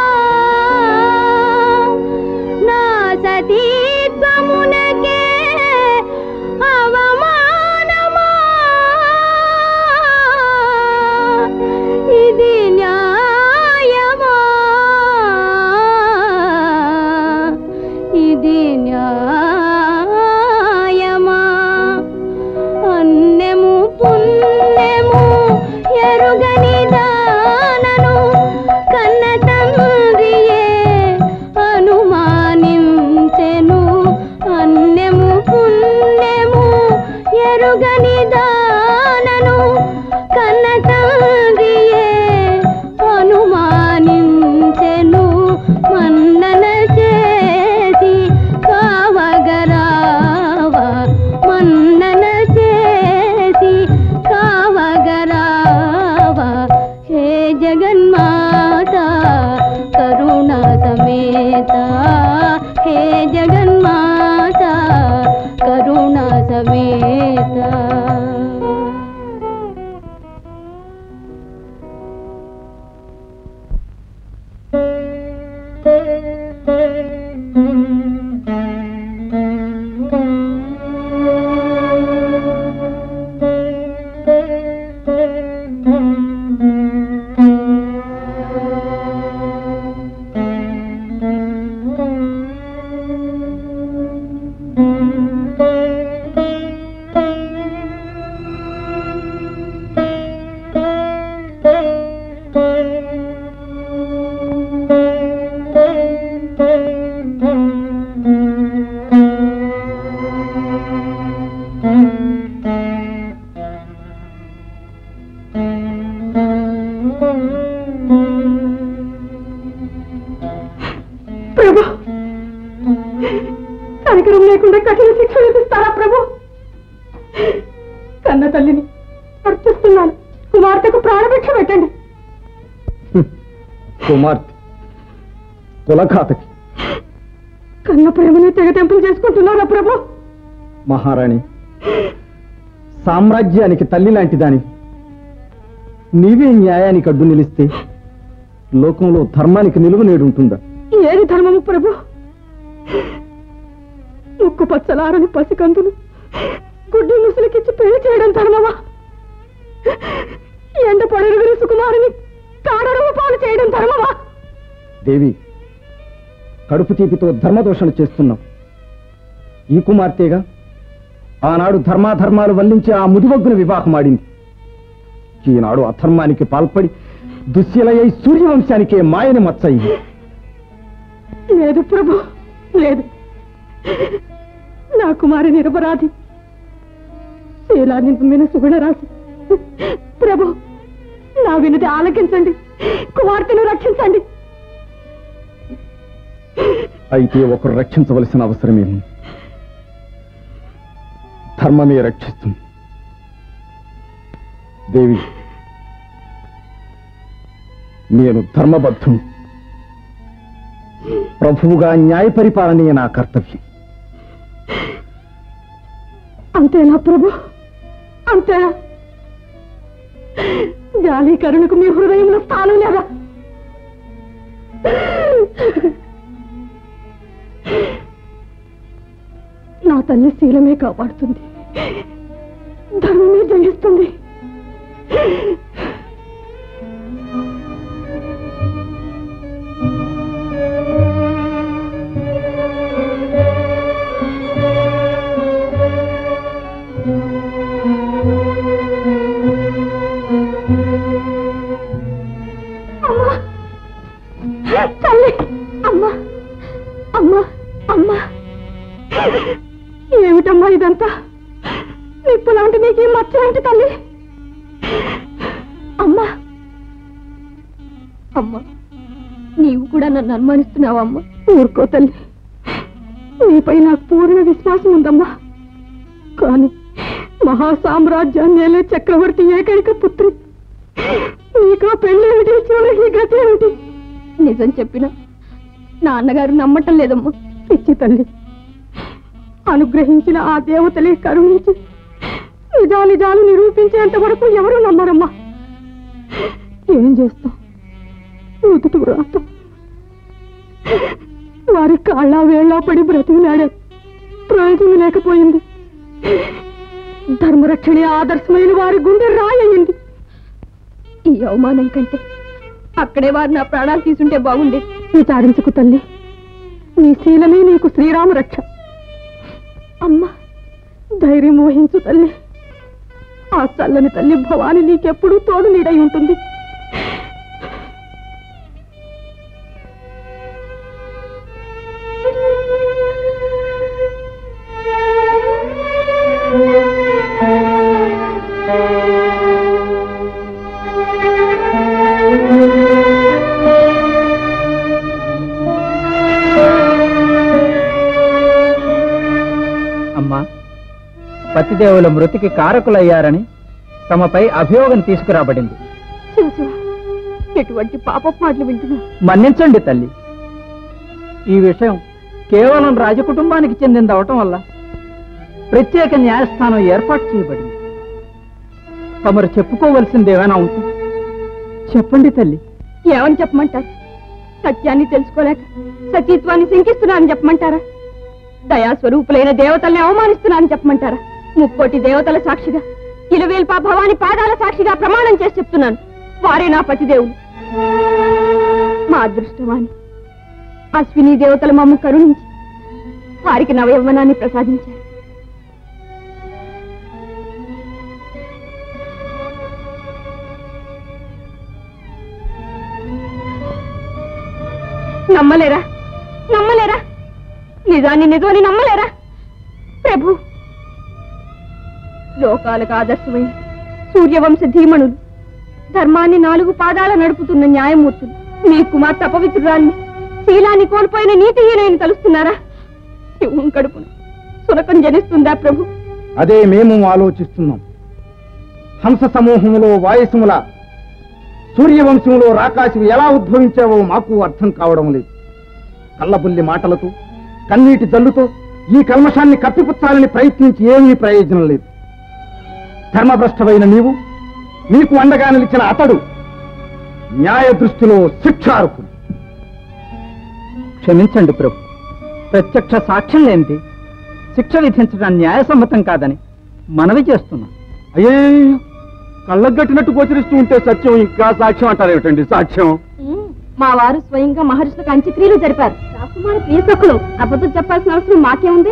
Speaker 10: నా సతీత్వమునకే అవమానమా. ఇది న్యాయమా, ఇది న్యాయమా. అన్నెము పుణ్యము ఎరుగని దానను కన్న తండ్రియే అనుమానించెను. అన్నెము పుణ్యము ఎరుగని దానను కన్న తండ్రియే అనుమానించెను. మన్నన చేసి కావగరావా, మన్నన చేసి కావగరావా. హే జగన్మాత కరుణ సమేత, హే జగన్మాత కరుణ సమేత.
Speaker 1: విడిపిస్తారా ప్రభు? కన్న తల్లిని అర్పిస్తున్నాను, కుమార్తెకు ప్రాణభిక్ష పెట్టండి.
Speaker 2: కుమార్తె కులఖాతకి
Speaker 1: కన్న ప్రేమని తెగతెంపులు చేసుకుంటున్నారా ప్రభు?
Speaker 2: మహారాణి, సామ్రాజ్యానికి తల్లి లాంటి దాని నీవే న్యాయానికి అడ్డు నిలిస్తే లోకంలో ధర్మానికి నిలువ నేడుంటుందా?
Speaker 1: ఏది ధర్మము ప్రభు? ముక్కు పచ్చలారని పసికందులు గుడ్డి ముసులకిచ్చి పెళ్లి చేయడం ధర్మమా? ఎండ పొడరుగురి సుకుమారుని కాడరువు పాలు చేయడం ధర్మమా?
Speaker 2: దేవి, కడుపు తీపితో ధర్మదోషణ చేస్తున్నాం. ఈ కుమార్తెగా ఆనాడు ధర్మాధర్మాలు వల్లించి ఆ ముదివగ్గున వివాహమాడింది. ఈనాడు అధర్మానికి పాల్పడి దుశ్శీలయ్యి సూర్యవంశానికే మాయని మచ్చయింది.
Speaker 1: లేదు ప్రభు, లేదు. నా కుమారి నిరపరాధి. శీలాన్ని నమ్మిన సుగుణరాశి. ప్రభు, నా వినతి ఆలకించండి, కుమార్తెను రక్షించండి.
Speaker 2: అయితే ఒకరు రక్షించవలసిన అవసరమేమి? ధర్మమే రక్షిస్తుంది. దేవి, నేను ధర్మబద్ధును. ప్రభువుగా న్యాయ పరిపాలనే నా కర్తవ్యం.
Speaker 1: అంతేనా ప్రభు? అంతేనా? జాలి కరుణకు మీ హృదయంలో స్థానం లేదా? నా తల్లి శీలమే కాపాడుతుంది, ధర్మమే జయిస్తుంది. తల్లి, అమ్మా, అమ్మా, అమ్మా, ఏమిటమ్మా ఇదంతా? నిప్పులాంటి నీకు ఈ మచ్చలేంటి తల్లి? అమ్మా, అమ్మా, నీవు కూడా నన్ను అనుమానిస్తున్నావా అమ్మా? ఊరుకో తల్లి, నీపై నాకు పూర్ణ విశ్వాసం ఉందమ్మా. కానీ మహాసామ్రాజ్యాన్నేలే చక్రవర్తి ఏకైక పుత్రి నీకు పెళ్ళేమిటి, చివరికి గతి ఏమిటి? నిజం చెప్పినా నా అన్నగారు నమ్మటం లేదమ్మా. పిచ్చి తల్లి, అనుగ్రహించిన ఆ దేవతలే కరుణించి నిజాలు నిరూపించేంత వరకు ఎవరు నమ్మరమ్మా. ఏం చేస్తాం? నుదుటి వ్రాత. వారి కాళ్ళ వేళ్ళ పడి బ్రతికినాడే, ప్రయోజనం లేకపోయింది. ధర్మరక్షణే ఆదర్శమైన వారి గుండె రాయింది. ఈ అవమానం కంటే అక్కడే వారు నా ప్రాణాలు తీసుంటే బాగుండేది. విచారించుకు తల్లి, నీ శీలమే నీకు శ్రీరామ రక్ష. అమ్మా, ధైర్యం వహించు తల్లి. ఆ చల్లని తల్లి భవాని నీకెప్పుడూ తోడు నీడై ఉంటుంది.
Speaker 5: అమ్మా, పతిదేవుల మృతికి కారకులయ్యారని తమపై అభియోగం తీసుకురాబడింది.
Speaker 1: ఎటువంటి పాపపు మాటలు వింటున్నా?
Speaker 5: మన్నించండి తల్లి, ఈ విషయం కేవలం రాజకుటుంబానికి చెందింది అవటం వల్ల ప్రత్యేక న్యాయస్థానం ఏర్పాటు చేయబడింది. తమరు చెప్పుకోవలసింది ఏమైనా ఉంటే చెప్పండి తల్లి.
Speaker 1: ఏమని చెప్పమంటారు? సత్యాన్ని తెలుసుకోలేక సతీత్వాన్ని శంకిస్తున్నానని చెప్పమంటారా? దయాస్వరూపులైన దేవతల్ని అవమానిస్తున్నానని చెప్పమంటారా? 30 దేవతల సాక్షిగా, ఇలవేల్పా భవాని పాదాల సాక్షిగా ప్రమాణం చేసి చెప్తున్నాను, వారే నా పతిదేవులు. మా అదృష్టవాణి అశ్విని దేవతల మమ్ము కరుణించి వారికి నవయవ్వనాన్ని ప్రసాదించారు. నమ్మలేరా? నమ్మలేరా? నిజాన్ని నిజమని నమ్మలేరా? ప్రభు, లోకాలకు ఆదర్శమైన సూర్యవంశ ధీమణులు, ధర్మాన్ని 4 పాదాల నడుపుతున్న న్యాయమూర్తులు మీ కుమార్తె అపవిత్రురాల్ని, శీలాన్ని కోల్పోయిన నీతిహీనని తలుస్తున్నారా? సింహం కడుపున సునకం జనిస్తుందా ప్రభు?
Speaker 2: అదే మేము ఆలోచిస్తున్నాం. హంస సమూహంలో వాయసముల, సూర్యవంశంలో రాకాశివి ఎలా ఉద్భవించావో మాకు అర్థం కావడం లేదు. కళ్ళబుల్లి మాటలతో, కన్నీటి జల్లుతో ఈ కల్మషాన్ని కప్పిపుచ్చాలని ప్రయత్నించి ఏమీ ప్రయోజనం లేదు. ధర్మభ్రష్టమైన నీవు, నీకు అండగా నిలిచిన అతడు న్యాయ దృష్టిలో శిక్షార్హుడు.
Speaker 5: క్షమించండి ప్రభు, ప్రత్యక్ష సాక్ష్యం లేనిది శిక్ష విధించడం న్యాయసమ్మతం కాదని మనవి చేస్తున్నాం.
Speaker 2: అయ్యే, కళ్ళగట్టినట్టు గోచరిస్తూ ఉంటే సత్యం ఇంకా సాక్ష్యం అంటారేమిటండి? సాక్ష్యం
Speaker 1: మా వారు స్వయంగా మహర్షులకు అంత్యక్రియలు జరిపారు. రాకుమారి ప్రియసకులు అబద్ధం చెప్పాల్సిన అవసరం మాకేముంది?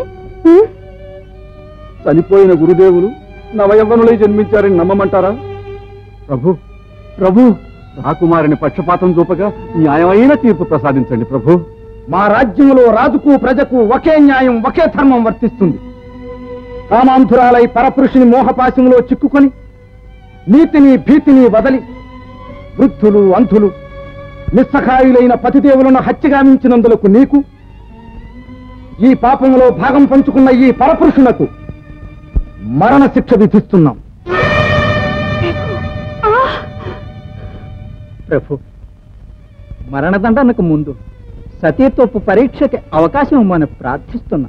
Speaker 2: చనిపోయిన గురుదేవులు నవయవ్వనులై జన్మించారని నమ్మమంటారా? ప్రభు ప్రభు రాకుమారిని పక్షపాతం చూపగా న్యాయమైన తీర్పు ప్రసాదించండి ప్రభు. మా రాజ్యంలో రాజుకు ప్రజకు ఒకే న్యాయం, ఒకే ధర్మం వర్తిస్తుంది. కామాంధురాలై పరపురుషుని మోహపాశంలో చిక్కుకొని నీతిని భీతిని వదలి వృద్ధులు, అంధులు, నిస్సహాయులైన పతిదేవులను హత్యగామించినందులకు నీకు, ఈ పాపంలో భాగం పంచుకున్న ఈ పరపురుషులకు మరణ శిక్ష విధిస్తున్నాం.
Speaker 5: ప్రభు, మరణదండనకు ముందు సతీత్వపు పరీక్షకి అవకాశం ఇవ్వమని ప్రార్థిస్తున్నాం.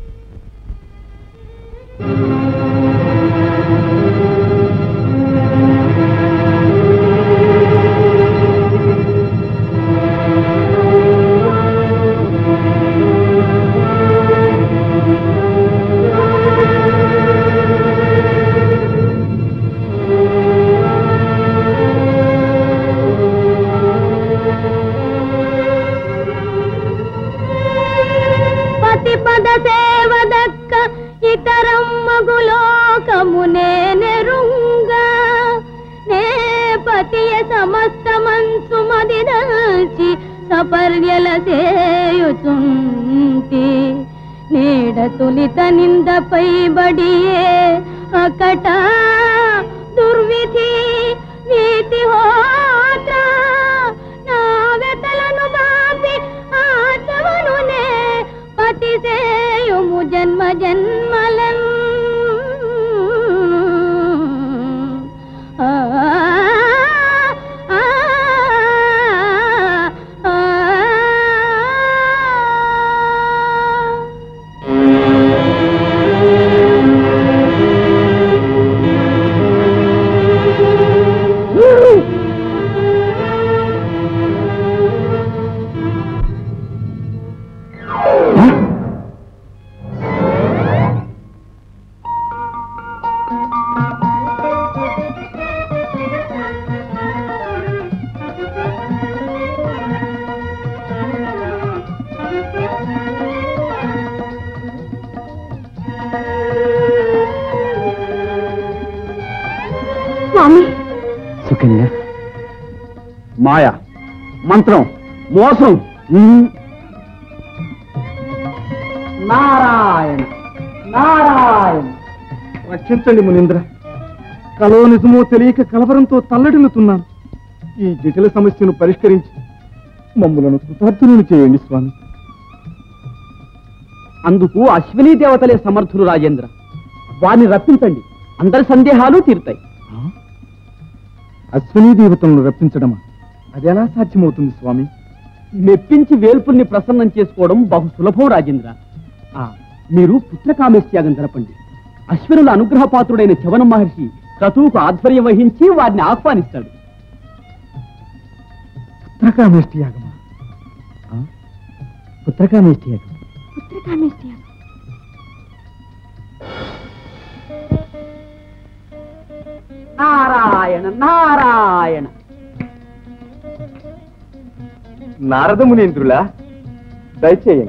Speaker 10: పద సేవదక్క ఇతరం మగులోకమునే నెరుంగా నే పతియ సమస్త మంచు మదిదల్చి సపర్యల సేయుచుంటి నీడ తొలిత నిందపై బడియే అకట దుర్విధి నీతి హోత్ర నా వెతలను బాపి ఆచవనునే పతిసేయుము జన్మ జన్మలం
Speaker 2: సుకన్య, మాయ, మంత్రం, మోసం.
Speaker 5: నారాయణ నారాయణ.
Speaker 2: రక్షించండి మునీంద్ర. కలో నిజమో తెలియక కలవరంతో తల్లడిల్లుతున్నాను. ఈ జటిల సమస్యను పరిష్కరించి మమ్ములను కృతార్థులను చేయండి స్వామి.
Speaker 4: అందుకు అశ్వినీ దేవతలే సమర్థులు రాజేంద్ర. వారిని రప్పించండి, అందరి సందేహాలు తీరుతాయి.
Speaker 2: అశ్వినీ దేవతలను రప్పించడమా? అది ఎలా సాధ్యమవుతుంది స్వామి?
Speaker 4: మెప్పించి వేల్పుల్ని ప్రసన్నం చేసుకోవడం బహు సులభం రాజేంద్ర. మీరు పుత్రకామేష్యాగం జరపండి. అశ్వినుల అనుగ్రహపాత్రుడైన చవన మహర్షి క్రతువుకు ఆధ్వర్యం వహించి వారిని ఆహ్వానిస్తాడు.
Speaker 2: పుత్రకామేష్టి యాగమా? పుత్రకామేష్టి యాగం.
Speaker 3: పుత్రకామేష్టి యాగం.
Speaker 4: నారాయణ నారాయణ.
Speaker 2: నారద మునీంద్రులా, దయచేయండి.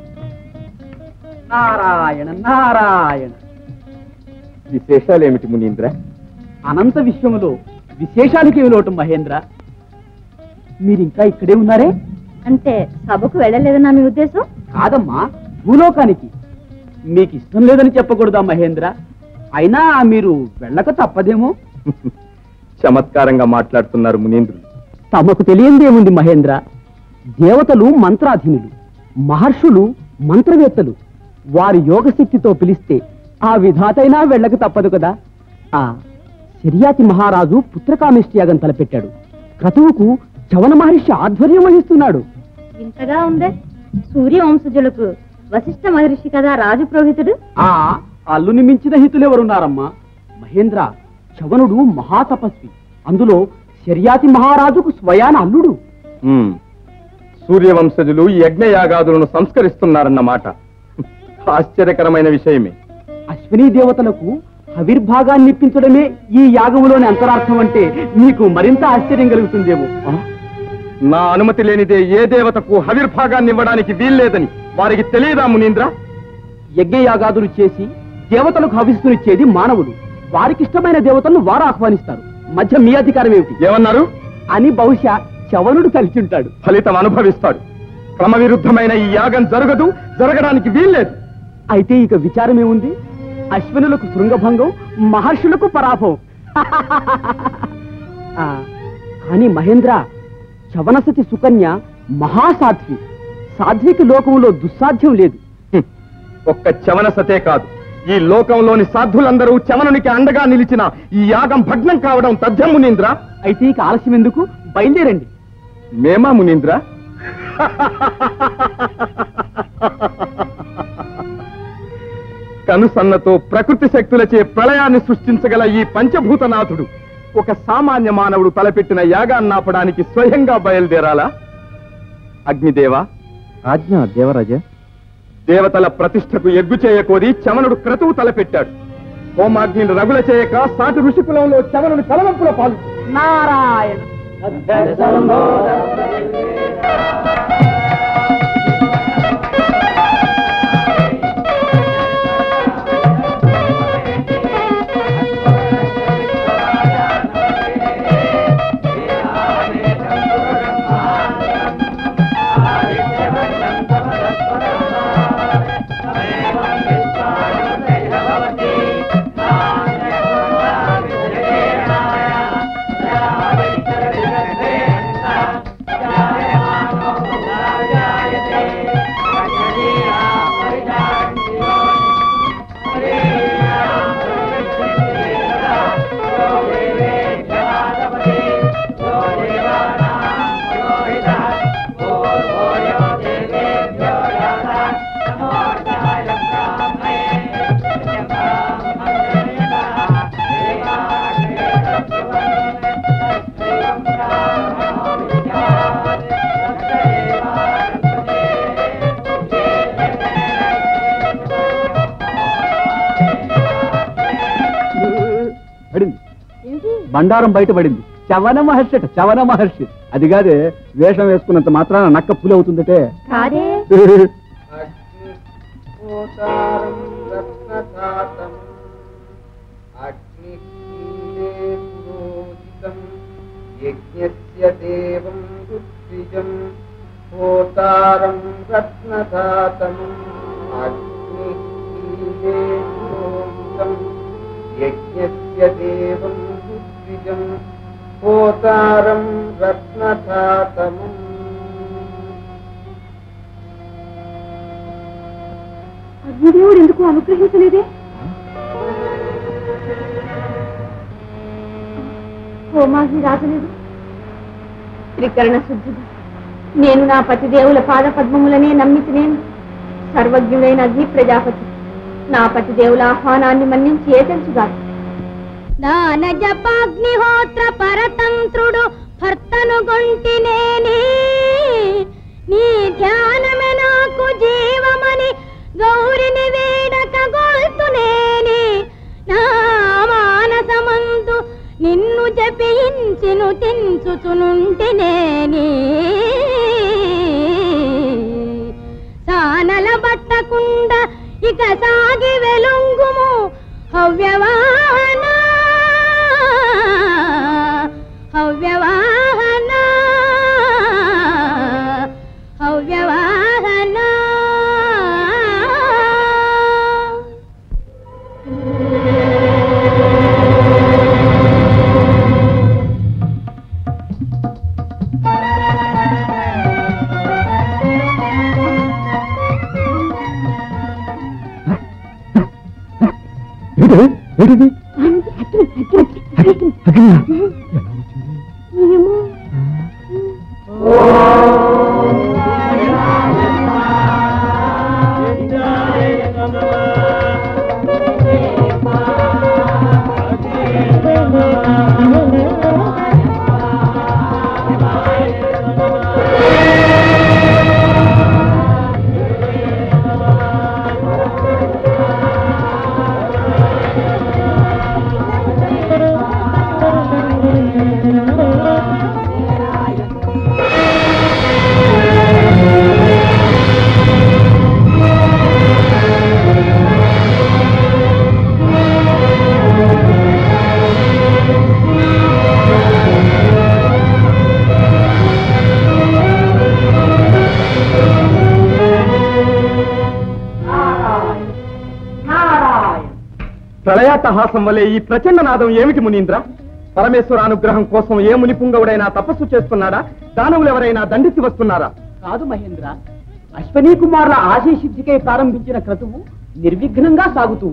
Speaker 4: నారాయణ నారాయణ.
Speaker 2: విశేషాలేమిటి మునీంద్ర?
Speaker 4: అనంత విశ్వములో విశేషానికి లోటు మహేంద్ర. మీరింకా ఇక్కడే ఉన్నారే?
Speaker 1: అంటే సభకు వెళ్ళలేదన్నా మీ ఉద్దేశం?
Speaker 4: కాదమ్మా, భూలోకానికి. మీకు ఇష్టం లేదని చెప్పకూడదా మహేంద్ర? అయినా మీరు వెళ్ళక తప్పదేమో.
Speaker 2: చమత్కారంగా మాట్లాడుతున్నారు మునీంద్రులు.
Speaker 4: తమకు తెలియందేముంది మహేంద్ర? దేవతలు మంత్రాధీనులు, మహర్షులు మంత్రవేత్తలు. వారి యోగశక్తితో పిలిస్తే ఆ విధాతైనా వెళ్ళక తప్పదు కదా. ఆ శర్యాతి మహారాజు పుత్రకామేష్టి యాగం తలపెట్టాడు. క్రతువుకు చవన మహర్షి ఆధ్వర్యం వహిస్తున్నాడు.
Speaker 1: ఇంతగా ఉందే. సూర్యవంశజులకు వశిష్ఠ మహర్షి కదా రాజు పురోహితుడు.
Speaker 4: ఆ అల్లుని మించిన హితులెవరున్నారమ్మా? మహేంద్ర, చవనుడు మహాతపస్వి. అందులో శర్యాతి మహారాజుకు స్వయాన అల్లుడు.
Speaker 8: సూర్యవంశజులు యజ్ఞయాగాదులను సంస్కరిస్తున్నారన్నమాట. ఆశ్చర్యకరమైన విషయమే.
Speaker 4: అశ్వినీ దేవతలకు ఆవిర్భాగాన్ని ఇప్పించడమే ఈ యాగములోని అంతరార్థం అంటే నీకు మరింత ఆశ్చర్యం కలుగుతుందేమో.
Speaker 8: నా అనుమతి లేనిదే ఏ దేవతకు ఆవిర్భాగాన్ని ఇవ్వడానికి వీల్లేదని వారికి తెలియదా మునీంద్ర?
Speaker 4: యజ్ఞయాగాదులు చేసి దేవతలకు హవిస్తునిచ్చేది మానవులు. వారికిష్టమైన దేవతలను వారు ఆహ్వానిస్తారు. మధ్య మీ అధికారం ఏమిటి?
Speaker 8: ఏమన్నారు
Speaker 4: అని బహుశా చవనుడు తలిచుంటాడు.
Speaker 8: ఫలితం అనుభవిస్తాడు. క్రమవిరుద్ధమైన ఈ యాగం జరగడానికి వీల్లేదు.
Speaker 4: అయితే ఇక విచారమేముంది? అశ్వినులకు శృంగభంగం, మహర్షులకు పరాభవం. కానీ మహేంద్ర, చవనసతి సుకన్య మహాసాధ్వి. సాధ్వికి లోకంలో దుస్సాధ్యం లేదు.
Speaker 8: ఒక్క చవనసతే కాదు, ఈ లోకంలోని సాధులందరూ చవనునికి అండగా నిలిచిన ఈ యాగం భగ్నం కావడం తథ్యం మునీంద్ర.
Speaker 4: అయితే ఇక ఆలస్యం ఎందుకు? బయలుదేరండి.
Speaker 8: మేమా మునీంద్ర? కనుసన్నతో ప్రకృతి శక్తులచే ప్రళయాన్ని సృష్టించగల ఈ పంచభూతనాథుడు ఒక సామాన్య మానవుడు తలపెట్టిన యాగాన్ని ఆపడానికి స్వయంగా బయలుదేరాలా? అగ్నిదేవ,
Speaker 2: ఆజ్ఞ దేవరాజా.
Speaker 8: దేవతల ప్రతిష్టకు ఎగ్గు చేయకోరి చవనుడు క్రతువు తలపెట్టాడు. హోమాగ్నిని రగుల చేయక సాటి ఋషికులంలో చవనుడు కలవంపుల పాలు.
Speaker 4: నారాయణ
Speaker 2: బండారం బయటపడింది. చవన మహర్షి అట, చవన మహర్షి. అది కాదే, వేషం వేసుకున్నంత మాత్రాన నక్క పులి అవుతుందటే.
Speaker 5: యజ్ఞస్య దేవం ద్విజం హోతారం రత్నధాతమం.
Speaker 3: అగ్నిదేవుడు ఎందుకు అనుగ్రహించలేదే? హోమాగ్ని రాజలేదు.
Speaker 1: త్రికరణ శుద్ధిగా నేను నా పతిదేవుల పాద పద్మములనే నమ్మితినేను. సర్వజ్ఞుడైన అగ్ని ప్రజాపతి నా పతిదేవుల ఆహ్వానాన్ని మన్నించి ఏతెంచుగా. దాన జపాగ్నిహోత్ర పరతంత్రుడు భర్తను గొంటినేని నీ ధ్యానమే నాకు జీవమని గౌరిని వేడక గొల్తునేని నా మానసమందు నిన్ను జపించిను తించుచునుంటినేని సానల బట్టకుండా ఇక సాగి వెలుంగుము హవ్యవాహన హవ్యవాహన హవ్యవాహన.
Speaker 2: ఏంటిది
Speaker 11: ప్రళయాట్టహాసం వలె ఈ ప్రచండ నాదం ఏమిటి మునీంద్ర? పరమేశ్వర అనుగ్రహం కోసం ఏ మునిపుంగవుడైనా తపస్సు చేస్తున్నాడా? దానవులెవరైనా దండిసి వస్తున్నారా?
Speaker 4: కాదు మహేంద్ర, అశ్వనీ కుమారుల ఆశయసిద్ధికై ప్రారంభించిన క్రతువు నిర్విఘ్నంగా సాగుతూ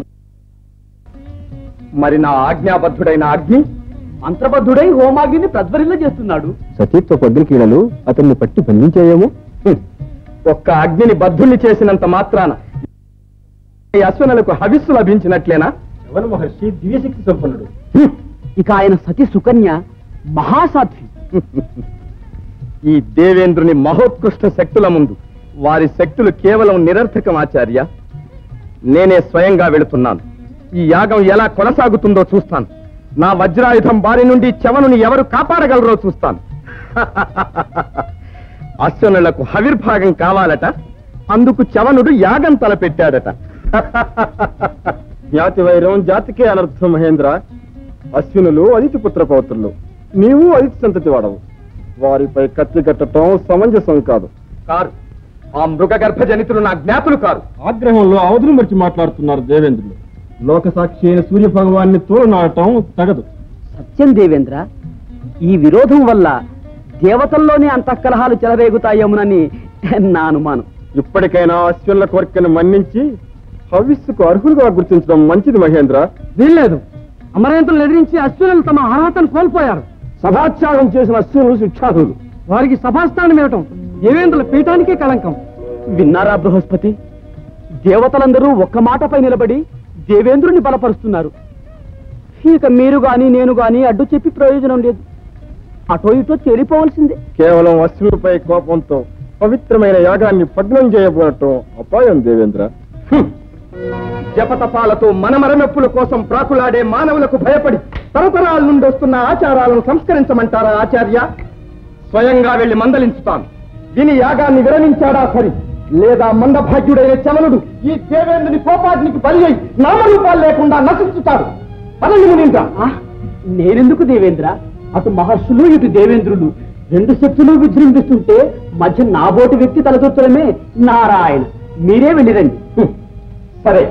Speaker 11: మరి నా ఆజ్ఞాబద్ధుడైన అగ్ని
Speaker 4: మంత్రబద్ధుడై హోమాగ్ని ప్రజ్వరిల్ల చేస్తున్నాడు.
Speaker 2: సతీత్వ పద్మకీడలు అతన్ని పట్టి బంధించాయేమో.
Speaker 11: ఒక్క అగ్నిని బద్ధుణ్ణి చేసినంత మాత్రాన ఈ అశ్వనులకు హవిస్సు లభించినట్లేనా?
Speaker 2: శవన మహర్షి దివ్యశక్తి సంపన్నుడు.
Speaker 4: ఇక ఆయన సతి సుకన్య మహాసాధ్వి.
Speaker 11: ఈ దేవేంద్రుని మహోత్కృష్ట శక్తుల ముందు వారి శక్తులు కేవలం నిరర్థకం ఆచార్య. నేనే స్వయంగా వెళుతున్నాను. ఈ యాగం ఎలా కొనసాగుతుందో చూస్తాను. నా వజ్రాయుధం బారి నుండి చవనుని ఎవరు కాపాడగలరో చూస్తాను. అశ్వనులకు హవిర్భాగం కావాలట, అందుకు చవనుడు యాగం తలపెట్టాడట.
Speaker 2: జ్ఞాతి వైరం జాతికే అనర్థం మహేంద్ర. అశ్వినులు అదితి పుత్ర పౌత్రులు, నీవు అదితి సంతతి వాడవు. వారిపై కత్తి కట్టడం సమంజసం కాదు.
Speaker 11: కారు ఆ మృగగర్భ జనితులు నా జ్ఞాతులు కారు.
Speaker 2: ఆగ్రహంలో అవధులు మరిచి మాట్లాడుతున్నారు దేవేంద్రులు. లోకసాక్షి అయిన సూర్య భగవాన్ని తోలనాడటం తగదు.
Speaker 4: సత్యం దేవేంద్ర, ఈ విరోధం వల్ల దేవతల్లోనే అంతఃకలహాలు చెలరేగుతాయేమోనని నా అనుమానం.
Speaker 2: ఇప్పటికైనా అశ్వినుల కోరికను మన్నించి హవిస్సుకు అర్హులుగా గుర్తించడం మంచిది మహేంద్ర.
Speaker 4: వీల్లేదు, అమరేంద్రులు ఎదిరించి అశ్వినులు తమ అర్హతను కోల్పోయారు.
Speaker 2: సభాత్యాగం చేసిన అశ్వినులు శిక్షార్హులు.
Speaker 4: వారికి సభాస్థానం ఇవ్వటం దేవేంద్రుల పీఠానికే కళంకం. విన్నారా బృహస్పతి? దేవతలందరూ ఒక్క మాటపై నిలబడి దేవేంద్రుని బలపరుస్తున్నారు. ఇక మీరు గాని నేను గాని అడ్డు చెప్పి ప్రయోజనం లేదు. అటో ఇటో తేలిపోవలసిందే.
Speaker 2: కేవలం అశ్వినులపై కోపంతో పవిత్రమైన యాగాన్ని భగ్నం చేయబోవటం అపాయం దేవేంద్ర.
Speaker 11: జపతపాలతో మనమరమెప్పుల కోసం ప్రాకులాడే మానవులకు భయపడి తరతరాల నుండి వస్తున్న ఆచారాలను సంస్కరించమంటారా ఆచార్య? స్వయంగా వెళ్లి మందలించుతాను. దీని యాగాన్ని విరమించాడా సరి, లేదా మందభాగ్యుడైన చవనుడు ఈ దేవేంద్రుని కోపాగ్నికి బలి అయి నామరూపాలు లేకుండా నశించుతాడు. పదవి మునీంద్ర.
Speaker 4: నేనెందుకు దేవేంద్ర? అటు మహర్షులు ఇటు దేవేంద్రులు రెండు శక్తులు విజృంభిస్తుంటే మధ్య నాబోటి వ్యక్తి తలదొత్తడమే నారాయణ. మీరే వెళ్ళిరండి.
Speaker 11: సరే.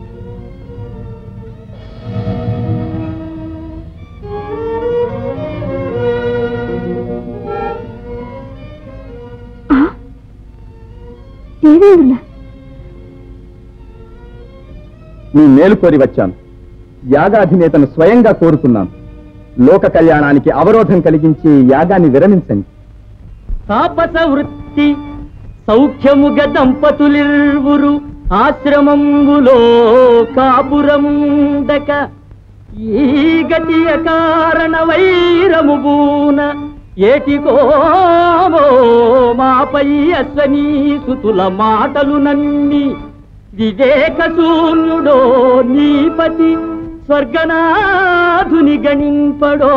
Speaker 2: నీ మేలు కోరి వచ్చాను. యాగాధినేతను స్వయంగా కోరుకున్నాను. లోక కళ్యాణానికి అవరోధం కలిగించి యాగాన్ని విరమించండి.
Speaker 12: తాపస వృత్తి సౌఖ్యముగ దంపతులిర్వురు ఆశ్రమంబులో కాపురముండక ఈ గతియ కారణ వైరము బూన ఏటికోమో మాపై అశ్వనీసుతుల మాటలు నన్ని వివేక శూన్యుడో నీపతి స్వర్గనాథుని గణింపడో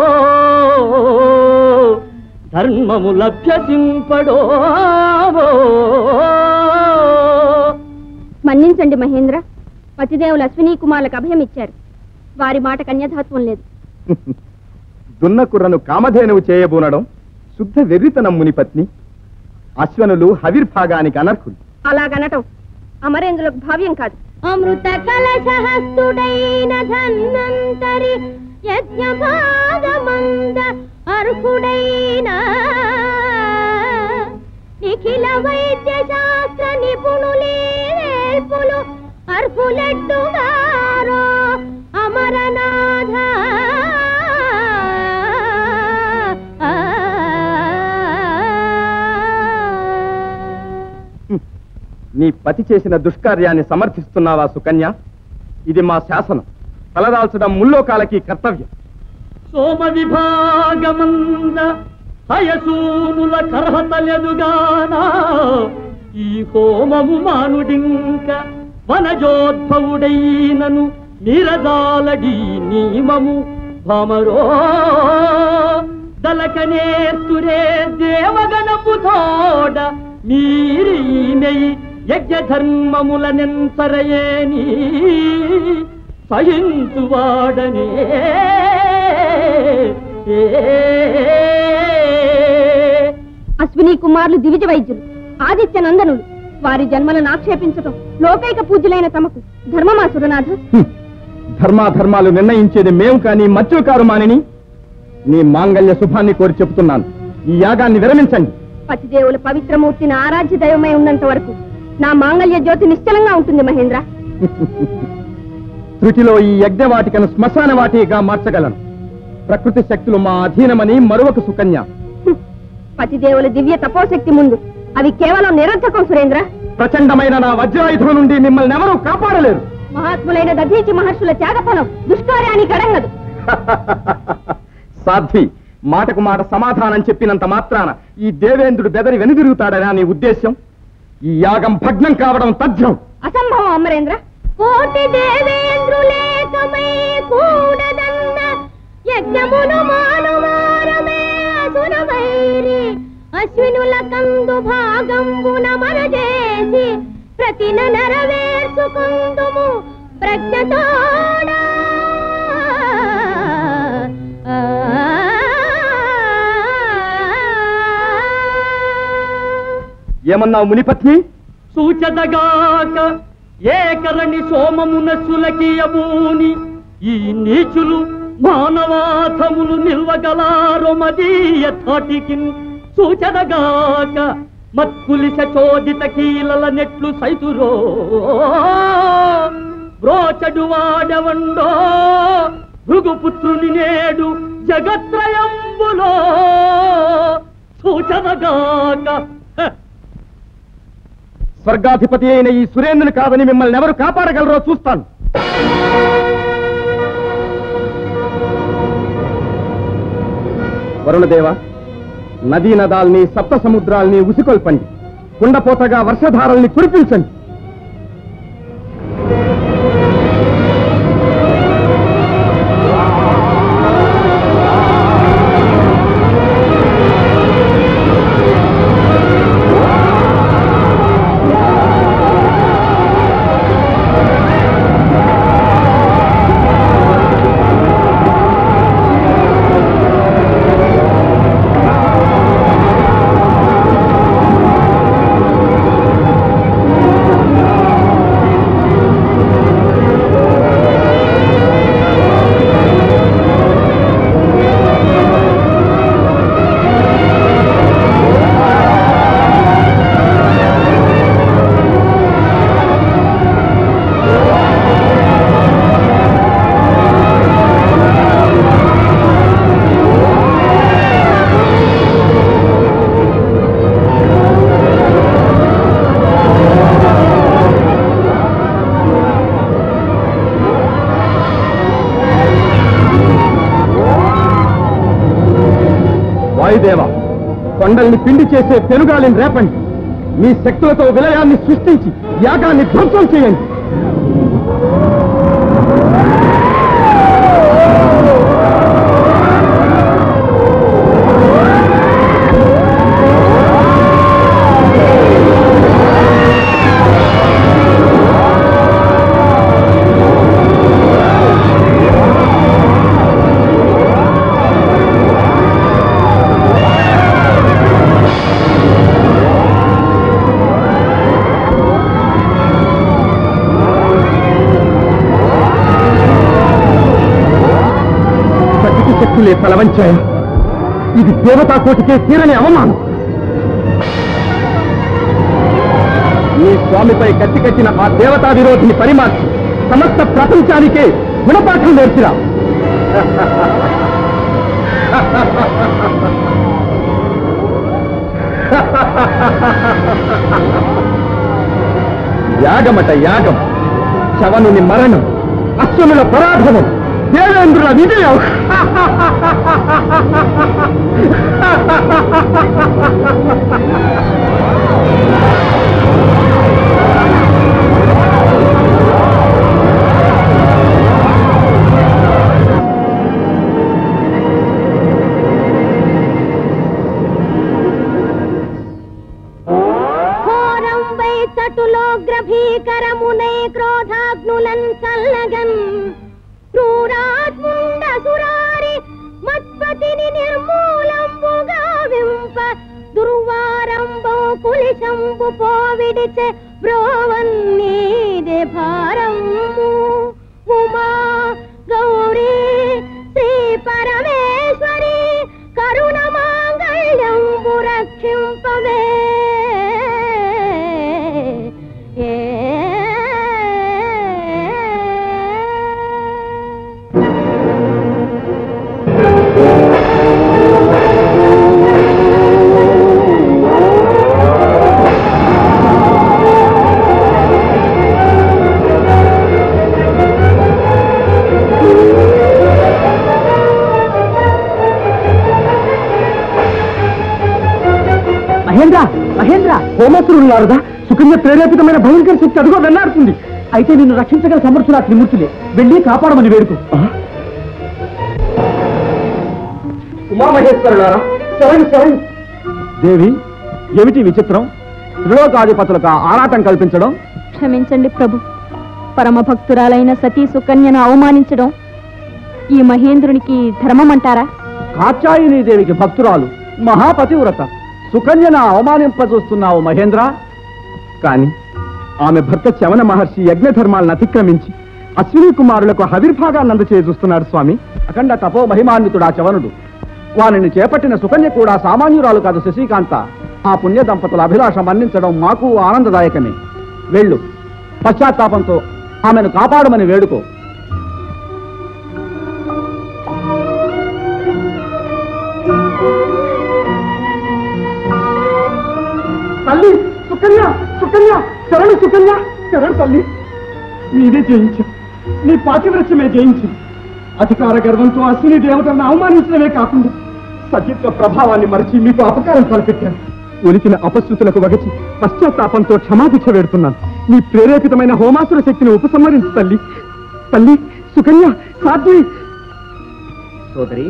Speaker 12: ధర్మము లభ్యసింపడో.
Speaker 1: మన్నించండి మహేంద్ర. పతిదేవులు అశ్వినీ కుమారులకు అభయం ఇచ్చారు. వారి మాట కన్యధాత్వం లేదు.
Speaker 11: దున్నకుర్రను కామధేనువు చేయబూనడం శుద్ధ వెర్రితనం మునిపత్ని. అశ్వనులు హవిర్భాగానికి అనర్హులు.
Speaker 1: అలాగనటం అమరేంద్రులకు భావ్యం కాదు.
Speaker 10: అమృత కలశహస్తుడైన ధన్వంతరి యజ్ఞభాగమంద అర్హుడైన నిఖిల వైద్య శాస్త్ర నిపుణులే అర్హులెట్టుగారో
Speaker 11: నీ పతి చేసిన దుష్కార్యాన్ని సమర్థిస్తున్నావా సుకన్య? ఇది మా శాసనం. తలదాల్చడం ముల్లోకాలకి కర్తవ్యం.
Speaker 12: సోమ విభాగమంద హయసూనుల కర్హతలెదుగానా ఈ హోమము మానుడింక వనజోద్భవుడైనను నిరదాలడి నియమము భమరో దలకనేర్తురే దేవగణపు తోడ మీరీమెయి యజ్ఞ ధర్మముల నెంతరయేని సహించువాడనే
Speaker 1: అశ్విని కుమారులు దివిజ వైద్యులు, ఆదిత్య నందనులు. వారి జన్మలను ఆక్షేపించటం లోకైక పూజ్యులైన తమకు ధర్మమా సురనాథ?
Speaker 11: ధర్మాధర్మాలు నిర్ణయించేది మేము కానీ మత్స్యులు కారు మానిని. నీ మాంగళ్య శుభాన్ని కోరి చెబుతున్నాను. ఈ యాగాన్ని విరమించండి.
Speaker 1: పతిదేవుల పవిత్రమూర్తిని ఆరాధ్య దైవమై ఉన్నంత వరకు నా మాంగళ్య జ్యోతి నిశ్చలంగా ఉంటుంది మహేంద్ర.
Speaker 11: త్రుటిలో ఈ యజ్ఞవాటికను శ్మశాన వాటిగా మార్చగలను. ప్రకృతి శక్తులు మా అధీనమని మరొక సుకన్య.
Speaker 1: పతిదేవుల దివ్య తపోశక్తి ముందు అవి కేవలం నిరర్థకం సురేంద్ర.
Speaker 11: ప్రచండమైన నా వజ్రాయుధం నుండి మిమ్మల్ని ఎవరూ కాపాడలేరు.
Speaker 1: మహాత్ములైన దధీచి మహర్షుల త్యాగఫలం దుష్కార్యానికి అడంగదు.
Speaker 11: సాధ్వి, మాటకు మాట సమాధానం చెప్పినంత మాత్రాన ఈ దేవేంద్రుడు బెదరి వెనుదిరుగుతాడనా నీ ఉద్దేశం? ఈ యాగం భగ్నం కావడం తథ్యం.
Speaker 1: అసంభవం అమరేంద్ర.
Speaker 10: కోటి దేవేంద్రులేకమై కూడదన్న యజ్ఞమును మానువారమే అసురవైరి అశ్వినుల కందు భాగంబున మనజేసి ప్రతిన నెరవేర్చుకుందుము ప్రజ్ఞతోడా.
Speaker 11: ఏమన్నావు మునిపత్ని?
Speaker 12: సూచదగాక ఏకరణి సోమమున సులకియబూని ఈ నీచులు మానవాథములు నిల్వగలారొమదీయ తాటికి సూచదగాక మత్కులిశ చోదిత కీలల నెట్లు సైతురో బ్రోచడు వాడవండో భృగుపుత్రుని నేడు జగత్రయంబులో సూచదగాక.
Speaker 11: స్వర్గాధిపతి అయిన ఈ సురేంద్రుని కాదని మిమ్మల్ని ఎవరు కాపాడగలరో చూస్తాను. వరుణదేవ, నదీ నదాల్ని సప్త సముద్రాల్ని ఉసికొల్పండి. కుండపోతగా వర్షధారల్ని కురిపించండి. వాయుదేవ, కొండల్ని పిండి చేసే పెనుగాలిని రేపండి. మీ శక్తులతో విలయాన్ని సృష్టించి యాగాన్ని ధ్వంసం చేయండి. తలవంచాయ, ఇది దేవతా కోటికే తీరని అవమానం. నీ స్వామిపై కత్తి కట్టిన ఆ దేవతా విరోధిని పరిమార్చి సమస్త ప్రపంచానికే గుణపాఠం నేర్చిరా. యాగమట యాగం, శవనుని మరణం, అశ్వనుల పరాభవం, దేవేంద్రుల విజయం.
Speaker 10: గ్రభీకరమునై క్రోధాగ్నులన్ చల్లగన్ క్రూరాత్ముండ సురారి మత్పతిని నిర్మూలంబుగా వింప దుర్వారంబో కులిశంబు పోవిడిచె బ్రోవన్నీదే భారము ఉమా గౌరీ శ్రీ పరమేశ్వరి కరుణ మాంగళ్యంబు రక్షింపవే.
Speaker 4: మహేంద్ర, మహేంద్ర, హోమసురులారదా సుకన్య ప్రేరేపితమైన భయంకర శక్తి అదుగో వెళ్లాడుతుంది. అయితే నిన్ను రక్షించగల సమర్థులు ఆ త్రిమూర్తులే. వెళ్ళి కాపాడమని వేడుకు.
Speaker 11: ఉమామహేశ్వరులారా, శరణు శరణు.
Speaker 2: దేవి, ఏమిటి విచిత్రం? త్రిలోకాధిపతులకు ఆరాటం కల్పించడం?
Speaker 1: క్షమించండి ప్రభు, పరమ భక్తురాలైన సతీ సుకన్యను అవమానించడం ఈ మహేంద్రునికి ధర్మమంటారా?
Speaker 2: కాత్యాయని దేవికి భక్తురాలు, మహాపతివ్రత సుకన్యను అవమానింపజూస్తున్నావు మహేంద్ర. కాని ఆమె భర్త చవన మహర్షి యజ్ఞ ధర్మాలను అతిక్రమించి అశ్విని కుమారులకు హవిర్భాగాన్ని అందచేస్తున్నాడు స్వామి. అఖండ తపో మహిమాన్వితుడా చవనుడు. వారిని చేపట్టిన సుకన్య కూడా సామాన్యురాలు కాదు శశికాంత. ఆ పుణ్య దంపతుల అభిలాషం మన్నించడం మాకు ఆనందదాయకమే. వెళ్ళు, పశ్చాత్తాపంతో ఆమెను కాపాడమని వేడుకో.
Speaker 11: తల్లి సుకన్య, సుకన్య, శరణు సుకన్య, శరణు తల్లి. నీదే జయించు, నీ పాతివ్రత్యమే జయించు. అధికార గర్వంతో అశ్విని దేవతలను అవమానించడమే కాకుండా సచిత్వ ప్రభావాన్ని మరిచి మీకు అపకారం తలపెట్టాను. ఉనికిన అపశృతులకు వగచి పశ్చాత్తాపంతో క్షమాభిక్ష వేడుతున్నాను. నీ ప్రేరేపితమైన హోమాసుర శక్తిని ఉపసంహరించు తల్లి. తల్లి సుకన్య, సాధ్వి.
Speaker 7: సోదరి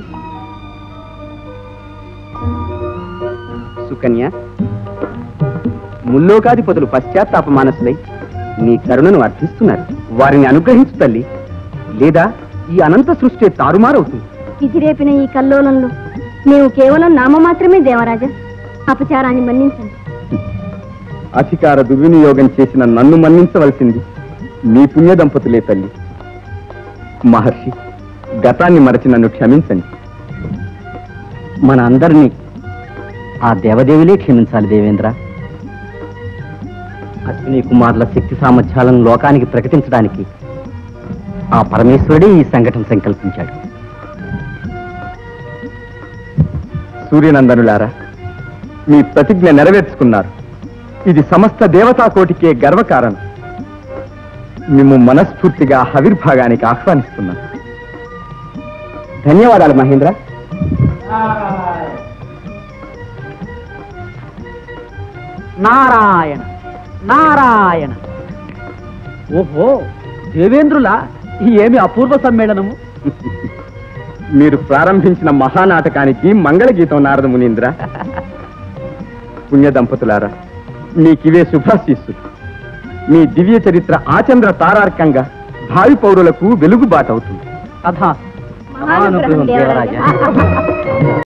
Speaker 7: సుకన్య, ముల్లోకాధిపతులు పశ్చాత్తాప మానసులై నీ కరుణను అర్థిస్తున్నారు. వారిని అనుగ్రహించు తల్లి, లేదా ఈ అనంత సృష్టి తారుమారవుతుంది.
Speaker 1: విధిరేపిన ఈ కల్లోలంలో మేము కేవలం నామ మాత్రమే దేవరాజా. అపచారాన్ని మన్నించండి.
Speaker 11: అధికార దుర్వినియోగం చేసిన నన్ను మన్నించవలసింది మీ పుణ్య దంపతులే తల్లి. మహర్షి, గతాన్ని మరచి నన్ను క్షమించండి.
Speaker 4: మన అందరినీ ఆ దేవదేవులే క్షమించాలి దేవేంద్ర. అశ్విని కుమారుల శక్తి సామర్థ్యాలను లోకానికి ప్రకటించడానికి ఆ పరమేశ్వరుడే ఈ సంఘటన సంకల్పించాడు.
Speaker 11: సూర్యనందనులారా, మీ ప్రతిజ్ఞ నెరవేర్చుకున్నారు. ఇది సమస్త దేవతాకోటికే గర్వకారణం. మేము మనస్ఫూర్తిగా హవిర్భాగానికి ఆహ్వానిస్తున్నాం.
Speaker 7: ధన్యవాదాలు మహేంద్ర.
Speaker 4: నారాయణ నారాయణ. ఓహో, దేవేంద్రులా, ఏమి అపూర్వ సమ్మేళనము.
Speaker 11: మీరు ప్రారంభించిన మహానాటకానికి మంగళగీతం నారద మునీంద్ర. పుణ్య దంపతులారా, మీకివే శుభాశీస్సులు. మీ దివ్య చరిత్ర ఆచంద్ర తారార్కంగా భావి పౌరులకు వెలుగుబాటవుతుంది.
Speaker 4: తథాస్తు.
Speaker 1: మహానుగ్రహం దేవరాజా.